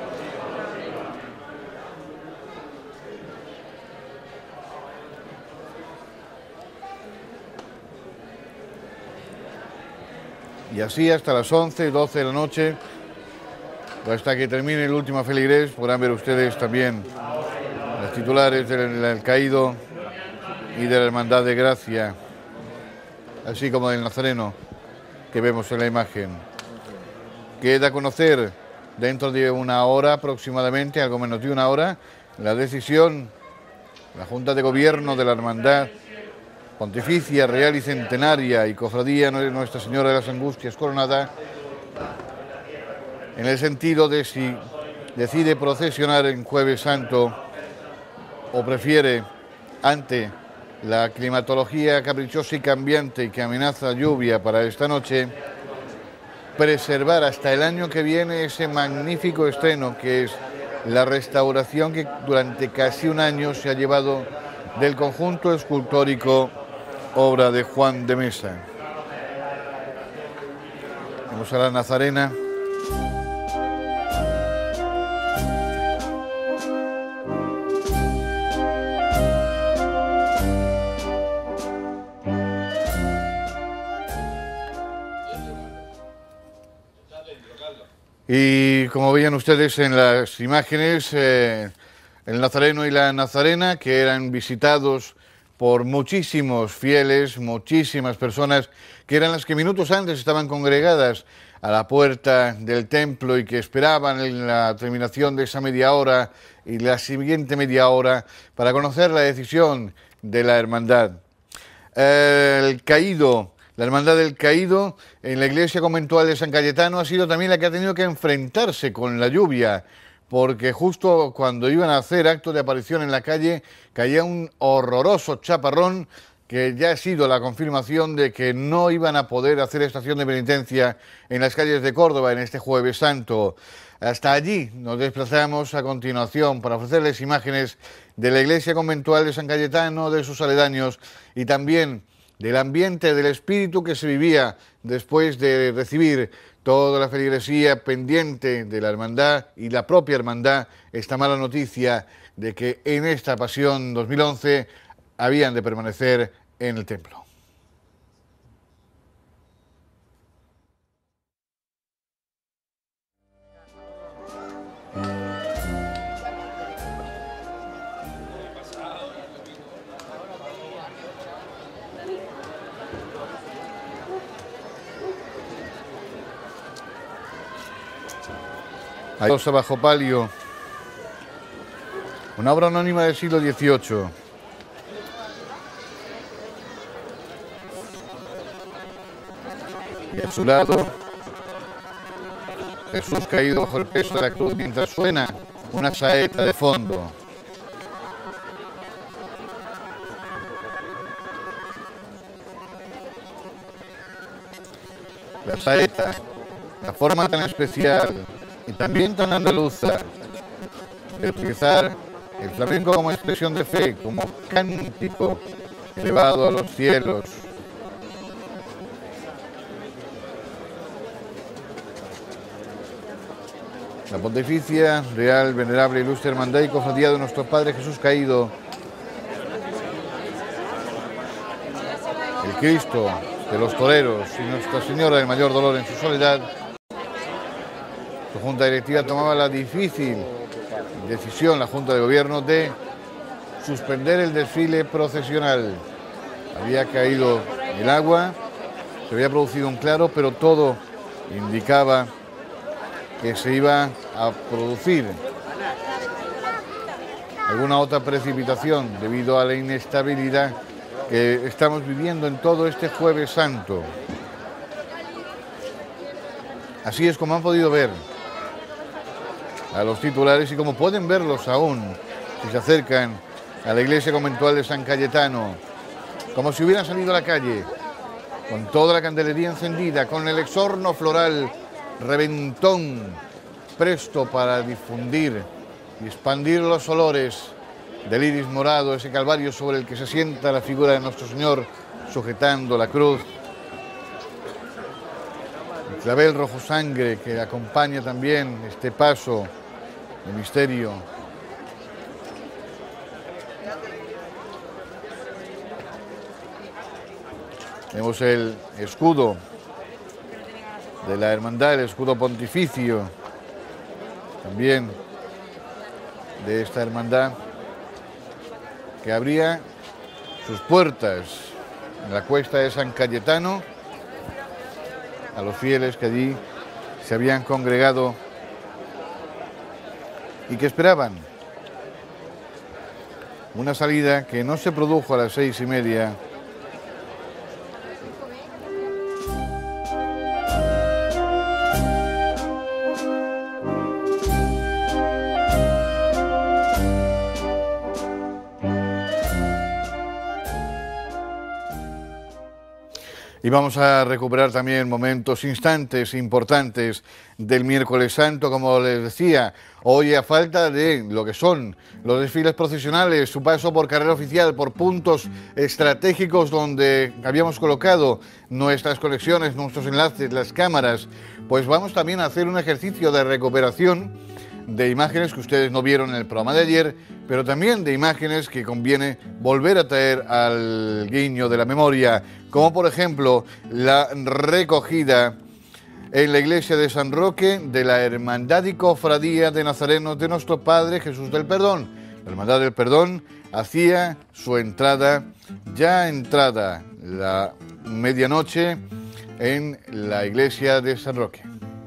Y así hasta las 11, 12 de la noche, hasta que termine el último feligrés, podrán ver ustedes también los titulares del Caído y de la Hermandad de Gracia, así como del Nazareno que vemos en la imagen. Queda a conocer dentro de una hora aproximadamente, algo menos de una hora, la decisión de la Junta de Gobierno de la Hermandad Pontificia, Real y Centenaria y Cofradía de Nuestra Señora de las Angustias Coronada, en el sentido de si decide procesionar en Jueves Santo o prefiere, ante la climatología caprichosa y cambiante y que amenaza lluvia para esta noche, preservar hasta el año que viene ese magnífico estreno que es la restauración que durante casi un año se ha llevado del conjunto escultórico obra de Juan de Mesa. Vamos a la Nazarena. Y como veían ustedes en las imágenes, el Nazareno y la Nazarena, que eran visitados por muchísimos fieles, muchísimas personas, que eran las que minutos antes estaban congregadas a la puerta del templo y que esperaban la terminación de esa media hora y la siguiente media hora para conocer la decisión de la hermandad. El Caído, la Hermandad del Caído, en la iglesia conventual de San Cayetano, ha sido también la que ha tenido que enfrentarse con la lluvia, porque justo cuando iban a hacer acto de aparición en la calle, caía un horroroso chaparrón que ya ha sido la confirmación de que no iban a poder hacer estación de penitencia en las calles de Córdoba en este Jueves Santo. Hasta allí nos desplazamos a continuación para ofrecerles imágenes de la iglesia conventual de San Cayetano, de sus aledaños y también del ambiente, del espíritu que se vivía después de recibir toda la feligresía pendiente de la hermandad y la propia hermandad esta mala noticia de que en esta Pasión 2011 habían de permanecer en el templo. Airosa bajo palio, una obra anónima del siglo XVIII. Y a su lado, Jesús caído bajo el peso de la cruz mientras suena una saeta de fondo. La saeta la forma tan especial y también tan andaluza de utilizar el flamenco como expresión de fe, como cántico elevado a los cielos. La Pontificia, Real, Venerable, Ilustre Hermandad y Cofradía de nuestro Padre Jesús Caído, el Cristo de los Toreros y Nuestra Señora del Mayor Dolor en su soledad, su Junta Directiva tomaba la difícil decisión, la Junta de Gobierno, de suspender el desfile procesional. Había caído el agua, se había producido un claro, pero todo indicaba que se iba a producir alguna otra precipitación debido a la inestabilidad que estamos viviendo en todo este Jueves Santo. Así es como han podido ver a los titulares y como pueden verlos aún si se acercan a la iglesia conventual de San Cayetano, como si hubieran salido a la calle, con toda la candelería encendida, con el exorno floral reventón, presto para difundir y expandir los olores del iris morado, ese calvario sobre el que se sienta la figura de nuestro Señor sujetando la cruz. El clavel rojo sangre que acompaña también este paso de misterio. Vemos el escudo de la hermandad, el escudo pontificio también de esta hermandad, que abría sus puertas en la cuesta de San Cayetano a los fieles que allí se habían congregado y que esperaban una salida que no se produjo a las 6:30. Y vamos a recuperar también momentos, instantes importantes del miércoles santo, como les decía, hoy a falta de lo que son los desfiles procesionales, su paso por carrera oficial, por puntos estratégicos donde habíamos colocado nuestras conexiones, nuestros enlaces, las cámaras, pues vamos también a hacer un ejercicio de recuperación de imágenes que ustedes no vieron en el programa de ayer, pero también de imágenes que conviene volver a traer al guiño de la memoria, como por ejemplo la recogida en la iglesia de San Roque de la Hermandad y Cofradía de Nazarenos de nuestro Padre Jesús del Perdón. La Hermandad del Perdón hacía su entrada, ya entrada la medianoche, en la iglesia de San Roque.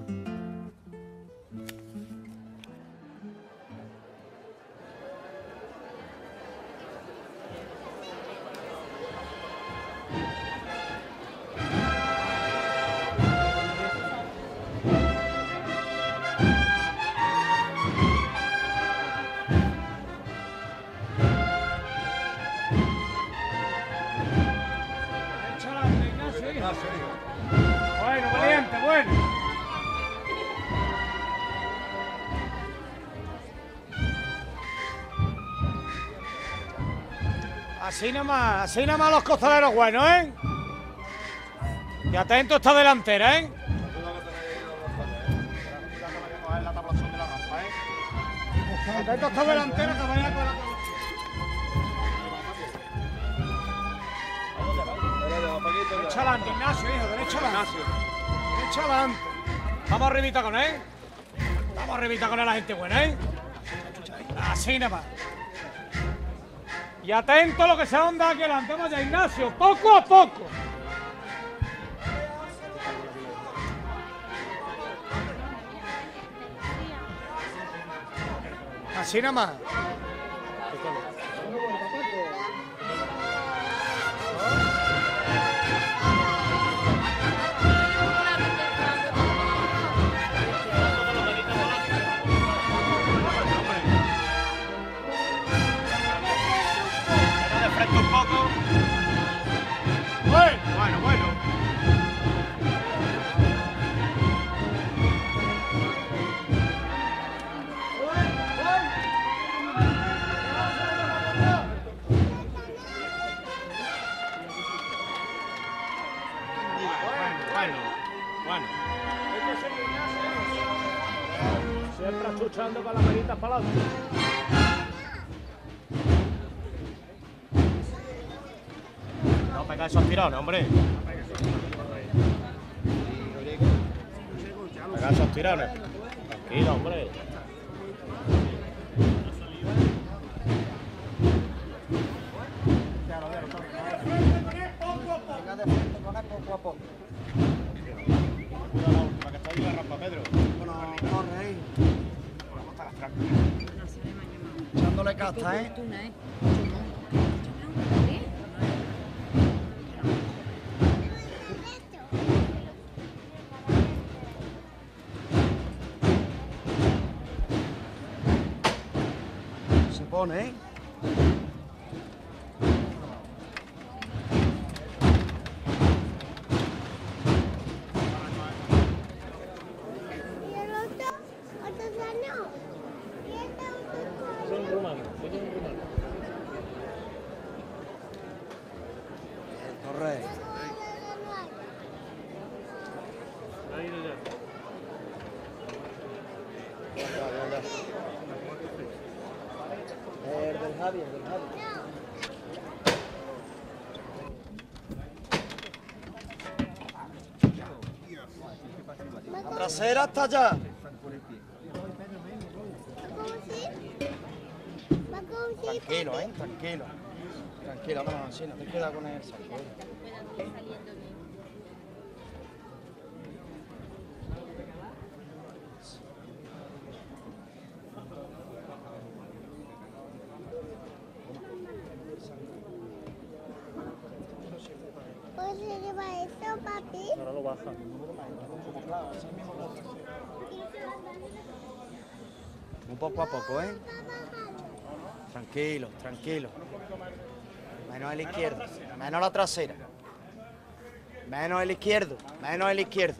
Bueno, valiente, bueno. Así nada más los costaleros buenos, ¿eh? Y atento a esta delantera, ¿eh? Atento a esta delantera que vaya con la... Derecha adelante, Ignacio, hijo, derecha adelante. Derecha adelante. Vamos arribita con él. Vamos arribita con él, la gente buena, ¿eh? Así nada más. Y atento a lo que se onda aquí adelante. Vamos allá, Ignacio, poco a poco. Así nada más. Un poco. Bueno. Siempre achuchando con las manitas para adelante. No pegáis esos tirones, hombre. Pegáis esos tirones. Tranquilo, hombre. Poco a poco. Cuidado la última, que está ahí la rampa, Pedro. Bueno, corre ahí. Echándole casta, ¿eh? Se pone, ¿eh? El del Javi. La trasera está allá. Tranquilo, tranquilo. Tranquilo, vamos así, no te queda con él. ¿Puedes llevar eso, papi? Ahora lo baja. Un poco a poco, ¿eh? Tranquilo, tranquilo. Menos a la izquierda, menos a la trasera. Menos el izquierdo, menos el izquierdo.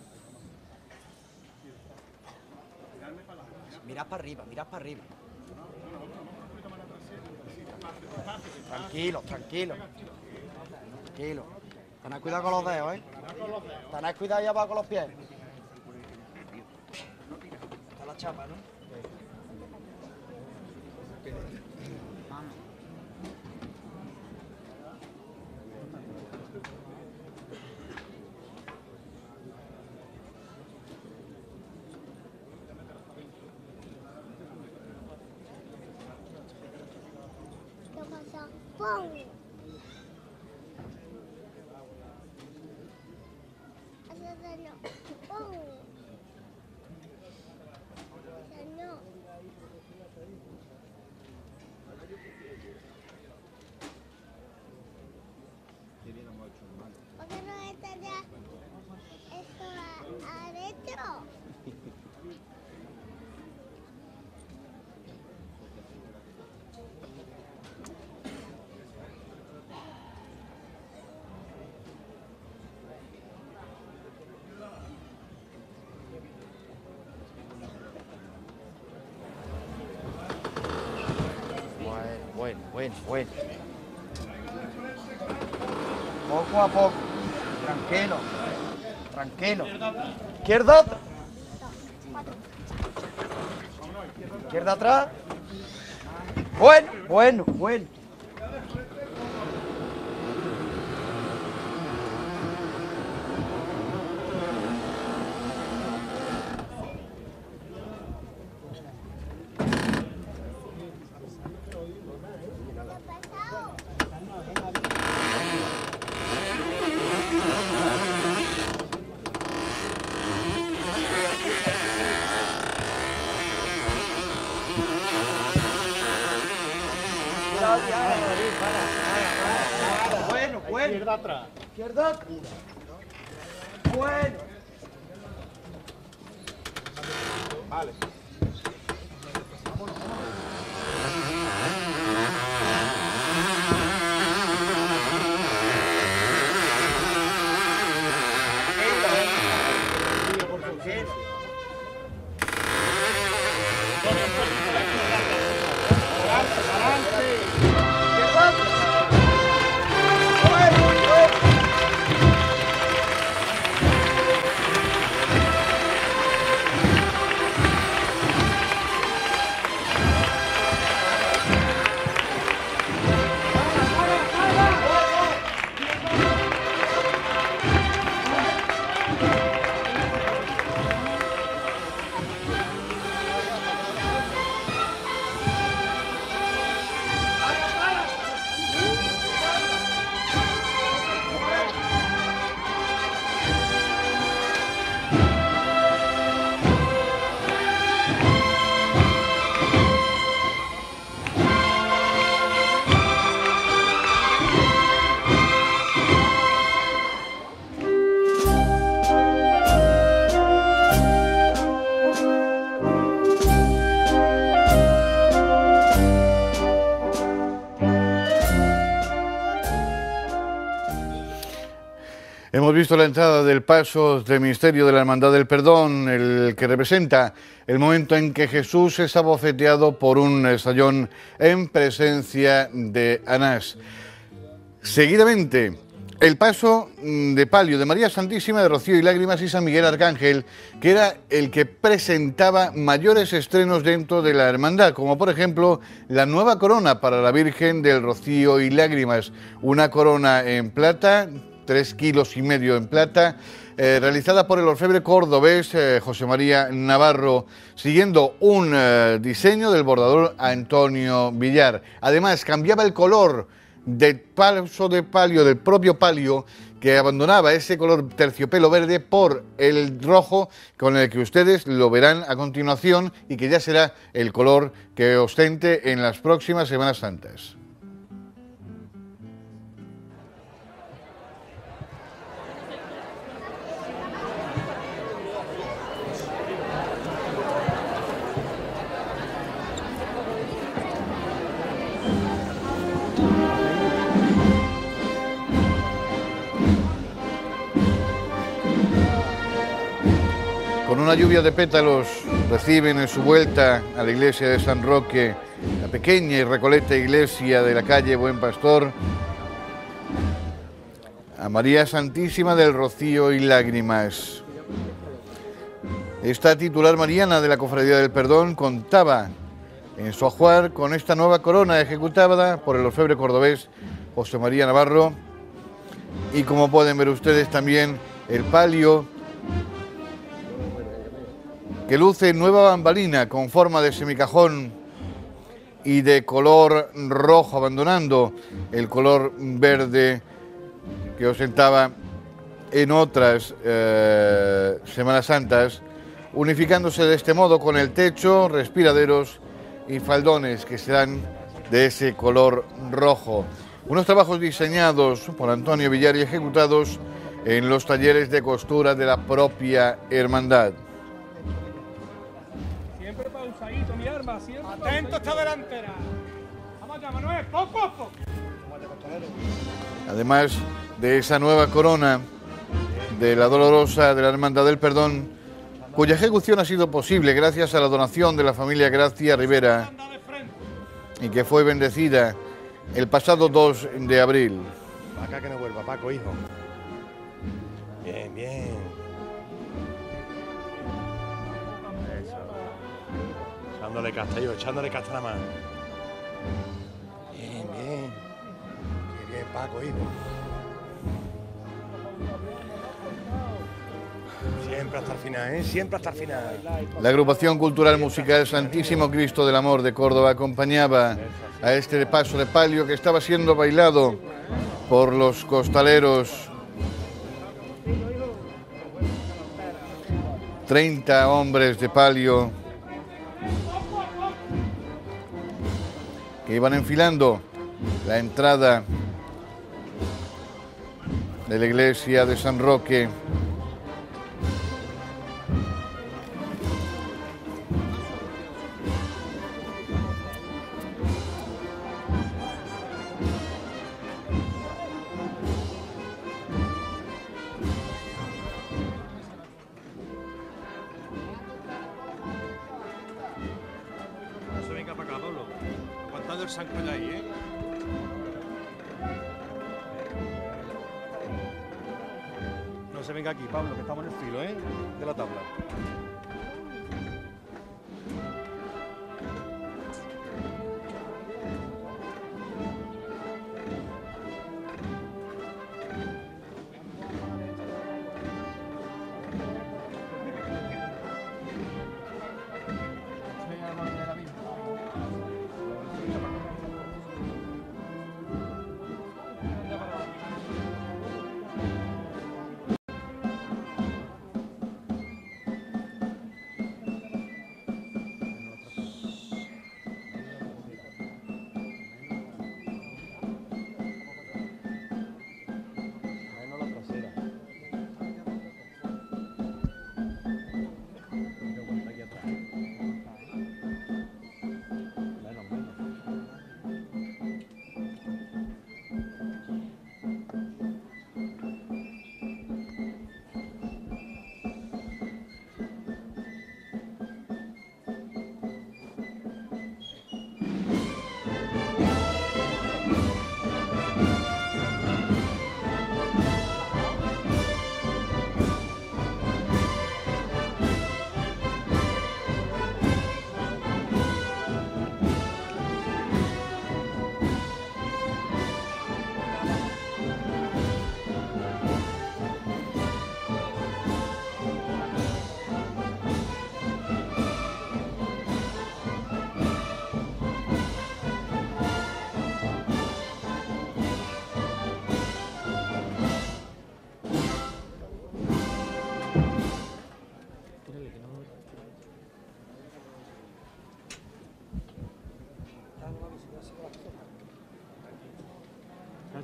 Mirad para arriba, mirad para arriba. Tranquilo, tranquilo. Tranquilo. Tened cuidado con los dedos, ¿eh? Tened cuidado ahí abajo con los pies. Está la chapa, ¿no? Vamos. ¿Qué pasa? ¡Pum! ¡Pum! ¿Por qué no está ya esto adentro? Bueno. Poco a poco. Tranquilo. Tranquilo. Izquierda. Izquierda atrás. Bueno. Bueno. Izquierda atrás. Izquierda. Bueno. Vale. visto la entrada del paso de misterio de la Hermandad del Perdón, el que representa el momento en que Jesús es abofeteado por un sayón en presencia de Anás. Seguidamente, el paso de palio de María Santísima, de Rocío y Lágrimas y San Miguel Arcángel, que era el que presentaba mayores estrenos dentro de la hermandad, como por ejemplo la nueva corona para la Virgen del Rocío y Lágrimas, una corona en plata, 3,5 kilos en plata, realizada por el orfebre cordobés José María Navarro, siguiendo un diseño del bordador Antonio Villar. Además, cambiaba el color del paso de palio, del propio palio, que abandonaba ese color terciopelo verde por el rojo, con el que ustedes lo verán a continuación y que ya será el color que ostente en las próximas Semanas Santas. Con una lluvia de pétalos reciben en su vuelta a la iglesia de San Roque, la pequeña y recoleta iglesia de la calle Buen Pastor, a María Santísima del Rocío y Lágrimas. Esta titular mariana de la Cofradía del Perdón contaba en su ajuar con esta nueva corona ejecutada por el orfebre cordobés José María Navarro, y como pueden ver ustedes también el palio que luce nueva bambalina con forma de semicajón y de color rojo, abandonando el color verde que ostentaba en otras Semanas Santas, unificándose de este modo con el techo, respiraderos y faldones que serán de ese color rojo. Unos trabajos diseñados por Antonio Villar y ejecutados en los talleres de costura de la propia hermandad. Siempre pausadito, mi arma, siempre. Atento a esta delantera. Vamos allá, Manuel, poco a poco. Además de esa nueva corona de la Dolorosa de la Hermandad del Perdón, cuya ejecución ha sido posible gracias a la donación de la familia Gracia Rivera y que fue bendecida el pasado 2 de abril. Acá que no vuelva, Paco, hijo. Bien, bien. Eso. Echándole casta nada más. Bien, bien. Qué bien, Paco, hijo. Siempre hasta el final, ¿eh? Siempre hasta el final. La agrupación cultural musical Santísimo Cristo del Amor de Córdoba acompañaba a este paso de palio que estaba siendo bailado por los costaleros. 30 hombres de palio que iban enfilando la entrada de la iglesia de San Roque. El San ahí, ¿eh? No se venga aquí, Pablo, que estamos en el filo, ¿eh? De la tabla.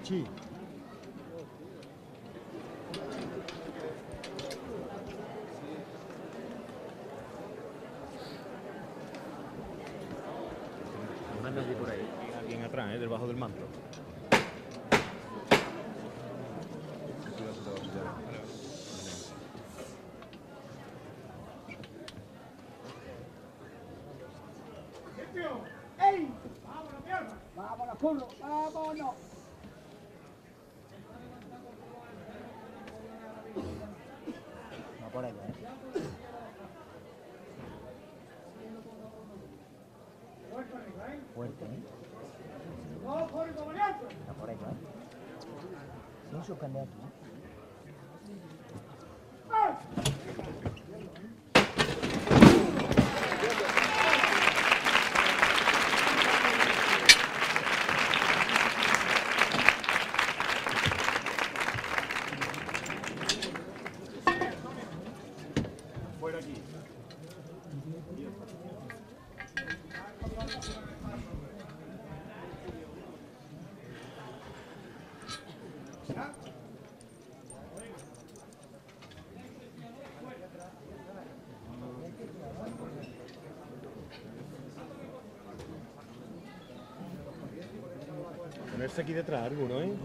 Chichi. Manda allí por ahí, alguien atrás, debajo del manto. ¡Ey! ¡Vámonos, mi alma! ¡Vámonos, curro! ¡Vámonos! Va por allá, Fuerte, ¡No, Jorge, variante! Está por allá, Sin suspender aquí, Fuera aquí. Ponerse aquí detrás, alguno, ¿eh?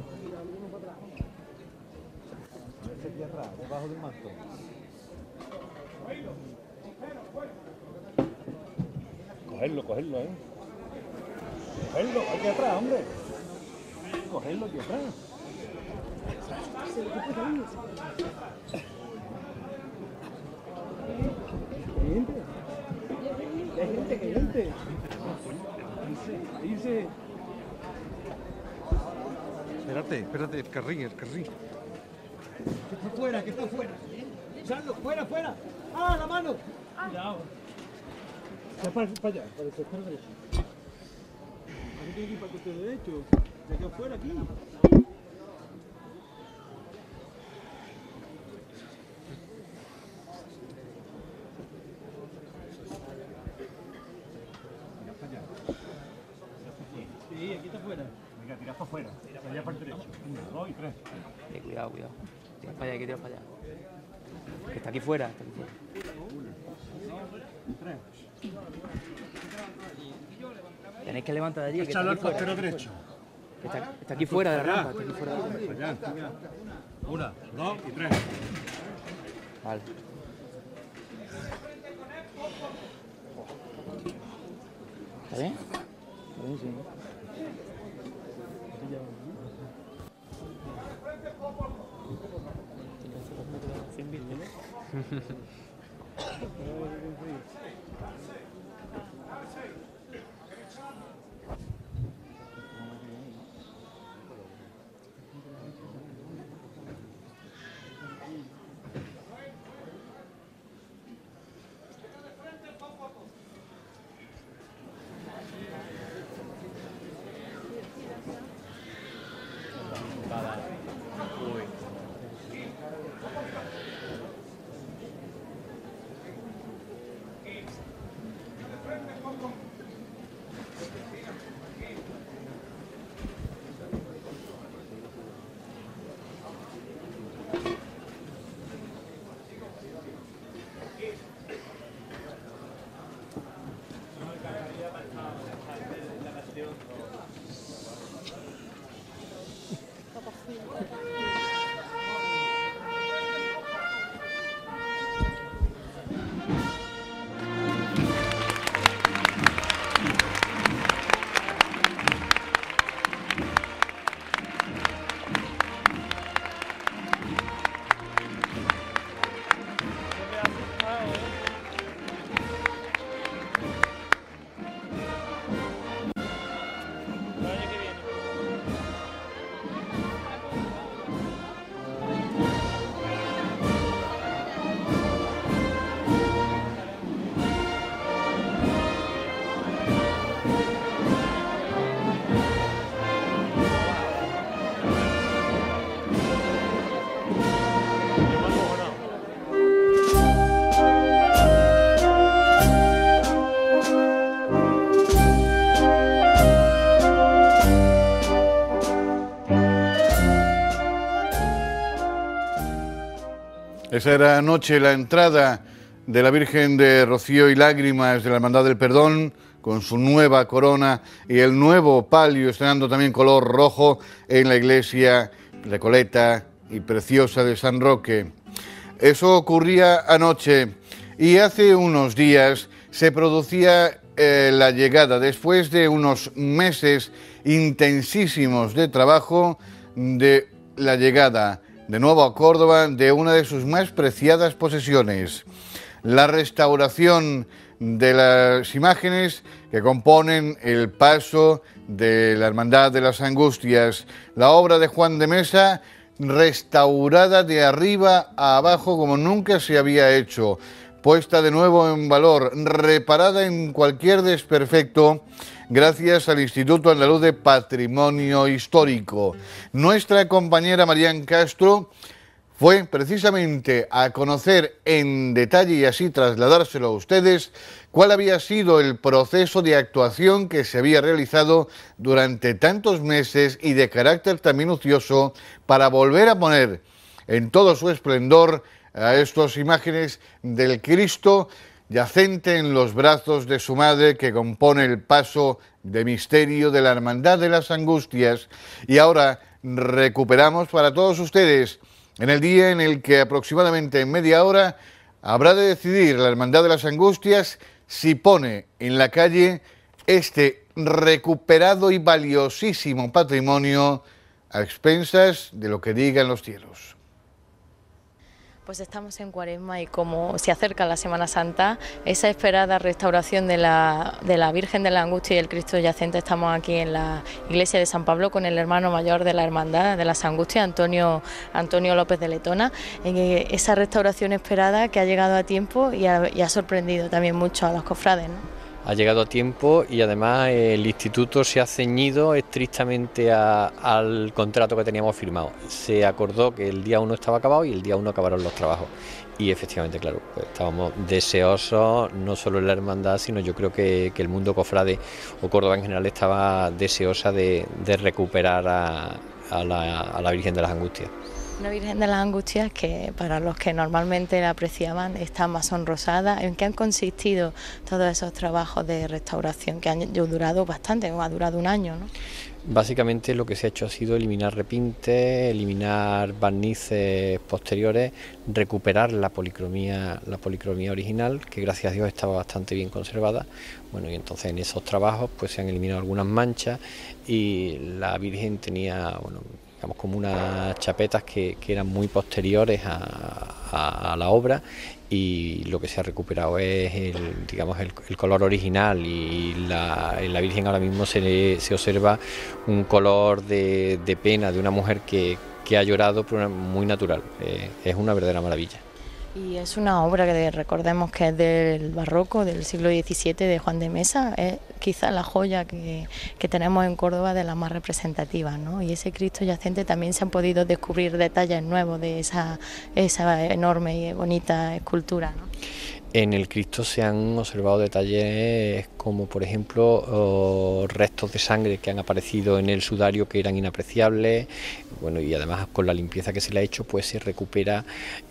Ponerse aquí atrás, debajo del manto. Cogerlo, ¿eh? Cogerlo, aquí atrás, hombre. Cogerlo aquí atrás. ¡Qué gente! Dice. Espérate, el carril. Que está fuera. Charlo, fuera. ¡Ah, la mano! Cuidado. Ya para allá, para el sector derecho. Aquí tiene que ir para el sector derecho. De aquí afuera, aquí. Sí, aquí está afuera. Venga, tira para afuera. Allá para el derecho. 1, 2 y 3. Cuidado. Tira para allá, que tira para allá. Que está aquí fuera. 1, 2, 3. Tenéis que levantar de allí. Echarlo al portero derecho. Está aquí fuera de la rampa. Está aquí fuera de la rampa. Allá. 1, 2 y 3. Vale. ¿Está bien? Está bien, sí. Esa era anoche la entrada de la Virgen de Rocío y Lágrimas de la Hermandad del Perdón, con su nueva corona y el nuevo palio, estrenando también color rojo en la iglesia recoleta y preciosa de San Roque. Eso ocurría anoche y hace unos días se producía la llegada, después de unos meses intensísimos de trabajo, de la llegada de nuevo a Córdoba de una de sus más preciadas posesiones, la restauración de las imágenes que componen el paso de la Hermandad de las Angustias, la obra de Juan de Mesa, restaurada de arriba a abajo como nunca se había hecho, puesta de nuevo en valor, reparada en cualquier desperfecto, gracias al Instituto Andaluz de Patrimonio Histórico. Nuestra compañera Marián Castro fue precisamente a conocer en detalle y así trasladárselo a ustedes cuál había sido el proceso de actuación que se había realizado durante tantos meses y de carácter tan minucioso para volver a poner en todo su esplendor a estas imágenes del Cristo yacente en los brazos de su madre, que compone el paso de misterio de la Hermandad de las Angustias. Y ahora recuperamos para todos ustedes en el día en el que aproximadamente en media hora habrá de decidir la Hermandad de las Angustias si pone en la calle este recuperado y valiosísimo patrimonio a expensas de lo que digan los cielos. Pues estamos en Cuaresma y como se acerca la Semana Santa, esa esperada restauración de la Virgen de la Angustia y el Cristo yacente, estamos aquí en la iglesia de San Pablo con el hermano mayor de la Hermandad de las Angustias, Antonio López de Letona, en esa restauración esperada que ha llegado a tiempo y ha sorprendido también mucho a los cofrades, ¿no? Ha llegado a tiempo y además el instituto se ha ceñido estrictamente al contrato que teníamos firmado. Se acordó que el día 1 estaba acabado y el día 1 acabaron los trabajos. Y efectivamente, claro, pues estábamos deseosos, no solo en la hermandad, sino yo creo que el mundo cofrade o Córdoba en general estaba deseosa de recuperar a la Virgen de las Angustias. Una Virgen de las Angustias que para los que normalmente la apreciaban está más sonrosada. ¿En qué han consistido todos esos trabajos de restauración que han durado bastante, ha durado un año, ¿no? Básicamente lo que se ha hecho ha sido eliminar repintes, eliminar barnices posteriores, recuperar la policromía original, que gracias a Dios estaba bastante bien conservada. Bueno, y entonces en esos trabajos pues se han eliminado algunas manchas y la Virgen tenía, bueno, digamos como unas chapetas que eran muy posteriores a la obra, y lo que se ha recuperado es el color original, y en la Virgen ahora mismo se observa un color de pena de una mujer que ha llorado, pero muy natural. Es una verdadera maravilla. Y es una obra que recordemos que es del barroco, del siglo XVII, de Juan de Mesa. Es quizás la joya que tenemos en Córdoba de las más representativas, ¿no? Y ese Cristo yacente también se han podido descubrir detalles nuevos de esa enorme y bonita escultura, ¿no? En el Cristo se han observado detalles como, por ejemplo, restos de sangre que han aparecido en el sudario que eran inapreciables. Bueno, y además con la limpieza que se le ha hecho, pues se recupera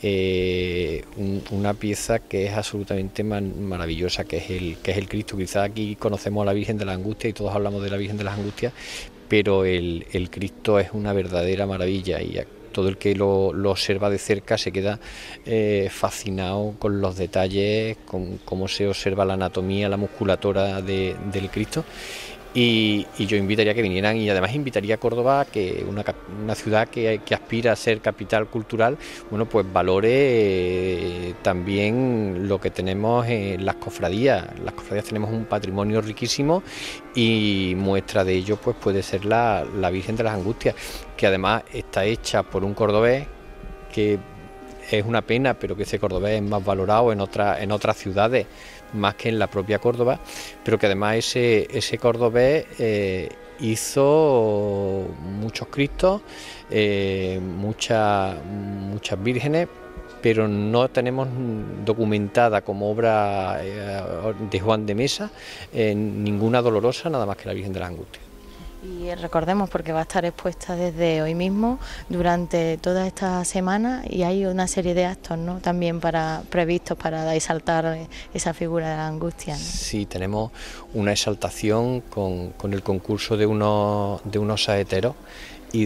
una pieza que es absolutamente maravillosa, que es el Cristo. Quizá aquí conocemos a la Virgen de la Angustia y todos hablamos de la Virgen de las Angustias, pero el Cristo es una verdadera maravilla, y todo el que lo observa de cerca se queda fascinado con los detalles, con cómo se observa la anatomía, la musculatura del Cristo. Y yo invitaría a que vinieran, y además invitaría a Córdoba, que una ciudad que aspira a ser capital cultural, bueno, pues valore también lo que tenemos en las cofradías. Las cofradías tenemos un patrimonio riquísimo, y muestra de ello pues puede ser la Virgen de las Angustias, que además está hecha por un cordobés, que es una pena, pero que ese cordobés es más valorado en otras ciudades más que en la propia Córdoba, pero que además ese cordobés hizo muchos Cristos, muchas vírgenes, pero no tenemos documentada como obra de Juan de Mesa ninguna dolorosa, nada más que la Virgen de las Angustias. Y recordemos, porque va a estar expuesta desde hoy mismo durante toda esta semana, y hay una serie de actos, ¿no?, también previstos para exaltar esa figura de la angustia, ¿no? Sí, tenemos una exaltación con el concurso de unos saeteros, y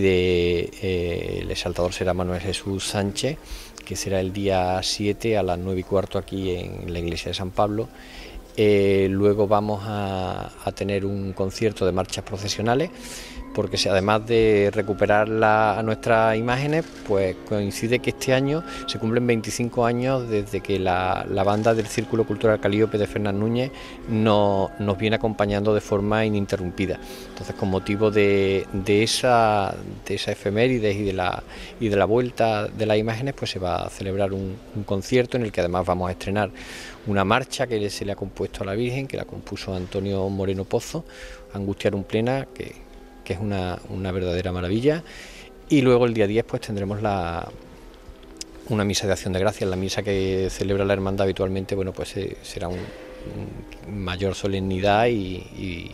el exaltador será Manuel Jesús Sánchez, que será el día 7 a las 9:15 aquí en la iglesia de San Pablo. Luego vamos a tener un concierto de marchas procesionales, porque además de recuperar a nuestras imágenes, pues coincide que este año se cumplen 25 años desde que la banda del Círculo Cultural Calíope de Fernán Núñez nos viene acompañando de forma ininterrumpida. Entonces, con motivo de esa efemérides y de la vuelta de las imágenes, pues se va a celebrar un concierto en el que además vamos a estrenar una marcha que se le ha compuesto a la Virgen, que la compuso Antonio Moreno Pozo, Angustiarum Plena, que es una verdadera maravilla. Y luego el día 10 pues tendremos una misa de acción de gracias, la misa que celebra la hermandad habitualmente. Bueno, pues será un mayor solemnidad y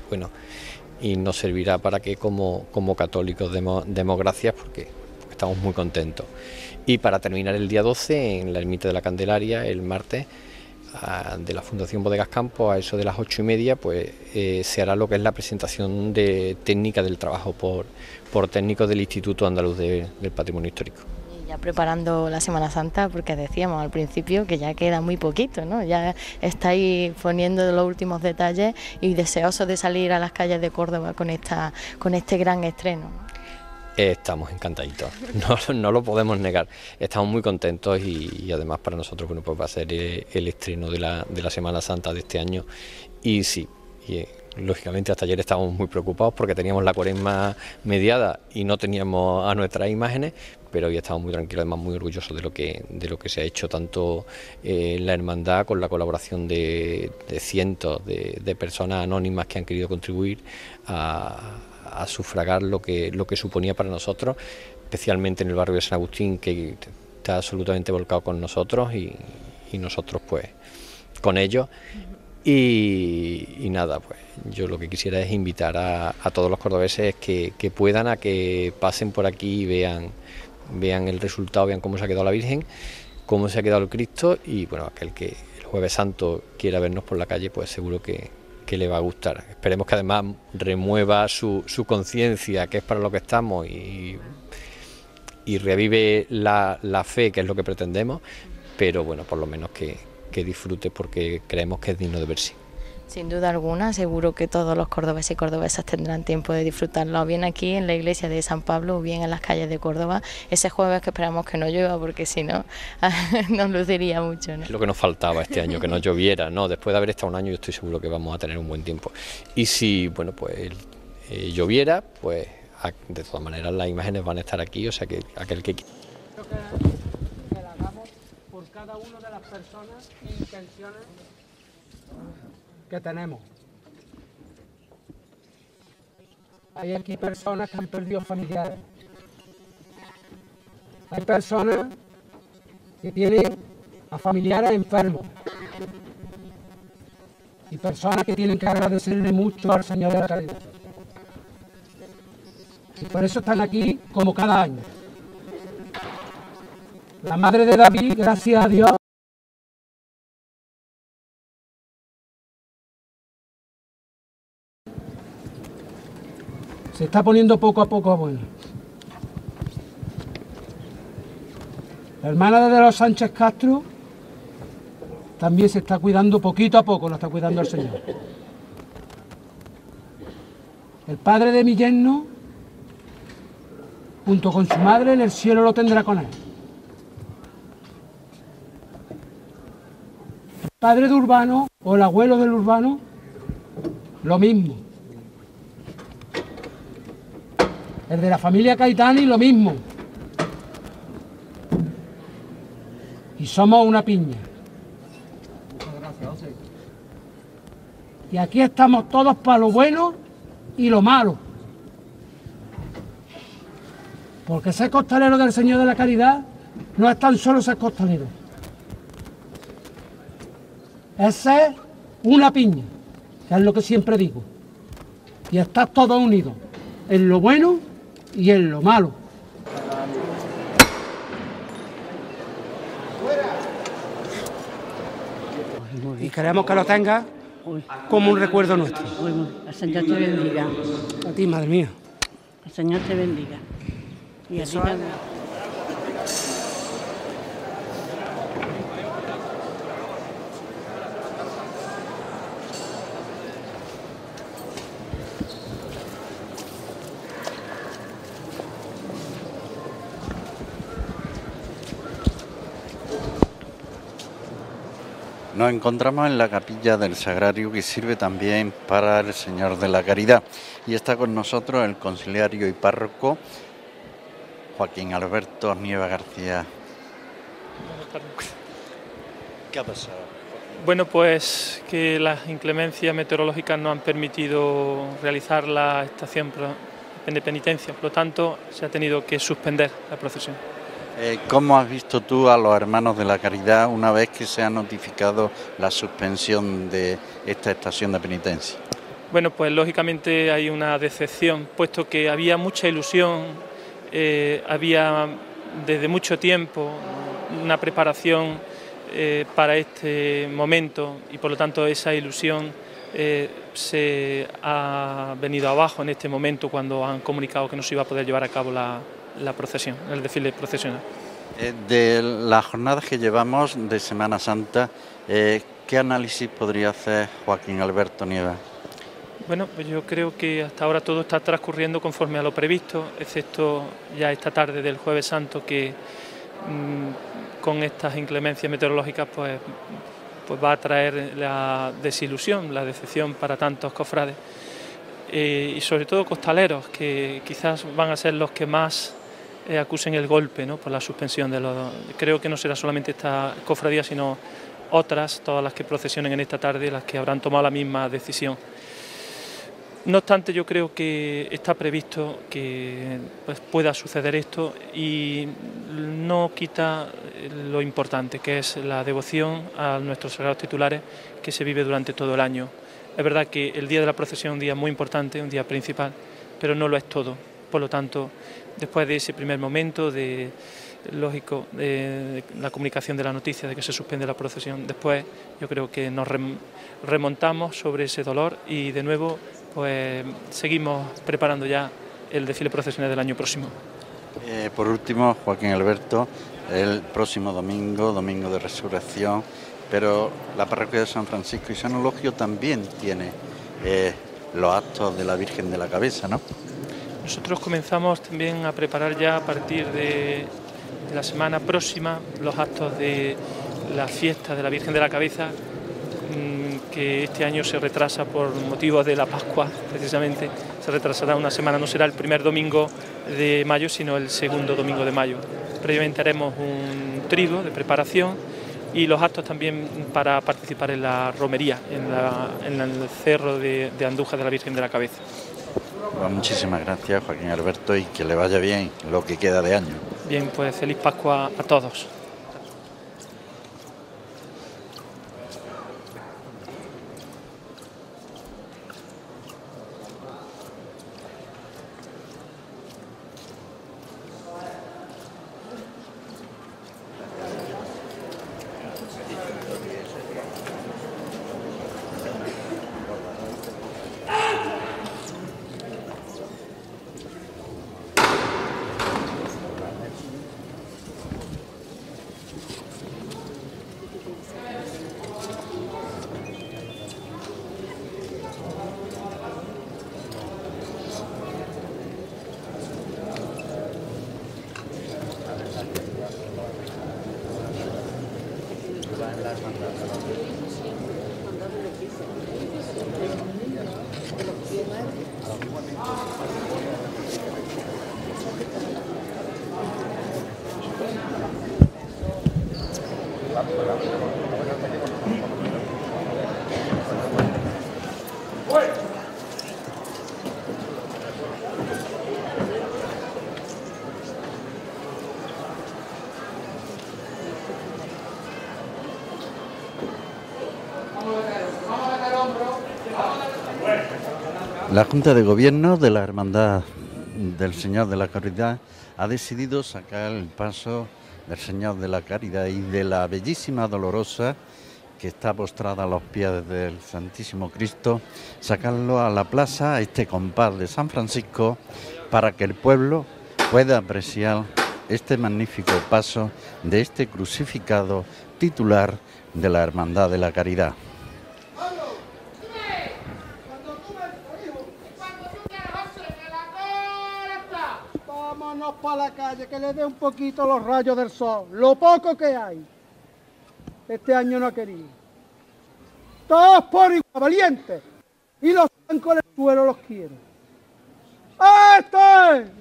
nos servirá para que como católicos demos gracias, porque estamos muy contentos. Y para terminar el día 12 en la Ermita de la Candelaria, el martes, de la Fundación Bodegas Campos, a eso de las 8:30, pues se hará lo que es la presentación de técnica del trabajo por técnicos del Instituto Andaluz del Patrimonio Histórico. Y ya preparando la Semana Santa, porque decíamos al principio que ya queda muy poquito, ¿no? Ya estáis poniendo los últimos detalles y deseosos de salir a las calles de Córdoba con este gran estreno. Estamos encantaditos, no lo podemos negar, estamos muy contentos y además para nosotros, bueno, pues va a ser el estreno de la Semana Santa de este año. Y sí, lógicamente hasta ayer estábamos muy preocupados porque teníamos la Cuaresma mediada y no teníamos a nuestras imágenes, pero hoy estamos muy tranquilos, además muy orgullosos de lo que se ha hecho tanto en la hermandad, con la colaboración de cientos de personas anónimas que han querido contribuir a sufragar lo que suponía para nosotros, especialmente en el barrio de San Agustín, que está absolutamente volcado con nosotros y nosotros pues con ellos. Y nada, pues yo lo que quisiera es invitar a todos los cordobeses que puedan a que pasen por aquí y vean el resultado, vean cómo se ha quedado la Virgen, cómo se ha quedado el Cristo, y bueno, aquel que el Jueves Santo quiera vernos por la calle, pues seguro que le va a gustar. Esperemos que además remueva su conciencia, que es para lo que estamos, y revive la fe, que es lo que pretendemos, pero bueno, por lo menos que disfrute, porque creemos que es digno de verse. Sin duda alguna, seguro que todos los cordobeses y cordobesas tendrán tiempo de disfrutarlo, bien aquí en la iglesia de San Pablo o bien en las calles de Córdoba, ese jueves, que esperamos que no llueva, porque si no nos luciría mucho, ¿no? Es lo que nos faltaba este año, que no lloviera, ¿no? Después de haber estado un año, yo estoy seguro que vamos a tener un buen tiempo. Y si, bueno, pues lloviera, pues de todas maneras las imágenes van a estar aquí, o sea que aquel que quiera. Que la hagamos por cada una de las personas e intenciones que tenemos. Hay aquí personas que han perdido familiares. Hay personas que tienen a familiares enfermos. Y personas que tienen que agradecerle mucho al Señor de la Caridad. Y por eso están aquí como cada año. La madre de David, gracias a Dios, se está poniendo poco a poco bueno. La hermana de los Sánchez Castro también se está cuidando poquito a poco, lo está cuidando el Señor. El padre de mi yerno, junto con su madre, en el cielo lo tendrá con él. El padre de Urbano, o el abuelo del Urbano, lo mismo. El de la familia Caetani, lo mismo. Y somos una piña. Muchas gracias, José. Y aquí estamos todos para lo bueno y lo malo. Porque ser costalero del Señor de la Caridad no es tan solo ser costalero. Es ser una piña, que es lo que siempre digo. y a estar todos unidos, en lo bueno y en lo malo. Y queremos que lo tengas como un recuerdo nuestro. El Señor te bendiga. A ti, madre mía. El Señor te bendiga. Y a ti también. Nos encontramos en la capilla del Sagrario, que sirve también para el Señor de la Caridad, y está con nosotros el conciliario y párroco Joaquín Alberto Nieva García. ¿Qué ha pasado? Bueno, pues que las inclemencias meteorológicas no han permitido realizar la estación de penitencia, por lo tanto se ha tenido que suspender la procesión. ¿Cómo has visto tú a los hermanos de la Caridad una vez que se ha notificado la suspensión de esta estación de penitencia? Bueno, pues lógicamente hay una decepción, puesto que había mucha ilusión, había desde mucho tiempo una preparación para este momento y por lo tanto esa ilusión se ha venido abajo en este momento cuando han comunicado que no se iba a poder llevar a cabo la procesión, el desfile procesional. De las jornadas que llevamos de Semana Santa, ¿qué análisis podría hacer Joaquín Alberto Nieva? Bueno, pues yo creo que hasta ahora todo está transcurriendo conforme a lo previsto, excepto ya esta tarde del Jueves Santo, que con estas inclemencias meteorológicas pues va a traer la desilusión, la decepción para tantos cofrades y sobre todo costaleros, que quizás van a ser los que más acusen el golpe, ¿no?, por la suspensión de los... Creo que no será solamente esta cofradía, sino otras, todas las que procesionen en esta tarde, las que habrán tomado la misma decisión. No obstante, yo creo que está previsto que pues, pueda suceder esto y no quita lo importante, que es la devoción a nuestros sagrados titulares que se vive durante todo el año. Es verdad que el día de la procesión es un día muy importante, un día principal, pero no lo es todo. Por lo tanto, después de ese primer momento de la comunicación de la noticia de que se suspende la procesión, después yo creo que nos remontamos sobre ese dolor y de nuevo pues seguimos preparando ya el desfile procesional del año próximo. Por último, Joaquín Alberto, el próximo domingo, domingo de Resurrección, pero la parroquia de San Francisco y San Eulogio también tiene los actos de la Virgen de la Cabeza, ¿no? Nosotros comenzamos también a preparar ya a partir de la semana próxima los actos de la fiesta de la Virgen de la Cabeza, que este año se retrasa por motivo de la Pascua, precisamente, se retrasará una semana, no será el primer domingo de mayo, sino el segundo domingo de mayo. Previamente haremos un triduo de preparación y los actos también para participar en la romería, en el cerro de Andújar de la Virgen de la Cabeza. Pues muchísimas gracias, Joaquín Alberto, y que le vaya bien lo que queda de año. Bien, pues feliz Pascua a todos. La Junta de Gobierno de la Hermandad del Señor de la Caridad ha decidido sacar el paso del Señor de la Caridad y de la bellísima Dolorosa, que está postrada a los pies del Santísimo Cristo, sacarlo a la plaza, a este compás de San Francisco, para que el pueblo pueda apreciar este magnífico paso de este crucificado titular de la Hermandad de la Caridad. Vámonos para la calle, que le dé un poquito los rayos del sol, lo poco que hay. Este año no ha querido. Todos por igual, valientes. Y los blancos del suelo los quiero. ¡Esto es!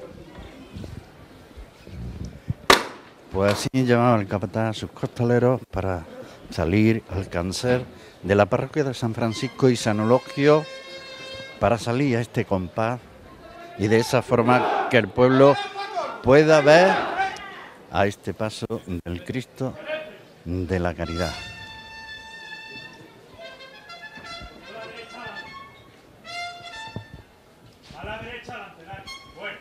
Pues así llamaba el capataz a sus costaleros para salir al cancel de la parroquia de San Francisco y San Eulogio, para salir a este compás y de esa forma que el pueblo pueda ver a este paso del Cristo de la Caridad. A la derecha, adelante, dale. Bueno.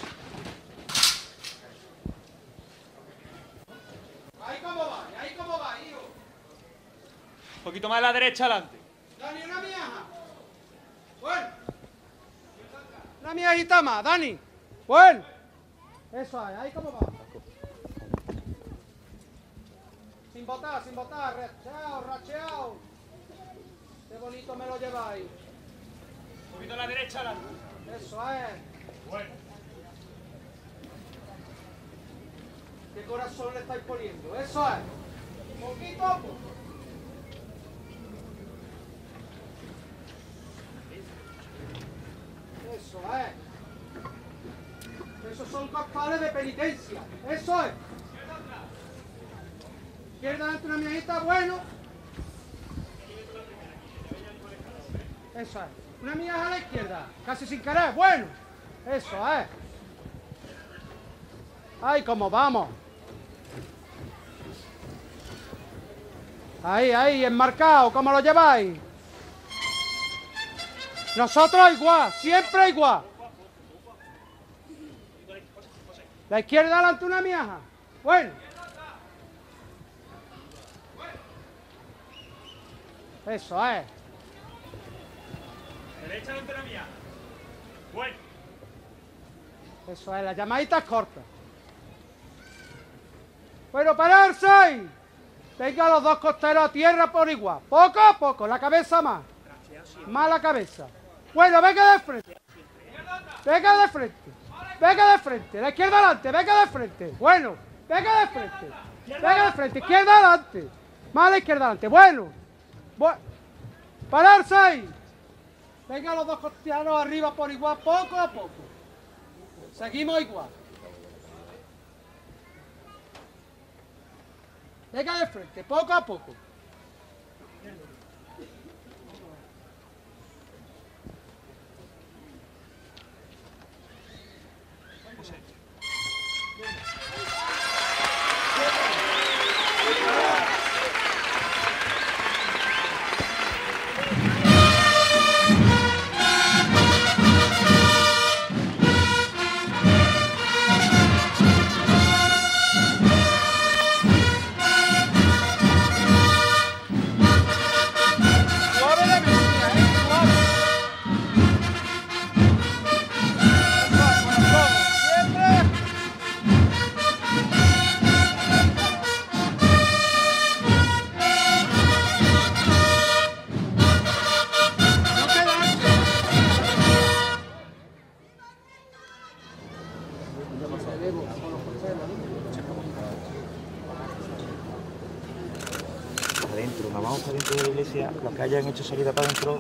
Ahí cómo va, hijo. Un poquito más a la derecha, adelante. Dani, una miaja. Bueno. Una miajita más, Dani. Bueno. Eso es, ahí cómo va. Sin botar, racheado, racheado. Qué bonito me lo lleváis. Un poquito a la derecha, adelante. Eso es. Bueno. ¿Qué corazón le estáis poniendo? Eso es. Poquito a poco. Eso es. Esos son caspales de penitencia. Eso es. Izquierda delante una miajita, bueno. Eso es. Una miaja a la izquierda, casi sin querer, bueno. Eso es. ¡Ay, cómo vamos! Ahí, enmarcado, ¿cómo lo lleváis? Nosotros igual, siempre igual. La izquierda delante una miaja. Bueno. Eso es. Derecha delante la mía. Bueno. Eso es, las llamaditas cortas. Bueno, pararse ahí. Venga los dos costeros a tierra por igual. Poco a poco, la cabeza más. Más la cabeza. Bueno, venga de frente. Venga de frente. Venga de frente. La izquierda adelante, venga de frente. Bueno, venga de frente. Venga de frente, izquierda adelante. Más la izquierda adelante. Bueno. Pararse ahí. Venga los dos costeros arriba por igual, poco a poco. Seguimos igual. Venga de frente, poco a poco. Adentro, nos vamos para dentro de la iglesia, los que hayan hecho salida para adentro.